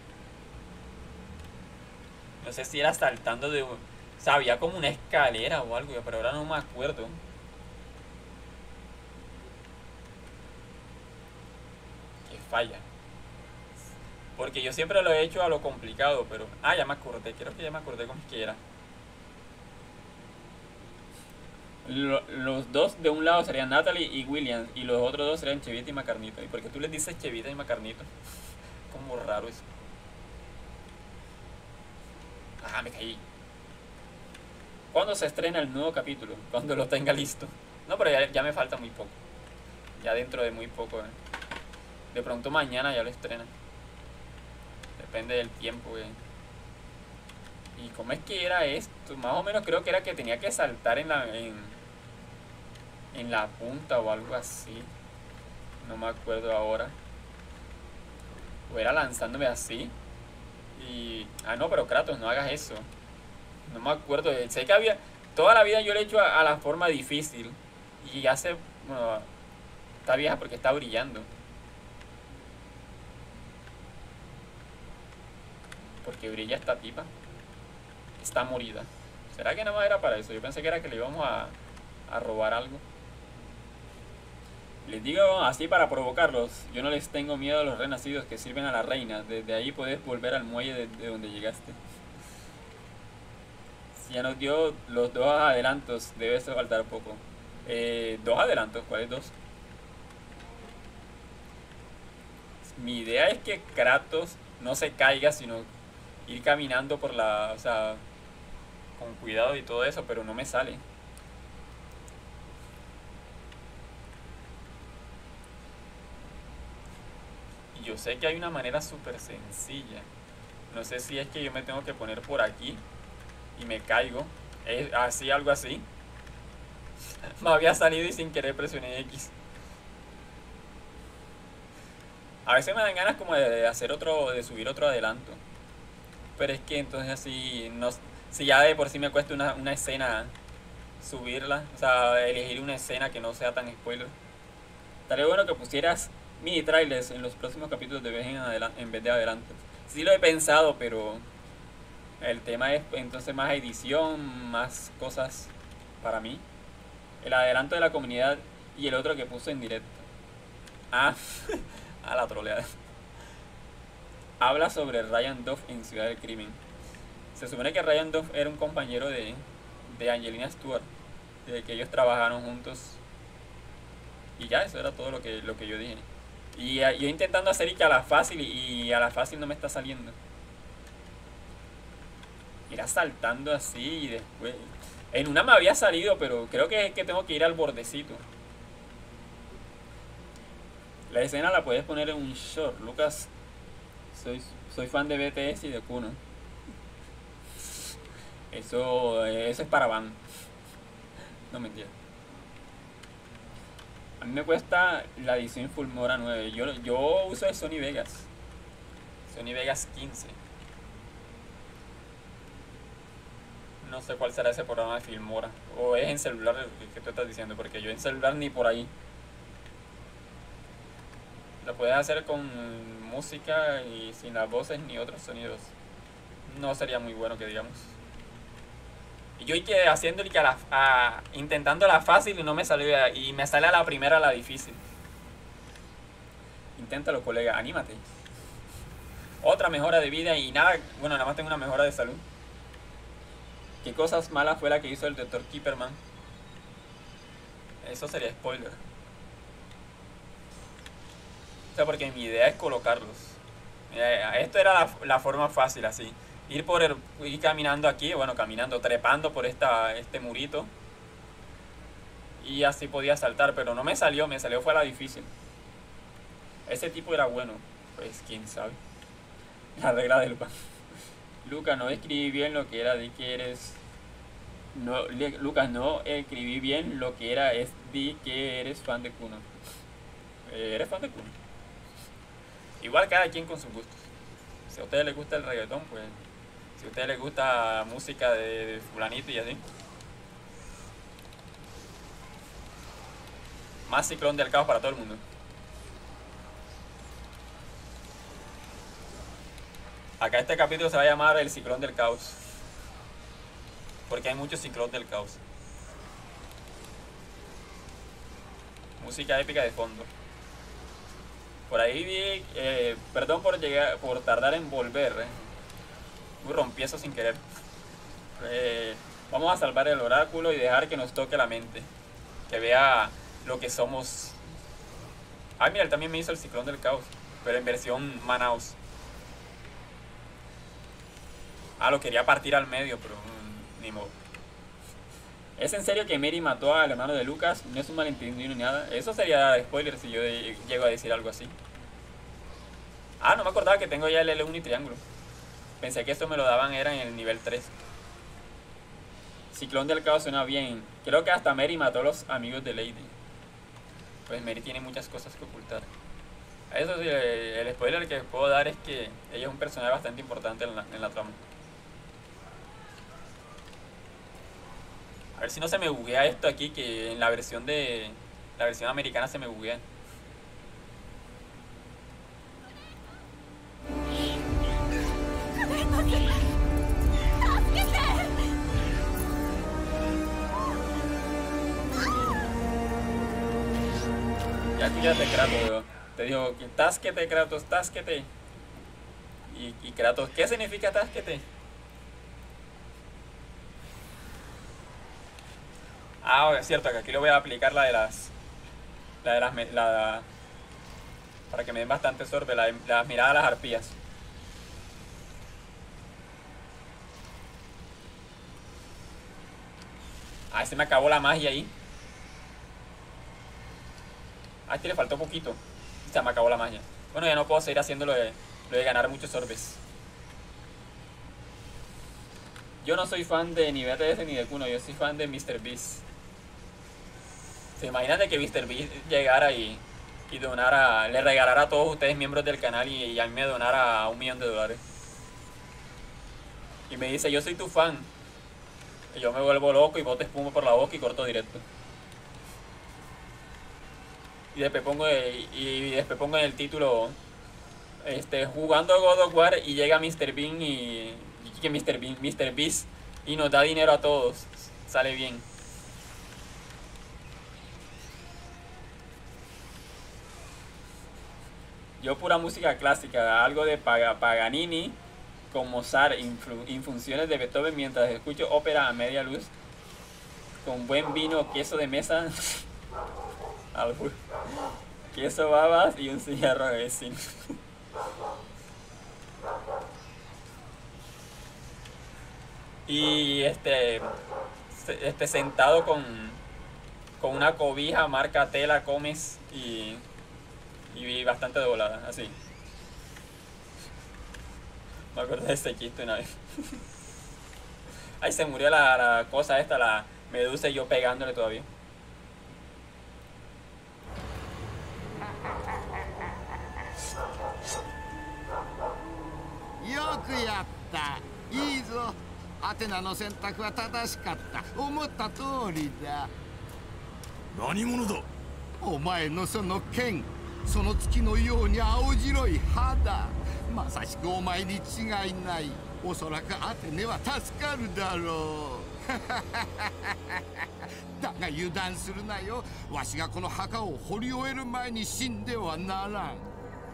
No sé si era saltando de... O sea, había como una escalera o algo, pero ahora no me acuerdo. Qué falla. Porque yo siempre lo he hecho a lo complicado, pero... Ah, ya me acordé, creo que ya me acordé cómo es que era. Lo, los dos de un lado serían Natalie y Williams, y los otros dos serían Chevita y Macarnito. ¿Y por qué tú les dices Chevita y Macarnito? Como raro eso. Ah, me caí. ¿Cuándo se estrena el nuevo capítulo? Cuando lo tenga listo. No, pero ya, ya me falta muy poco. Ya dentro de muy poco, ¿eh? De pronto mañana ya lo estrena. Depende del tiempo, ¿eh? ¿Y cómo es que era esto? Más o menos creo que era que tenía que saltar en la... En, en la punta o algo así. No me acuerdo ahora. O era lanzándome así. Y... Ah, no, pero Kratos, no hagas eso. No me acuerdo. Sé que había... Toda la vida yo le he hecho a, a la forma difícil. Y hace... Bueno, está vieja porque está brillando. Porque brilla esta tipa. Está morida. ¿Será que nada más era para eso? Yo pensé que era que le íbamos a, a robar algo. Les digo así para provocarlos. Yo no les tengo miedo a los renacidos que sirven a la reina. Desde ahí puedes volver al muelle de, de donde llegaste. Si ya nos dio los dos adelantos, debe faltar poco. Eh, ¿Dos adelantos? ¿Cuáles dos? Mi idea es que Kratos no se caiga, sino ir caminando por la... O sea, con cuidado y todo eso, pero no me sale. Y yo sé que hay una manera súper sencilla. No sé si es que yo me tengo que poner por aquí y me caigo. Es así, algo así. Me había salido y sin querer presioné X. A veces me dan ganas como de hacer otro, de subir otro adelanto. Pero es que entonces así, no, si ya de por sí me cuesta una, una escena subirla, o sea, elegir una escena que no sea tan spoiler. Estaría bueno que pusieras mini trailers en los próximos capítulos de vez en, en vez de adelantos. Sí lo he pensado, pero el tema es entonces más edición, más cosas para mí. El adelanto de la comunidad y el otro que puse en directo. Ah, a la troleada. Habla sobre Ryan Duff en Ciudad del Crimen. Se supone que Ryan Duff era un compañero de, de Angelina Stewart, de que ellos trabajaron juntos. Y ya, eso era todo lo que, lo que yo dije. Y yo intentando hacer y que a la fácil, y a la fácil no me está saliendo. Era saltando así y después... En una me había salido, pero creo que es que tengo que ir al bordecito. La escena la puedes poner en un short, Lucas. Soy, soy fan de B T S y de Kuno. Eso, eso es para Van. No, mentira. A mí me cuesta la edición Filmora nueve. Yo, yo uso de Sony Vegas. Sony Vegas quince. No sé cuál será ese programa de Filmora. O es en celular el que tú estás diciendo, porque yo en celular ni por ahí. Lo puedes hacer con música y sin las voces ni otros sonidos. No sería muy bueno que digamos. Y yo que haciendo que a la, a, intentando la fácil y no me salió. Y me sale a la primera la difícil. Inténtalo, colega, anímate. Otra mejora de vida y nada. Bueno, nada más tengo una mejora de salud. ¿Qué cosas malas fue la que hizo el doctor Kipperman? Eso sería spoiler. O sea, porque mi idea es colocarlos. Esto era la, la forma fácil, así. Ir por el, ir caminando aquí, bueno, caminando, trepando por esta, este murito. Y así podía saltar, pero no me salió, me salió fue la difícil. Ese tipo era bueno, pues quién sabe. La regla del pan. Lucas, no escribí bien lo que era, di que eres... No, Lucas, no escribí bien lo que era, es di que eres fan de Kuno. Eh, ¿Eres fan de Kuno? Igual cada quien con sus gustos. Si a ustedes les gusta el reggaetón, pues si a ustedes les gusta música de, de fulanito y así. Más Ciclón del Caos para todo el mundo. Acá este capítulo se va a llamar el Ciclón del Caos, porque hay muchos Ciclón del Caos. Música épica de fondo. Por ahí vi, eh, perdón por llegar, por tardar en volver. Eh. Uy, rompí eso sin querer. Eh, vamos a salvar el oráculo y dejar que nos toque la mente, que vea lo que somos. Ay, mira, él también me hizo el Ciclón del Caos, pero en versión Manaus. Ah, lo quería partir al medio, pero mmm, ni modo. ¿Es en serio que Mary mató al hermano de Lucas? No es un malentendido ni nada. Eso sería spoiler si yo de, llego a decir algo así. Ah, no me acordaba que tengo ya el L uno y triángulo. Pensé que esto me lo daban era en el nivel tres. Ciclón del Caos suena bien. Creo que hasta Mary mató a los amigos de Lady. Pues Mary tiene muchas cosas que ocultar. Eso sí, el spoiler que puedo dar es que ella es un personaje bastante importante en la, en la trama. A ver si no se me buguea esto aquí, que en la versión de la versión americana se me buguea. Ya escuchaste Kratos, te digo, tásquete Kratos, tásquete. Y, y Kratos, ¿qué significa tásquete? Ah, es cierto que aquí le voy a aplicar la de las... La de las... La, para que me den bastante sorbe, la de las miradas a las arpías. Ah, se me acabó la magia ahí. Ah, este le faltó poquito. Se me acabó la magia. Bueno, ya no puedo seguir haciendo lo de, lo de ganar muchos orbes. Yo no soy fan de ni B T S ni de Kuno, yo soy fan de míster Beast. ¿Se imaginan de que míster Beast llegara y, y donara, le regalara a todos ustedes miembros del canal y, y a mí me donara un millón de dólares? Y me dice, yo soy tu fan. Y yo me vuelvo loco y boto espuma por la boca y corto directo. Y después pongo, y, y después pongo en el título, este, jugando God of War y llega míster Bean y, y que míster Bean, míster Beast y nos da dinero a todos. Sale bien. Yo pura música clásica, algo de Paganini con Mozart, infusiones de Beethoven mientras escucho ópera a media luz, con buen vino, queso de mesa, queso babas y un cigarro de vecino. Y este, este sentado con, con una cobija marca Tela Comes y, y bastante doblada, así. Me acuerdo de ese chiste una vez. Ay, se murió la, la cosa esta, la medusa, y yo pegándole todavía. Yoくやった。いいぞ。アテナの選択は正しかった。思った通りだ。 何者だ。 お前のその剣、その月のように青白い肌。まさしくお前に違いない。おそらくアテネは助かるだろう。だが油断するなよ。わしがこの墓を掘り終える前に死んではならん。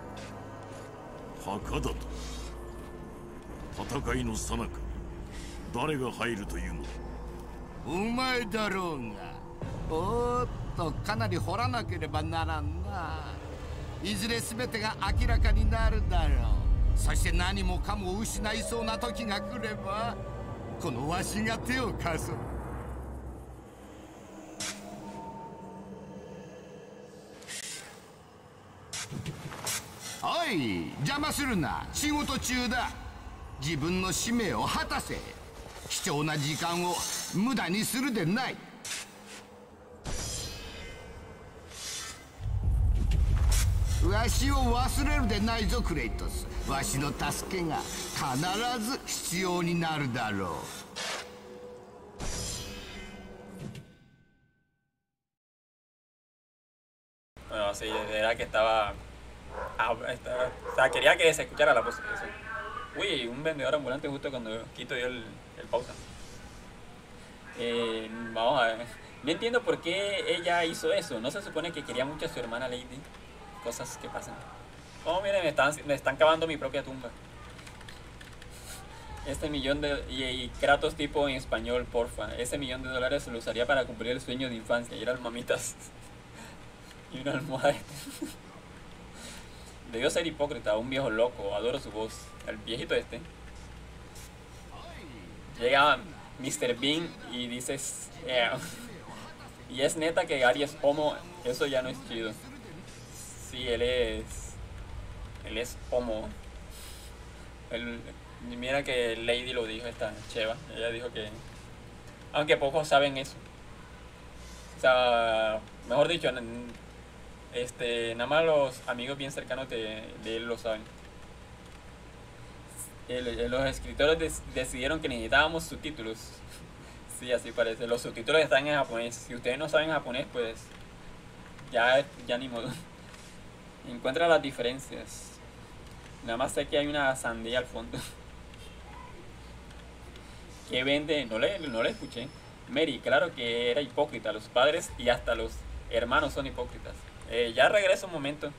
墓だと。戦いの最中、誰が入るというのだ。 お前だろうが。おーっと、かなり掘らなければならんな。いずれ全てが明らかになるだろう。そして何もかも失いそうな時が来れば、このわしが手を貸そう。おい、邪魔するな。仕事中だ。自分の使命を果たせ。貴重な時間を無駄にするでない。 わしを忘れるでないぞクレイトス。わしの助けが必ず必要になるだろう。 Bueno, sí, era que estaba, ah, estaba- o sea, quería que se escuchara la voz. Eso. Uy, un vendedor ambulante justo cuando quito yo el, el pausa. Eh, vamos a ver. No entiendo por qué ella hizo eso. No se supone que quería mucho a su hermana Lady. Cosas que pasan. Oh, miren, me están, me están cavando mi propia tumba. Este millón de... Y, y Kratos tipo en español, porfa. Ese millón de dólares lo usaría para cumplir el sueño de infancia. Y eran mamitas. Y una almohada. Debió ser hipócrita, un viejo loco. Adoro su voz. El viejito este. Llega mister Bean y dices... Yeah. Y es neta que Gary es homo. Eso ya no es chido. Sí, él es... Él es homo. Él, mira que Lady lo dijo, esta cheva. Ella dijo que... Aunque pocos saben eso. O sea, mejor dicho... Este, nada más los amigos bien cercanos de, de él lo saben. El, los escritores des, decidieron que necesitábamos subtítulos. Sí, así parece. Los subtítulos están en japonés. Si ustedes no saben japonés, pues ya, ya ni modo. Encuentra las diferencias. Nada más sé que hay una sandía al fondo. ¿Qué vende? No le, no le escuché. Mary, claro que era hipócrita. Los padres y hasta los hermanos son hipócritas. Eh, ya regreso un momento.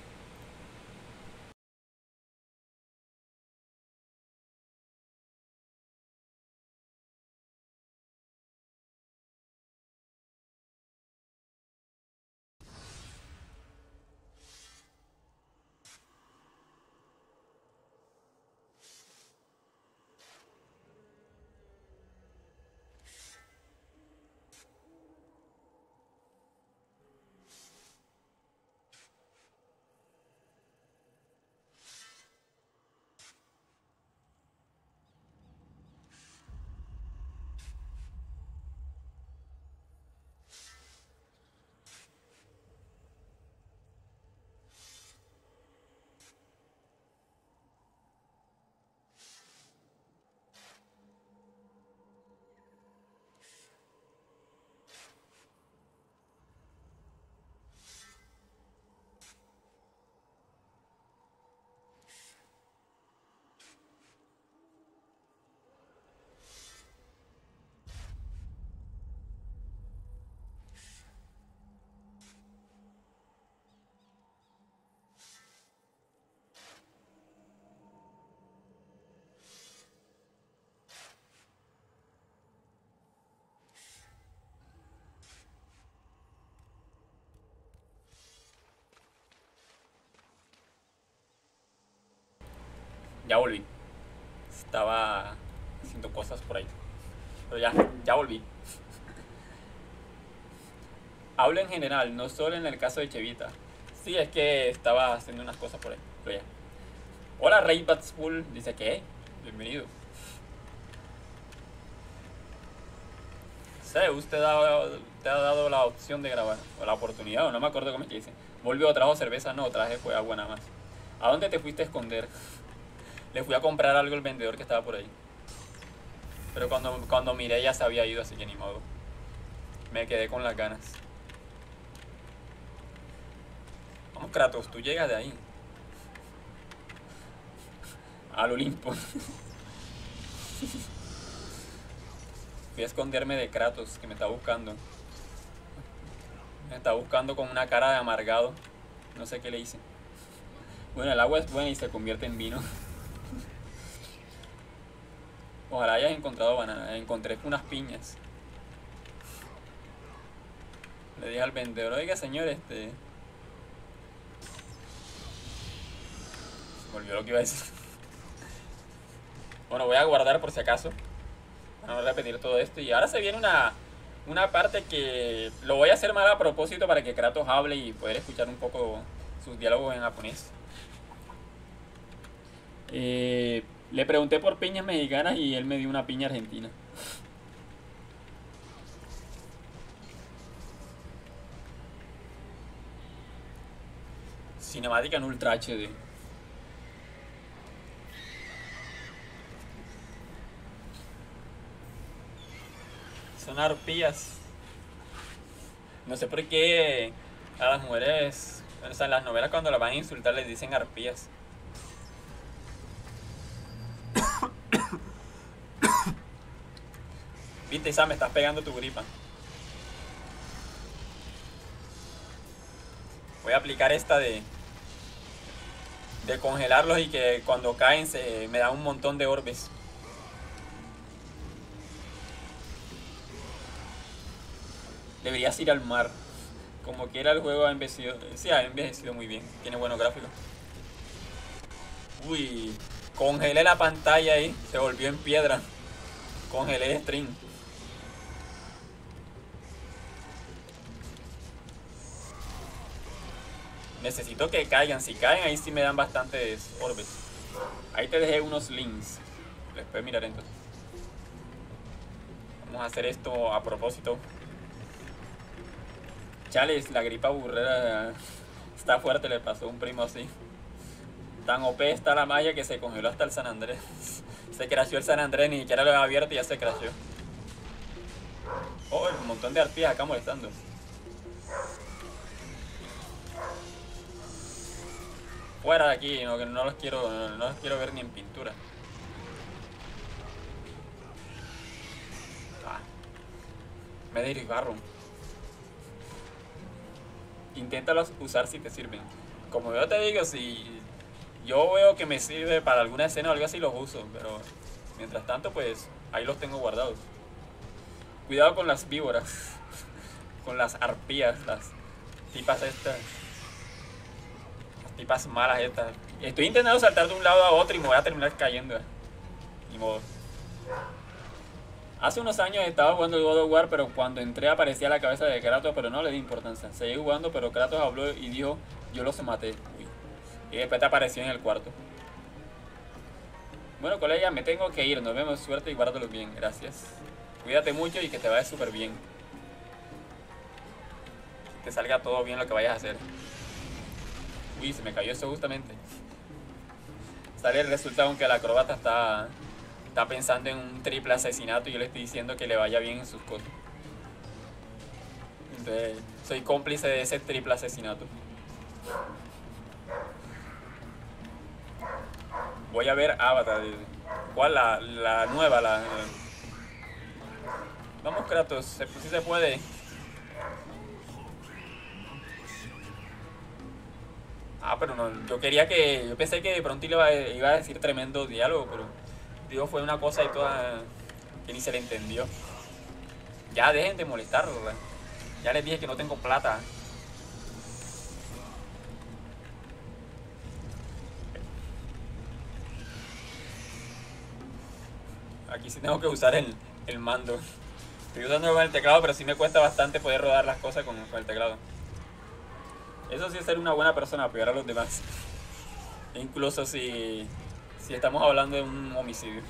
Ya volví. Estaba haciendo cosas por ahí. Pero ya, ya volví. Hablo en general, no solo en el caso de Chevita. Sí, es que estaba haciendo unas cosas por ahí. Pero ya. Hola, Ray Batspool. Dice que, bienvenido. Zeus te, da, te ha dado la opción de grabar. O la oportunidad, o no me acuerdo cómo es que dice. Volvió, trajo cerveza. No, traje fue agua nada más. ¿A dónde te fuiste a esconder? Le fui a comprar algo al vendedor que estaba por ahí. Pero cuando, cuando miré ya se había ido, así que ni modo. Me quedé con las ganas. Vamos, Kratos, tú llegas de ahí. Al Olimpo. Fui a esconderme de Kratos, que me está buscando. Me está buscando con una cara de amargado. No sé qué le hice. Bueno, el agua es buena y se convierte en vino. Ojalá hayas encontrado banana. Encontré unas piñas. Le dije al vendedor, oiga señor, este... Se me olvidó lo que iba a decir. Bueno, voy a guardar por si acaso. Para no repetir todo esto. Y ahora se viene una, una parte que lo voy a hacer mal a propósito para que Kratos hable y poder escuchar un poco sus diálogos en japonés. Eh... Le pregunté por piñas mexicanas y él me dio una piña argentina. Cinemática en Ultra H D. Son arpías. No sé por qué a las mujeres, o sea, en las novelas cuando las van a insultar les dicen arpías. Viste, Isa, me estás pegando tu gripa. Voy a aplicar esta de de congelarlos y que cuando caen se me da un montón de orbes. Deberías ir al mar. Como quiera el juego ha envejecido. Sí, ha envejecido muy bien. Tiene buenos gráficos. Uy, congelé la pantalla ahí. Se volvió en piedra. Congelé el stream. Necesito que caigan. Si caen ahí sí me dan bastantes orbes. Ahí te dejé unos links. Después miraré entonces. Vamos a hacer esto a propósito. Chales, la gripa burrera está fuerte, le pasó a un primo así. Tan O P está la malla que se congeló hasta el San Andrés. Se crasheó el San Andrés, ni siquiera lo había abierto y ya se crasheó. Oh, un montón de arpías acá molestando. Fuera de aquí, no, no los quiero, no, no los quiero ver ni en pintura. Ah, me derribaron. Inténtalos usar si te sirven. Como yo te digo, si yo veo que me sirve para alguna escena o algo así, los uso. Pero mientras tanto, pues ahí los tengo guardados. Cuidado con las víboras. Con las arpías, las tipas estas. Las tipas malas estas. Estoy intentando saltar de un lado a otro y me voy a terminar cayendo. Ni modo. Hace unos años estaba jugando el God of War, pero cuando entré aparecía la cabeza de Kratos, pero no le di importancia. Seguí jugando, pero Kratos habló y dijo, yo los maté. Uy. Y después te apareció en el cuarto. Bueno, colega, me tengo que ir. Nos vemos, suerte y guárdalo bien. Gracias. Cuídate mucho y que te vaya súper bien. Que salga todo bien lo que vayas a hacer. Uy, se me cayó eso justamente. Sale el resultado aunque el acróbata está... Está pensando en un triple asesinato y yo le estoy diciendo que le vaya bien en sus cosas. Entonces, soy cómplice de ese triple asesinato. Voy a ver Avatar. ¿Cuál? La, la nueva, la... Vamos, Kratos, si sí se puede. Ah, pero no, yo quería que... Yo pensé que de pronto iba, iba a decir tremendo diálogo, pero... Digo, fue una cosa y toda que ni se le entendió. Ya dejen de molestarlo, ¿verdad? Ya les dije que no tengo plata. Aquí sí tengo que usar el, el mando. Estoy usando con el teclado, pero sí me cuesta bastante poder rodar las cosas con, con el teclado. Eso sí es ser una buena persona, apoyar a los demás. E incluso si... Si estamos hablando de un homicidio.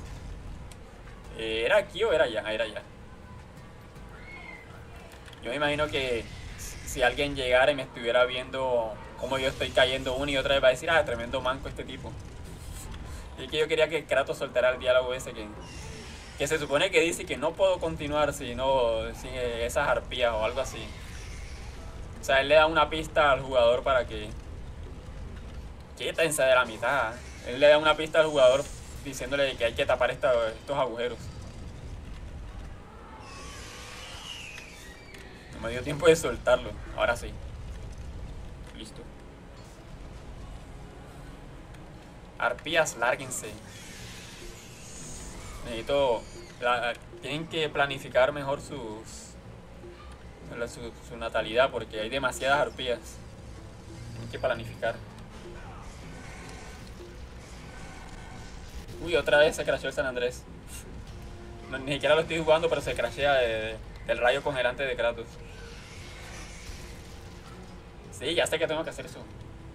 eh, ¿Era aquí o era allá? Era allá. Yo me imagino que si alguien llegara y me estuviera viendo cómo yo estoy cayendo una y otra vez va a decir, ah, tremendo manco este tipo. Y es que yo quería que Kratos soltara el diálogo ese que, que se supone que dice que no puedo continuar si no, sin esas arpías o algo así. O sea, él le da una pista al jugador para que... Quítense de la mitad. Él le da una pista al jugador diciéndole que hay que tapar esta, estos agujeros. No me dio tiempo de soltarlo. Ahora sí. Listo. Arpías, lárguense. Necesito... La, tienen que planificar mejor sus, su, su natalidad porque hay demasiadas arpías. Tienen que planificar. Uy, otra vez se crasheó el San Andrés. No, ni siquiera lo estoy jugando, pero se crashea de, de, del rayo congelante de Kratos. Sí, ya sé que tengo que hacer eso.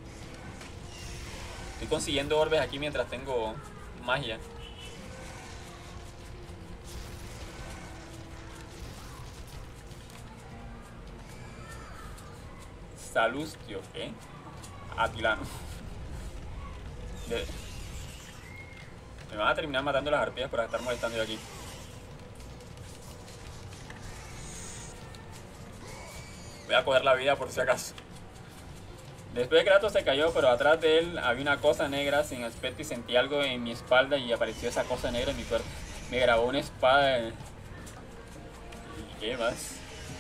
Estoy consiguiendo orbes aquí mientras tengo magia. Salustio, ¿qué? Atilano. De... Me van a terminar matando las arpías por estar molestando yo aquí. Voy a coger la vida por si acaso. Después de Kratos se cayó, pero atrás de él había una cosa negra sin aspecto y sentí algo en mi espalda y apareció esa cosa negra en mi cuerpo. Me grabó una espada. ¿Y qué más?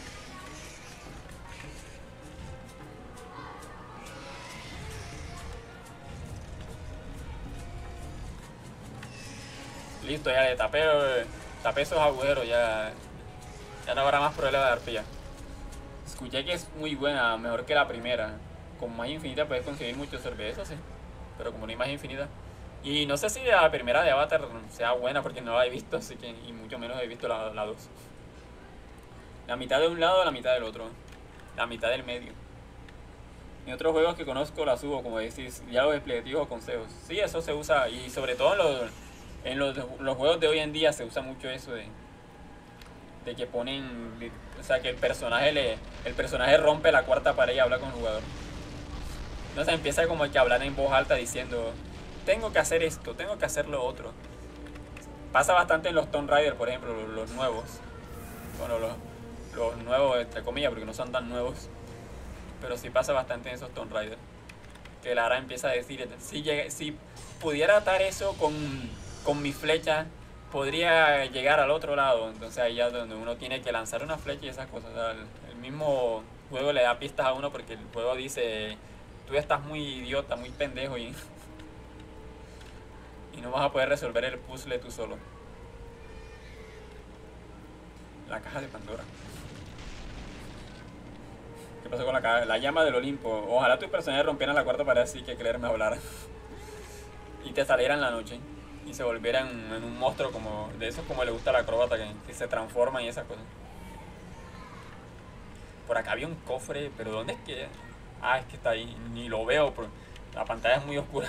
Listo, ya le tapé, tapé esos agujeros, ya, ya no habrá más problema de arpía. Escuché que es muy buena, mejor que la primera. Con magia infinita puedes conseguir muchos cervezas, sí. Pero como no hay magia infinita. Y no sé si la primera de Avatar sea buena porque no la he visto, así que, y mucho menos he visto la, la dos. La mitad de un lado, la mitad del otro. La mitad del medio. En otros juegos que conozco la subo, como decís, diálogos explicativos o consejos. Sí, eso se usa, y sobre todo en los, en los, los juegos de hoy en día se usa mucho eso de, de que ponen, de, o sea, que el personaje le, el personaje rompe la cuarta pared y habla con el jugador. Entonces empieza como que a hablar en voz alta diciendo, tengo que hacer esto, tengo que hacer lo otro. Pasa bastante en los Tomb Raider, por ejemplo, los, los nuevos. Bueno, los, los nuevos, entre comillas, porque no son tan nuevos. Pero sí pasa bastante en esos Tomb Raider. Que Lara empieza a decir, si, llegue, si pudiera atar eso con, con mi flecha, podría llegar al otro lado. Entonces ahí ya donde uno tiene que lanzar una flecha y esas cosas. O sea, el, el mismo juego le da pistas a uno porque el juego dice, tú estás muy idiota, muy pendejo y, y no vas a poder resolver el puzzle tú solo. La caja de Pandora. ¿Qué pasó con la caja? La llama del Olimpo. Ojalá tus personajes rompieran la cuarta pared así que Claire me hablara. Y te salieran en la noche. Y se volvieran en un monstruo como de esos como le gusta a la acróbata, que, que se transforman y esas cosas. Por acá había un cofre, pero ¿dónde es que? Ah, es que está ahí. Ni lo veo, pero la pantalla es muy oscura.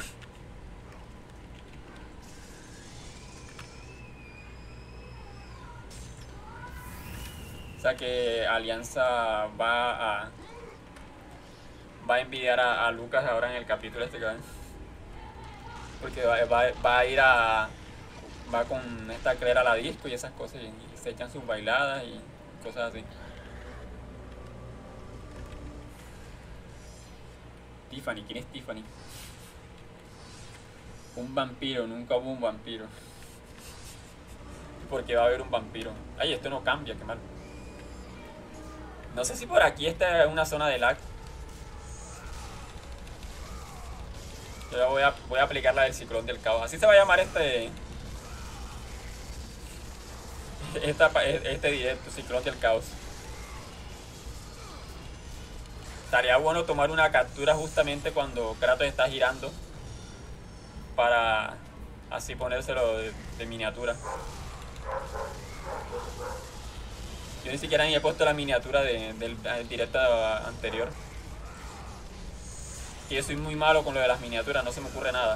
O sea que Alianza va a va a envidiar a, a Lucas ahora en el capítulo este que va. Porque va, va, va a ir a va con esta Claire a la disco y esas cosas y, y se echan sus bailadas y cosas así. Tiffany, ¿quién es Tiffany? Un vampiro, nunca hubo un vampiro. Porque va a haber un vampiro. Ay, esto no cambia, qué mal. No sé si por aquí esta es una zona de lag. Yo voy a, voy a aplicar la del ciclón del caos. Así se va a llamar este esta, este directo, ciclón del caos. Estaría bueno tomar una captura justamente cuando Kratos está girando para así ponérselo de, de miniatura. Yo ni siquiera ni he puesto la miniatura de, del, del directo anterior. Y yo soy muy malo con lo de las miniaturas, no se me ocurre nada.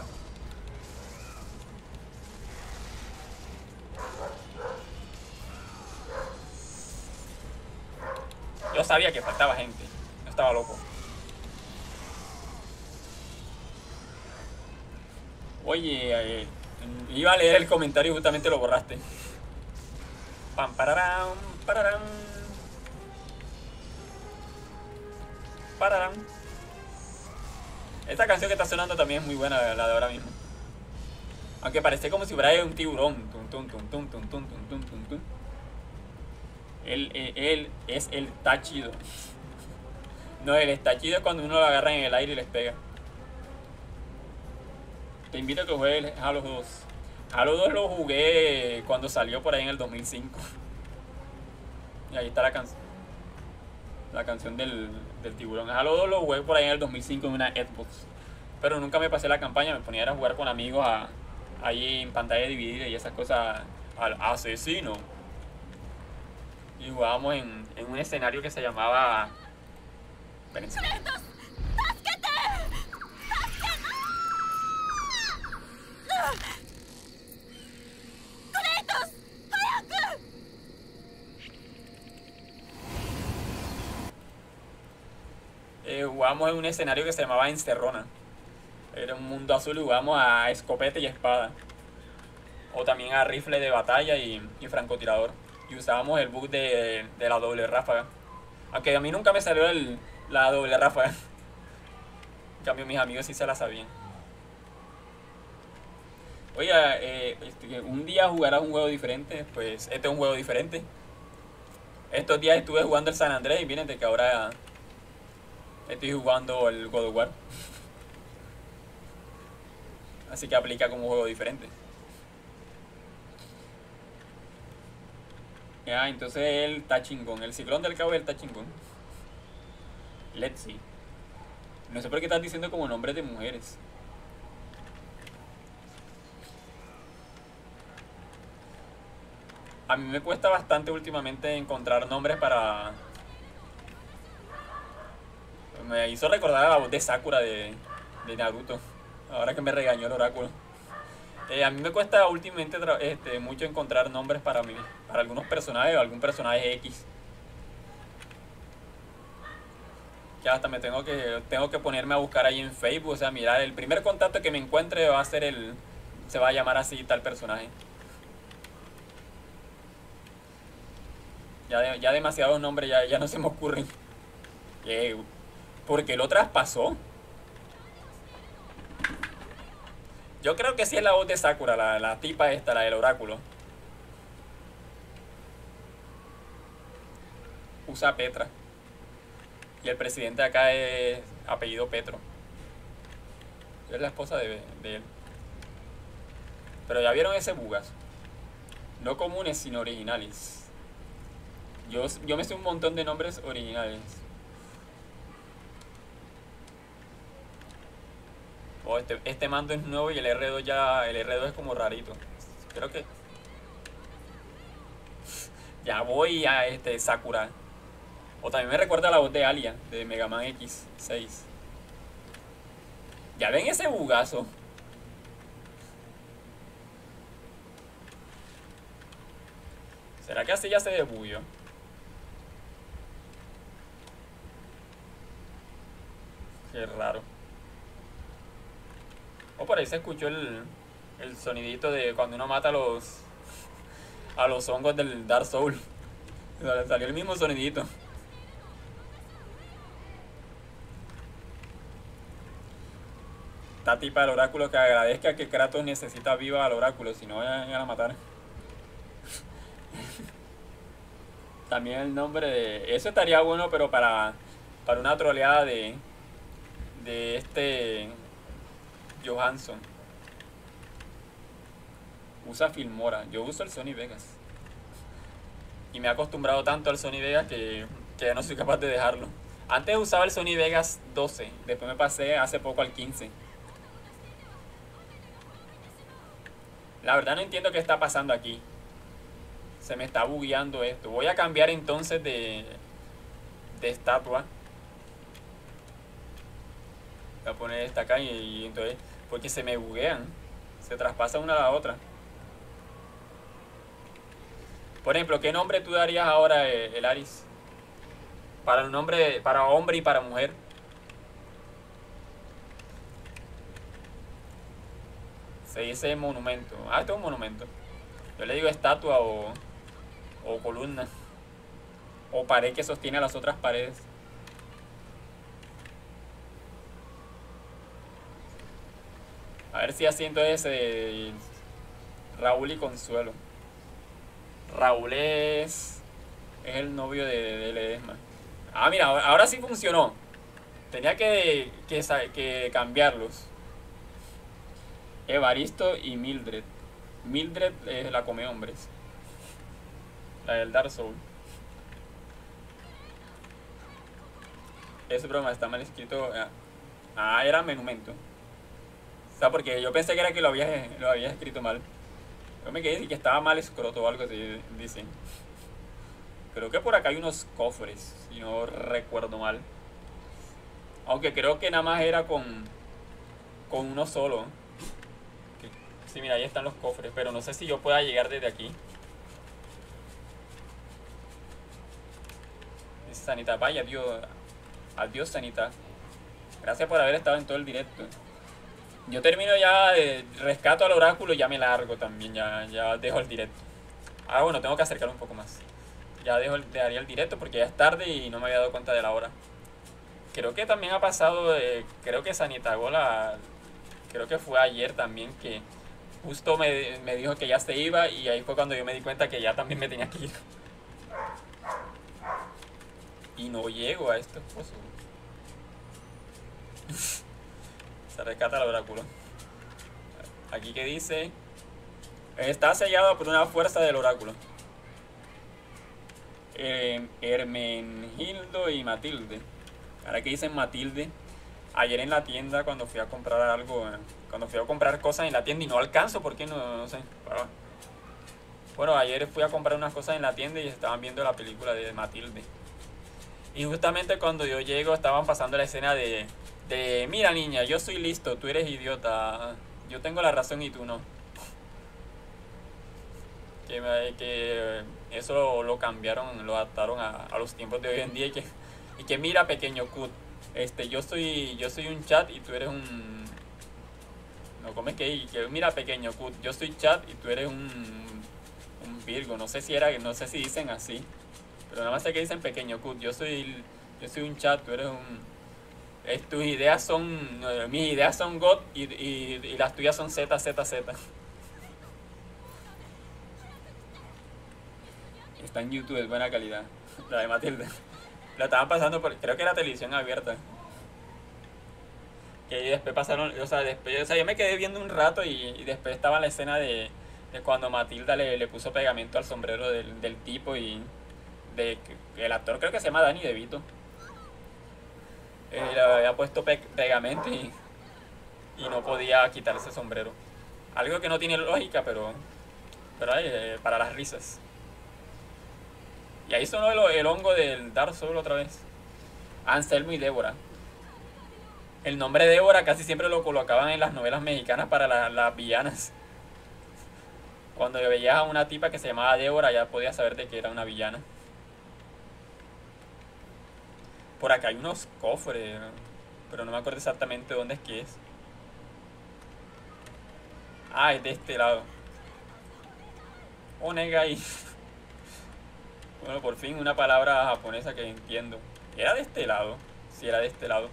Yo sabía que faltaba gente, no estaba loco. Oye, eh, iba a leer el comentario y justamente lo borraste. Pam, pararán, pararán. Pararán. Esta canción que está sonando también es muy buena, la de ahora mismo. Aunque parece como si fuera un tiburón. Tum, tum, tum, tum, tum, tum, tum, tum, tum. Él, él, él es el tachido. No, el estachido es cuando uno lo agarra en el aire y les pega. Te invito a que juegues Halo dos. Halo dos lo jugué cuando salió por ahí en el dos mil cinco. Y ahí está la canción. La canción del, del tiburón. Halo dos lo jugué por ahí en el dos mil cinco en una Xbox. Pero nunca me pasé la campaña. Me ponía a jugar con amigos a, ahí en pantalla dividida y esas cosas. Al asesino. Y jugábamos en, en un escenario que se llamaba... Espérense. Eh, jugamos en un escenario que se llamaba Encerrona. Era un mundo azul y jugamos a escopeta y espada. O también a rifle de batalla y, y francotirador. Y usábamos el bug de, de la doble ráfaga. Aunque a mí nunca me salió el, la doble ráfaga. En cambio mis amigos sí se la sabían. Oye, eh, este, un día jugarás un juego diferente. Pues este es un juego diferente. Estos días estuve jugando el San Andrés y miren de que ahora estoy jugando el God of War. Así que aplica como un juego diferente. Ya, entonces él está chingón. El ciclón del cabo él está chingón. Let's see. No sé por qué estás diciendo como nombres de mujeres. A mí me cuesta bastante últimamente encontrar nombres para... Me hizo recordar a la voz de Sakura de, de Naruto. Ahora que me regañó el oráculo. Eh, a mí me cuesta últimamente este, mucho encontrar nombres para mí, para algunos personajes o algún personaje X. Que hasta me tengo que tengo que ponerme a buscar ahí en Facebook, o sea, mirar el primer contacto que me encuentre va a ser el, se va a llamar así tal personaje. Ya, de, ya demasiados nombres ya, ya no se me ocurren. Eh, porque lo traspasó. Yo creo que sí es la voz de Sakura, la, la tipa esta, la del oráculo. Usa Petra. Y el presidente de acá es apellido Petro. Es la esposa de, de él. Pero ya vieron ese bugazo. No comunes, sino originales. Yo, yo me sé un montón de nombres originales. Oh, este, este mando es nuevo y el R dos ya, el R dos es como rarito. Creo que... Ya voy a este Sakura. O también me recuerda la voz de Alia, de Mega Man X seis. Ya ven ese bugazo. ¿Será que así ya se debugueó? Qué raro. O por ahí se escuchó el, el sonidito de cuando uno mata a los a los hongos del Dark Souls. Salió el mismo sonidito. Esta tipa del oráculo que agradezca que Kratos necesita viva al oráculo, si no van a matar. También el nombre de... Eso estaría bueno, pero para, para una troleada de, de este... Johansson. Usa Filmora. Yo uso el Sony Vegas. Y me he acostumbrado tanto al Sony Vegas que, que ya no soy capaz de dejarlo. Antes usaba el Sony Vegas doce. Después me pasé hace poco al quince. La verdad no entiendo qué está pasando aquí. Se me está bugueando esto. Voy a cambiar entonces de, de estatua. Voy a poner esta acá y, y entonces... Porque se me buguean. Se traspasa una a la otra. Por ejemplo, ¿qué nombre tú darías ahora, el Aris? Para un nombre, para hombre y para mujer. Se dice monumento. Ah, esto es un monumento. Yo le digo estatua o, o columna. O pared que sostiene a las otras paredes. A ver si así entonces eh, Raúl y Consuelo. Raúl es, es el novio de, de Ledesma. Ah, mira, ahora sí funcionó. Tenía que, que, que cambiarlos. Evaristo y Mildred. Mildred es la come hombres. La del Dark Soul. Es broma, está mal escrito. Ah, era monumento. O sea, porque yo pensé que era que lo había, lo había escrito mal. Yo me quedé y que estaba mal escroto o algo así, dicen. Creo que por acá hay unos cofres, si no recuerdo mal. Aunque creo que nada más era con, con uno solo. Que, sí, mira, ahí están los cofres, pero no sé si yo pueda llegar desde aquí. Sanita, vaya, adiós, adiós Sanita. Gracias por haber estado en todo el directo. Yo termino ya, eh, rescato al oráculo y ya me largo también, ya, ya dejo el directo. Ah, bueno, tengo que acercar un poco más. Ya dejo el, dejaría el directo porque ya es tarde y no me había dado cuenta de la hora. Creo que también ha pasado, eh, creo que Sanitagola, creo que fue ayer también que justo me, me dijo que ya se iba y ahí fue cuando yo me di cuenta que ya también me tenía que ir. Y no llego a este pozo. Se rescata el oráculo. Aquí que dice: está sellado por una fuerza del oráculo. Eh, Hermenegildo y Matilde. Ahora que dicen Matilde. Ayer en la tienda cuando fui a comprar algo, cuando fui a comprar cosas en la tienda y no alcanzo, ¿por qué no? No sé. Bueno, ayer fui a comprar unas cosas en la tienda y estaban viendo la película de Matilde. Y justamente cuando yo llego estaban pasando la escena de, de mira niña, yo soy listo, tú eres idiota, yo tengo la razón y tú no. Que, me, que eso lo, lo cambiaron, lo adaptaron a, a los tiempos de hoy en día y que, y que mira pequeño cut. Este, yo soy, yo soy un chat y tú eres un... No, ¿cómo es que? que mira, pequeño cut, yo soy chat y tú eres un... Un Virgo, no sé si era, no sé si dicen así. Pero nada más sé que dicen pequeño cut, yo soy... Yo soy un chat, tú eres un... Es, tus ideas son... No, mis ideas son God y, y, y las tuyas son Z, Z, Z. Está en YouTube, es buena calidad. La de Matilde. La estaban pasando por, creo que era televisión abierta. Que después pasaron, o sea, después, o sea, yo me quedé viendo un rato y, y después estaba la escena de, de cuando Matilda le, le puso pegamento al sombrero del, del tipo y de el actor creo que se llama Danny DeVito. Eh, le había puesto pe, pegamento y, y no podía quitarse el sombrero. Algo que no tiene lógica, pero, pero eh, para las risas. Y ahí sonó el, el hongo del Dark Souls otra vez. Anselmo y Débora. El nombre de Débora casi siempre lo colocaban en las novelas mexicanas para la, las villanas. Cuando veías a una tipa que se llamaba Débora ya podías saber de que era una villana. Por acá hay unos cofres, pero no me acuerdo exactamente dónde es que es. Ah, es de este lado. Onegai. Bueno, por fin una palabra japonesa que entiendo. ¿Era de este lado? Sí, era de este lado.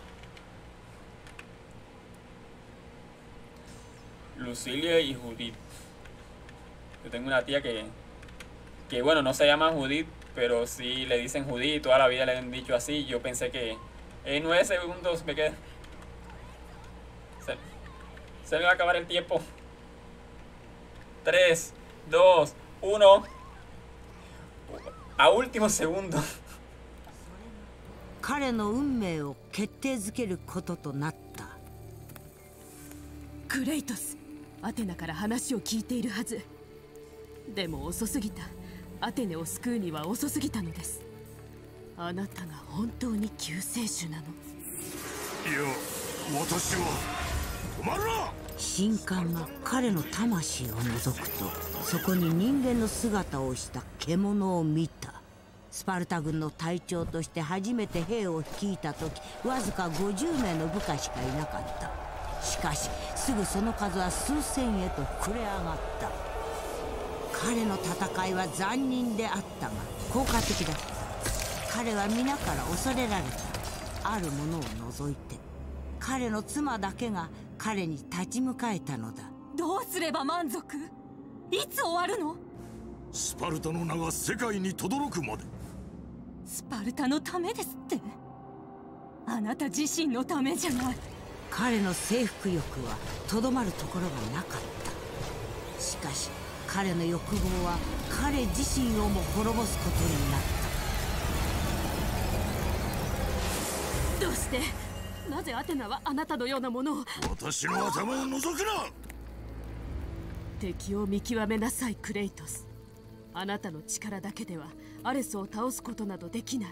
Lucilia y Judith. Yo tengo una tía que... Que bueno, no se llama Judith, pero sí le dicen Judith. Toda la vida le han dicho así. Yo pensé que... En nueve segundos me quedé... Se, se me va a acabar el tiempo. tres, dos, uno... A último segundo. 彼の運命を決定づけることとなった。 クレイトス、アテナから話を聞いているはず。でも遅すぎた。アテネを救うには遅すぎたのです。あなたが本当に救世主なの？いや、私は止まらん。 神官が彼の魂を覗くと、そこに人間の姿をした獣を見た。スパルタ軍の隊長として初めて兵を率いた時、わずかごじゅうめいの部下しかいなかった。しかしすぐその数は数千へと膨れ上がった。彼の戦いは残忍であったが効果的だった。彼は皆から恐れられた。あるものを除いて彼の妻だけが彼に立ち向かえたのだ。 どうすれば満足？いつ終わるの？ スパルタの名が世界に轟くまで。 スパルタのためですって？あなた自身のためじゃない。 彼の征服欲はとどまるところがなかった。しかし彼の欲望は彼自身をも滅ぼすことになった。 どうして？なぜアテナはあなたのようなものを？ 私の頭を覗くな！ 敵を見極めなさい、クレイトス。あなたの力だけではアレスを倒すことなどできない。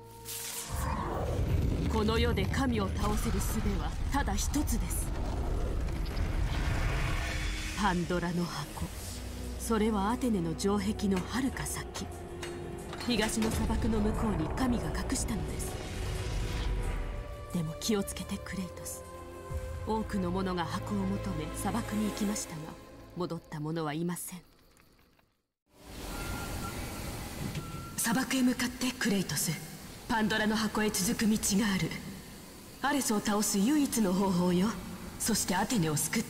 この世で神を倒せる術はただ一つです。パンドラの箱。それはアテネの城壁のはるか先、東の砂漠の向こうに神が隠したのです。 でも気をつけてクレイトス。多くの者が箱を求め砂漠に行きましたが、戻った者はいません。砂漠へ向かってクレイトス。パンドラの箱へ続く道がある。アレスを倒す唯一の方法よ。そしてアテネを救って。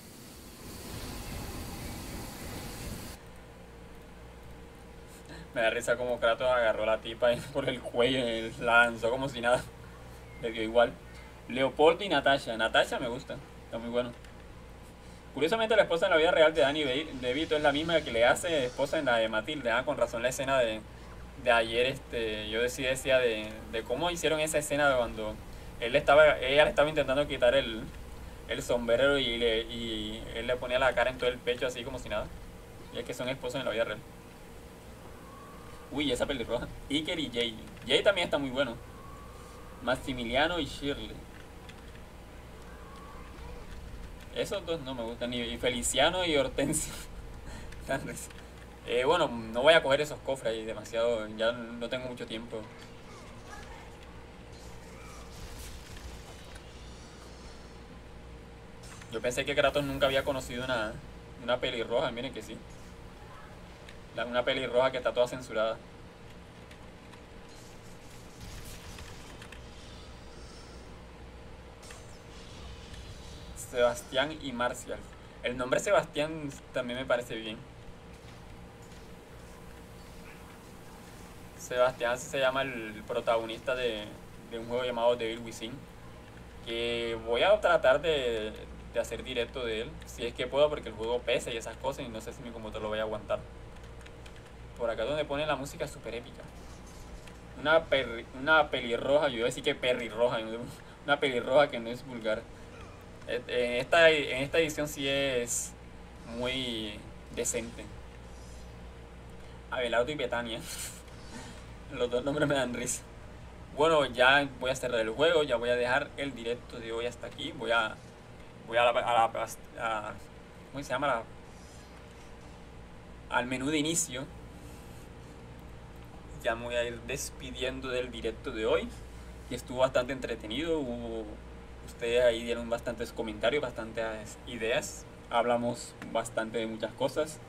Me da risa como Kratos agarró a la tipa por el cuello y la lanzó como si nada. Le dio igual. Leopoldo y Natasha. Natasha me gusta. Está muy bueno. Curiosamente la esposa en la vida real de Danny DeVito es la misma que le hace esposa en la de Matilde. Ah, con razón la escena de, de ayer, este, yo decía, decía de, de cómo hicieron esa escena de cuando él estaba, ella le estaba intentando quitar el, el sombrero y, le, y él le ponía la cara en todo el pecho así como si nada. Y es que son esposos en la vida real. Uy, esa pelirroja. Iker y Jay. Jay también está muy bueno. Maximiliano y Shirley. Esos dos no me gustan. Y Feliciano y Hortensio. eh, bueno, no voy a coger esos cofres ahí demasiado. Ya no tengo mucho tiempo. Yo pensé que Kratos nunca había conocido una, una pelirroja. Miren que sí. La, una pelirroja que está toda censurada. Sebastián y Marcial. El nombre Sebastián también me parece bien. Sebastián así se llama el protagonista de, de un juego llamado Devil Within, que voy a tratar de, de hacer directo de él, si es que puedo, porque el juego pesa y esas cosas y no sé si mi computador lo voy a aguantar. Por acá donde pone la música super épica. Una, perri, una pelirroja, yo iba a decir que perrirroja, una pelirroja que no es vulgar. En esta, en esta edición sí es muy decente. Abelardo y Betania. Los dos nombres me dan risa. Bueno, ya voy a cerrar el juego, ya voy a dejar el directo de hoy hasta aquí. Voy a, voy a la, a la a, ¿cómo se llama? La, al menú de inicio. Ya me voy a ir despidiendo del directo de hoy. Y estuvo bastante entretenido. Hubo, ustedes ahí dieron bastantes comentarios, bastantes ideas. Hablamos bastante de muchas cosas.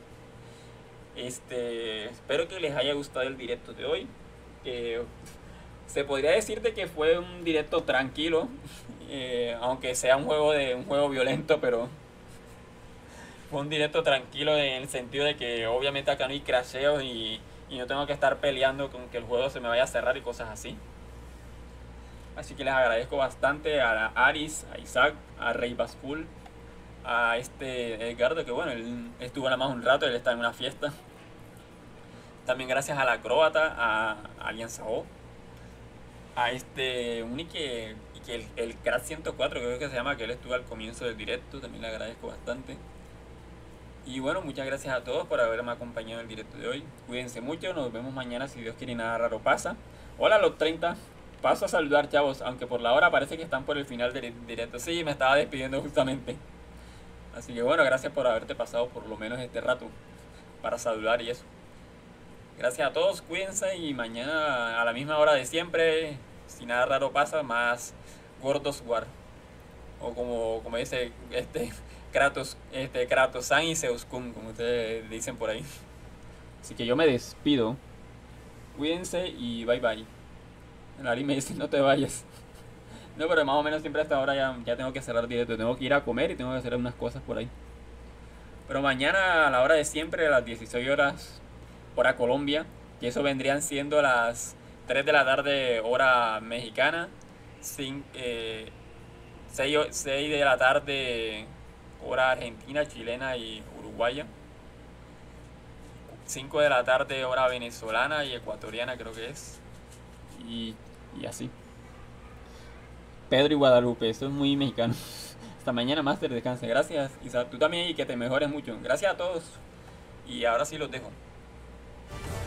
Este, espero que les haya gustado el directo de hoy. Eh, se podría decirte que fue un directo tranquilo, eh, aunque sea un juego de un juego violento, pero fue un directo tranquilo en el sentido de que obviamente acá no hay crasheos y, y no tengo que estar peleando con que el juego se me vaya a cerrar y cosas así. Así que les agradezco bastante a Aris, a Isaac, a Rey Basful, a este Edgardo, que bueno, él estuvo nada más un rato, él está en una fiesta. También gracias a la Acróbata, a Alianza O, a este Unique, y que el, el Crash ciento cuatro creo que se llama, que él estuvo al comienzo del directo, también le agradezco bastante. Y bueno, muchas gracias a todos por haberme acompañado en el directo de hoy. Cuídense mucho, nos vemos mañana si Dios quiere y nada raro pasa. Hola los treinta, paso a saludar, chavos, aunque por la hora parece que están por el final del directo. Sí, me estaba despidiendo justamente. Así que bueno, gracias por haberte pasado por lo menos este rato para saludar y eso. Gracias a todos, cuídense y mañana a la misma hora de siempre, si nada raro pasa, más Gordos War. O como, como dice este Kratos, este Kratos-san y Zeus-kun, como ustedes dicen por ahí. Así que yo me despido. Cuídense y bye bye. Nari me dice no te vayas. No, pero más o menos siempre hasta ahora ya, ya tengo que cerrar directo. Tengo que ir a comer y tengo que hacer unas cosas por ahí. Pero mañana a la hora de siempre, a las dieciséis horas, hora Colombia, y eso vendrían siendo las tres de la tarde hora mexicana, cinco, eh, seis de la tarde hora argentina, chilena y uruguaya, cinco de la tarde hora venezolana y ecuatoriana creo que es, y, y así. Pedro y Guadalupe, eso es muy mexicano. Hasta mañana, Master, descanse. Gracias, Isa, tú también y que te mejores mucho. Gracias a todos y ahora sí los dejo.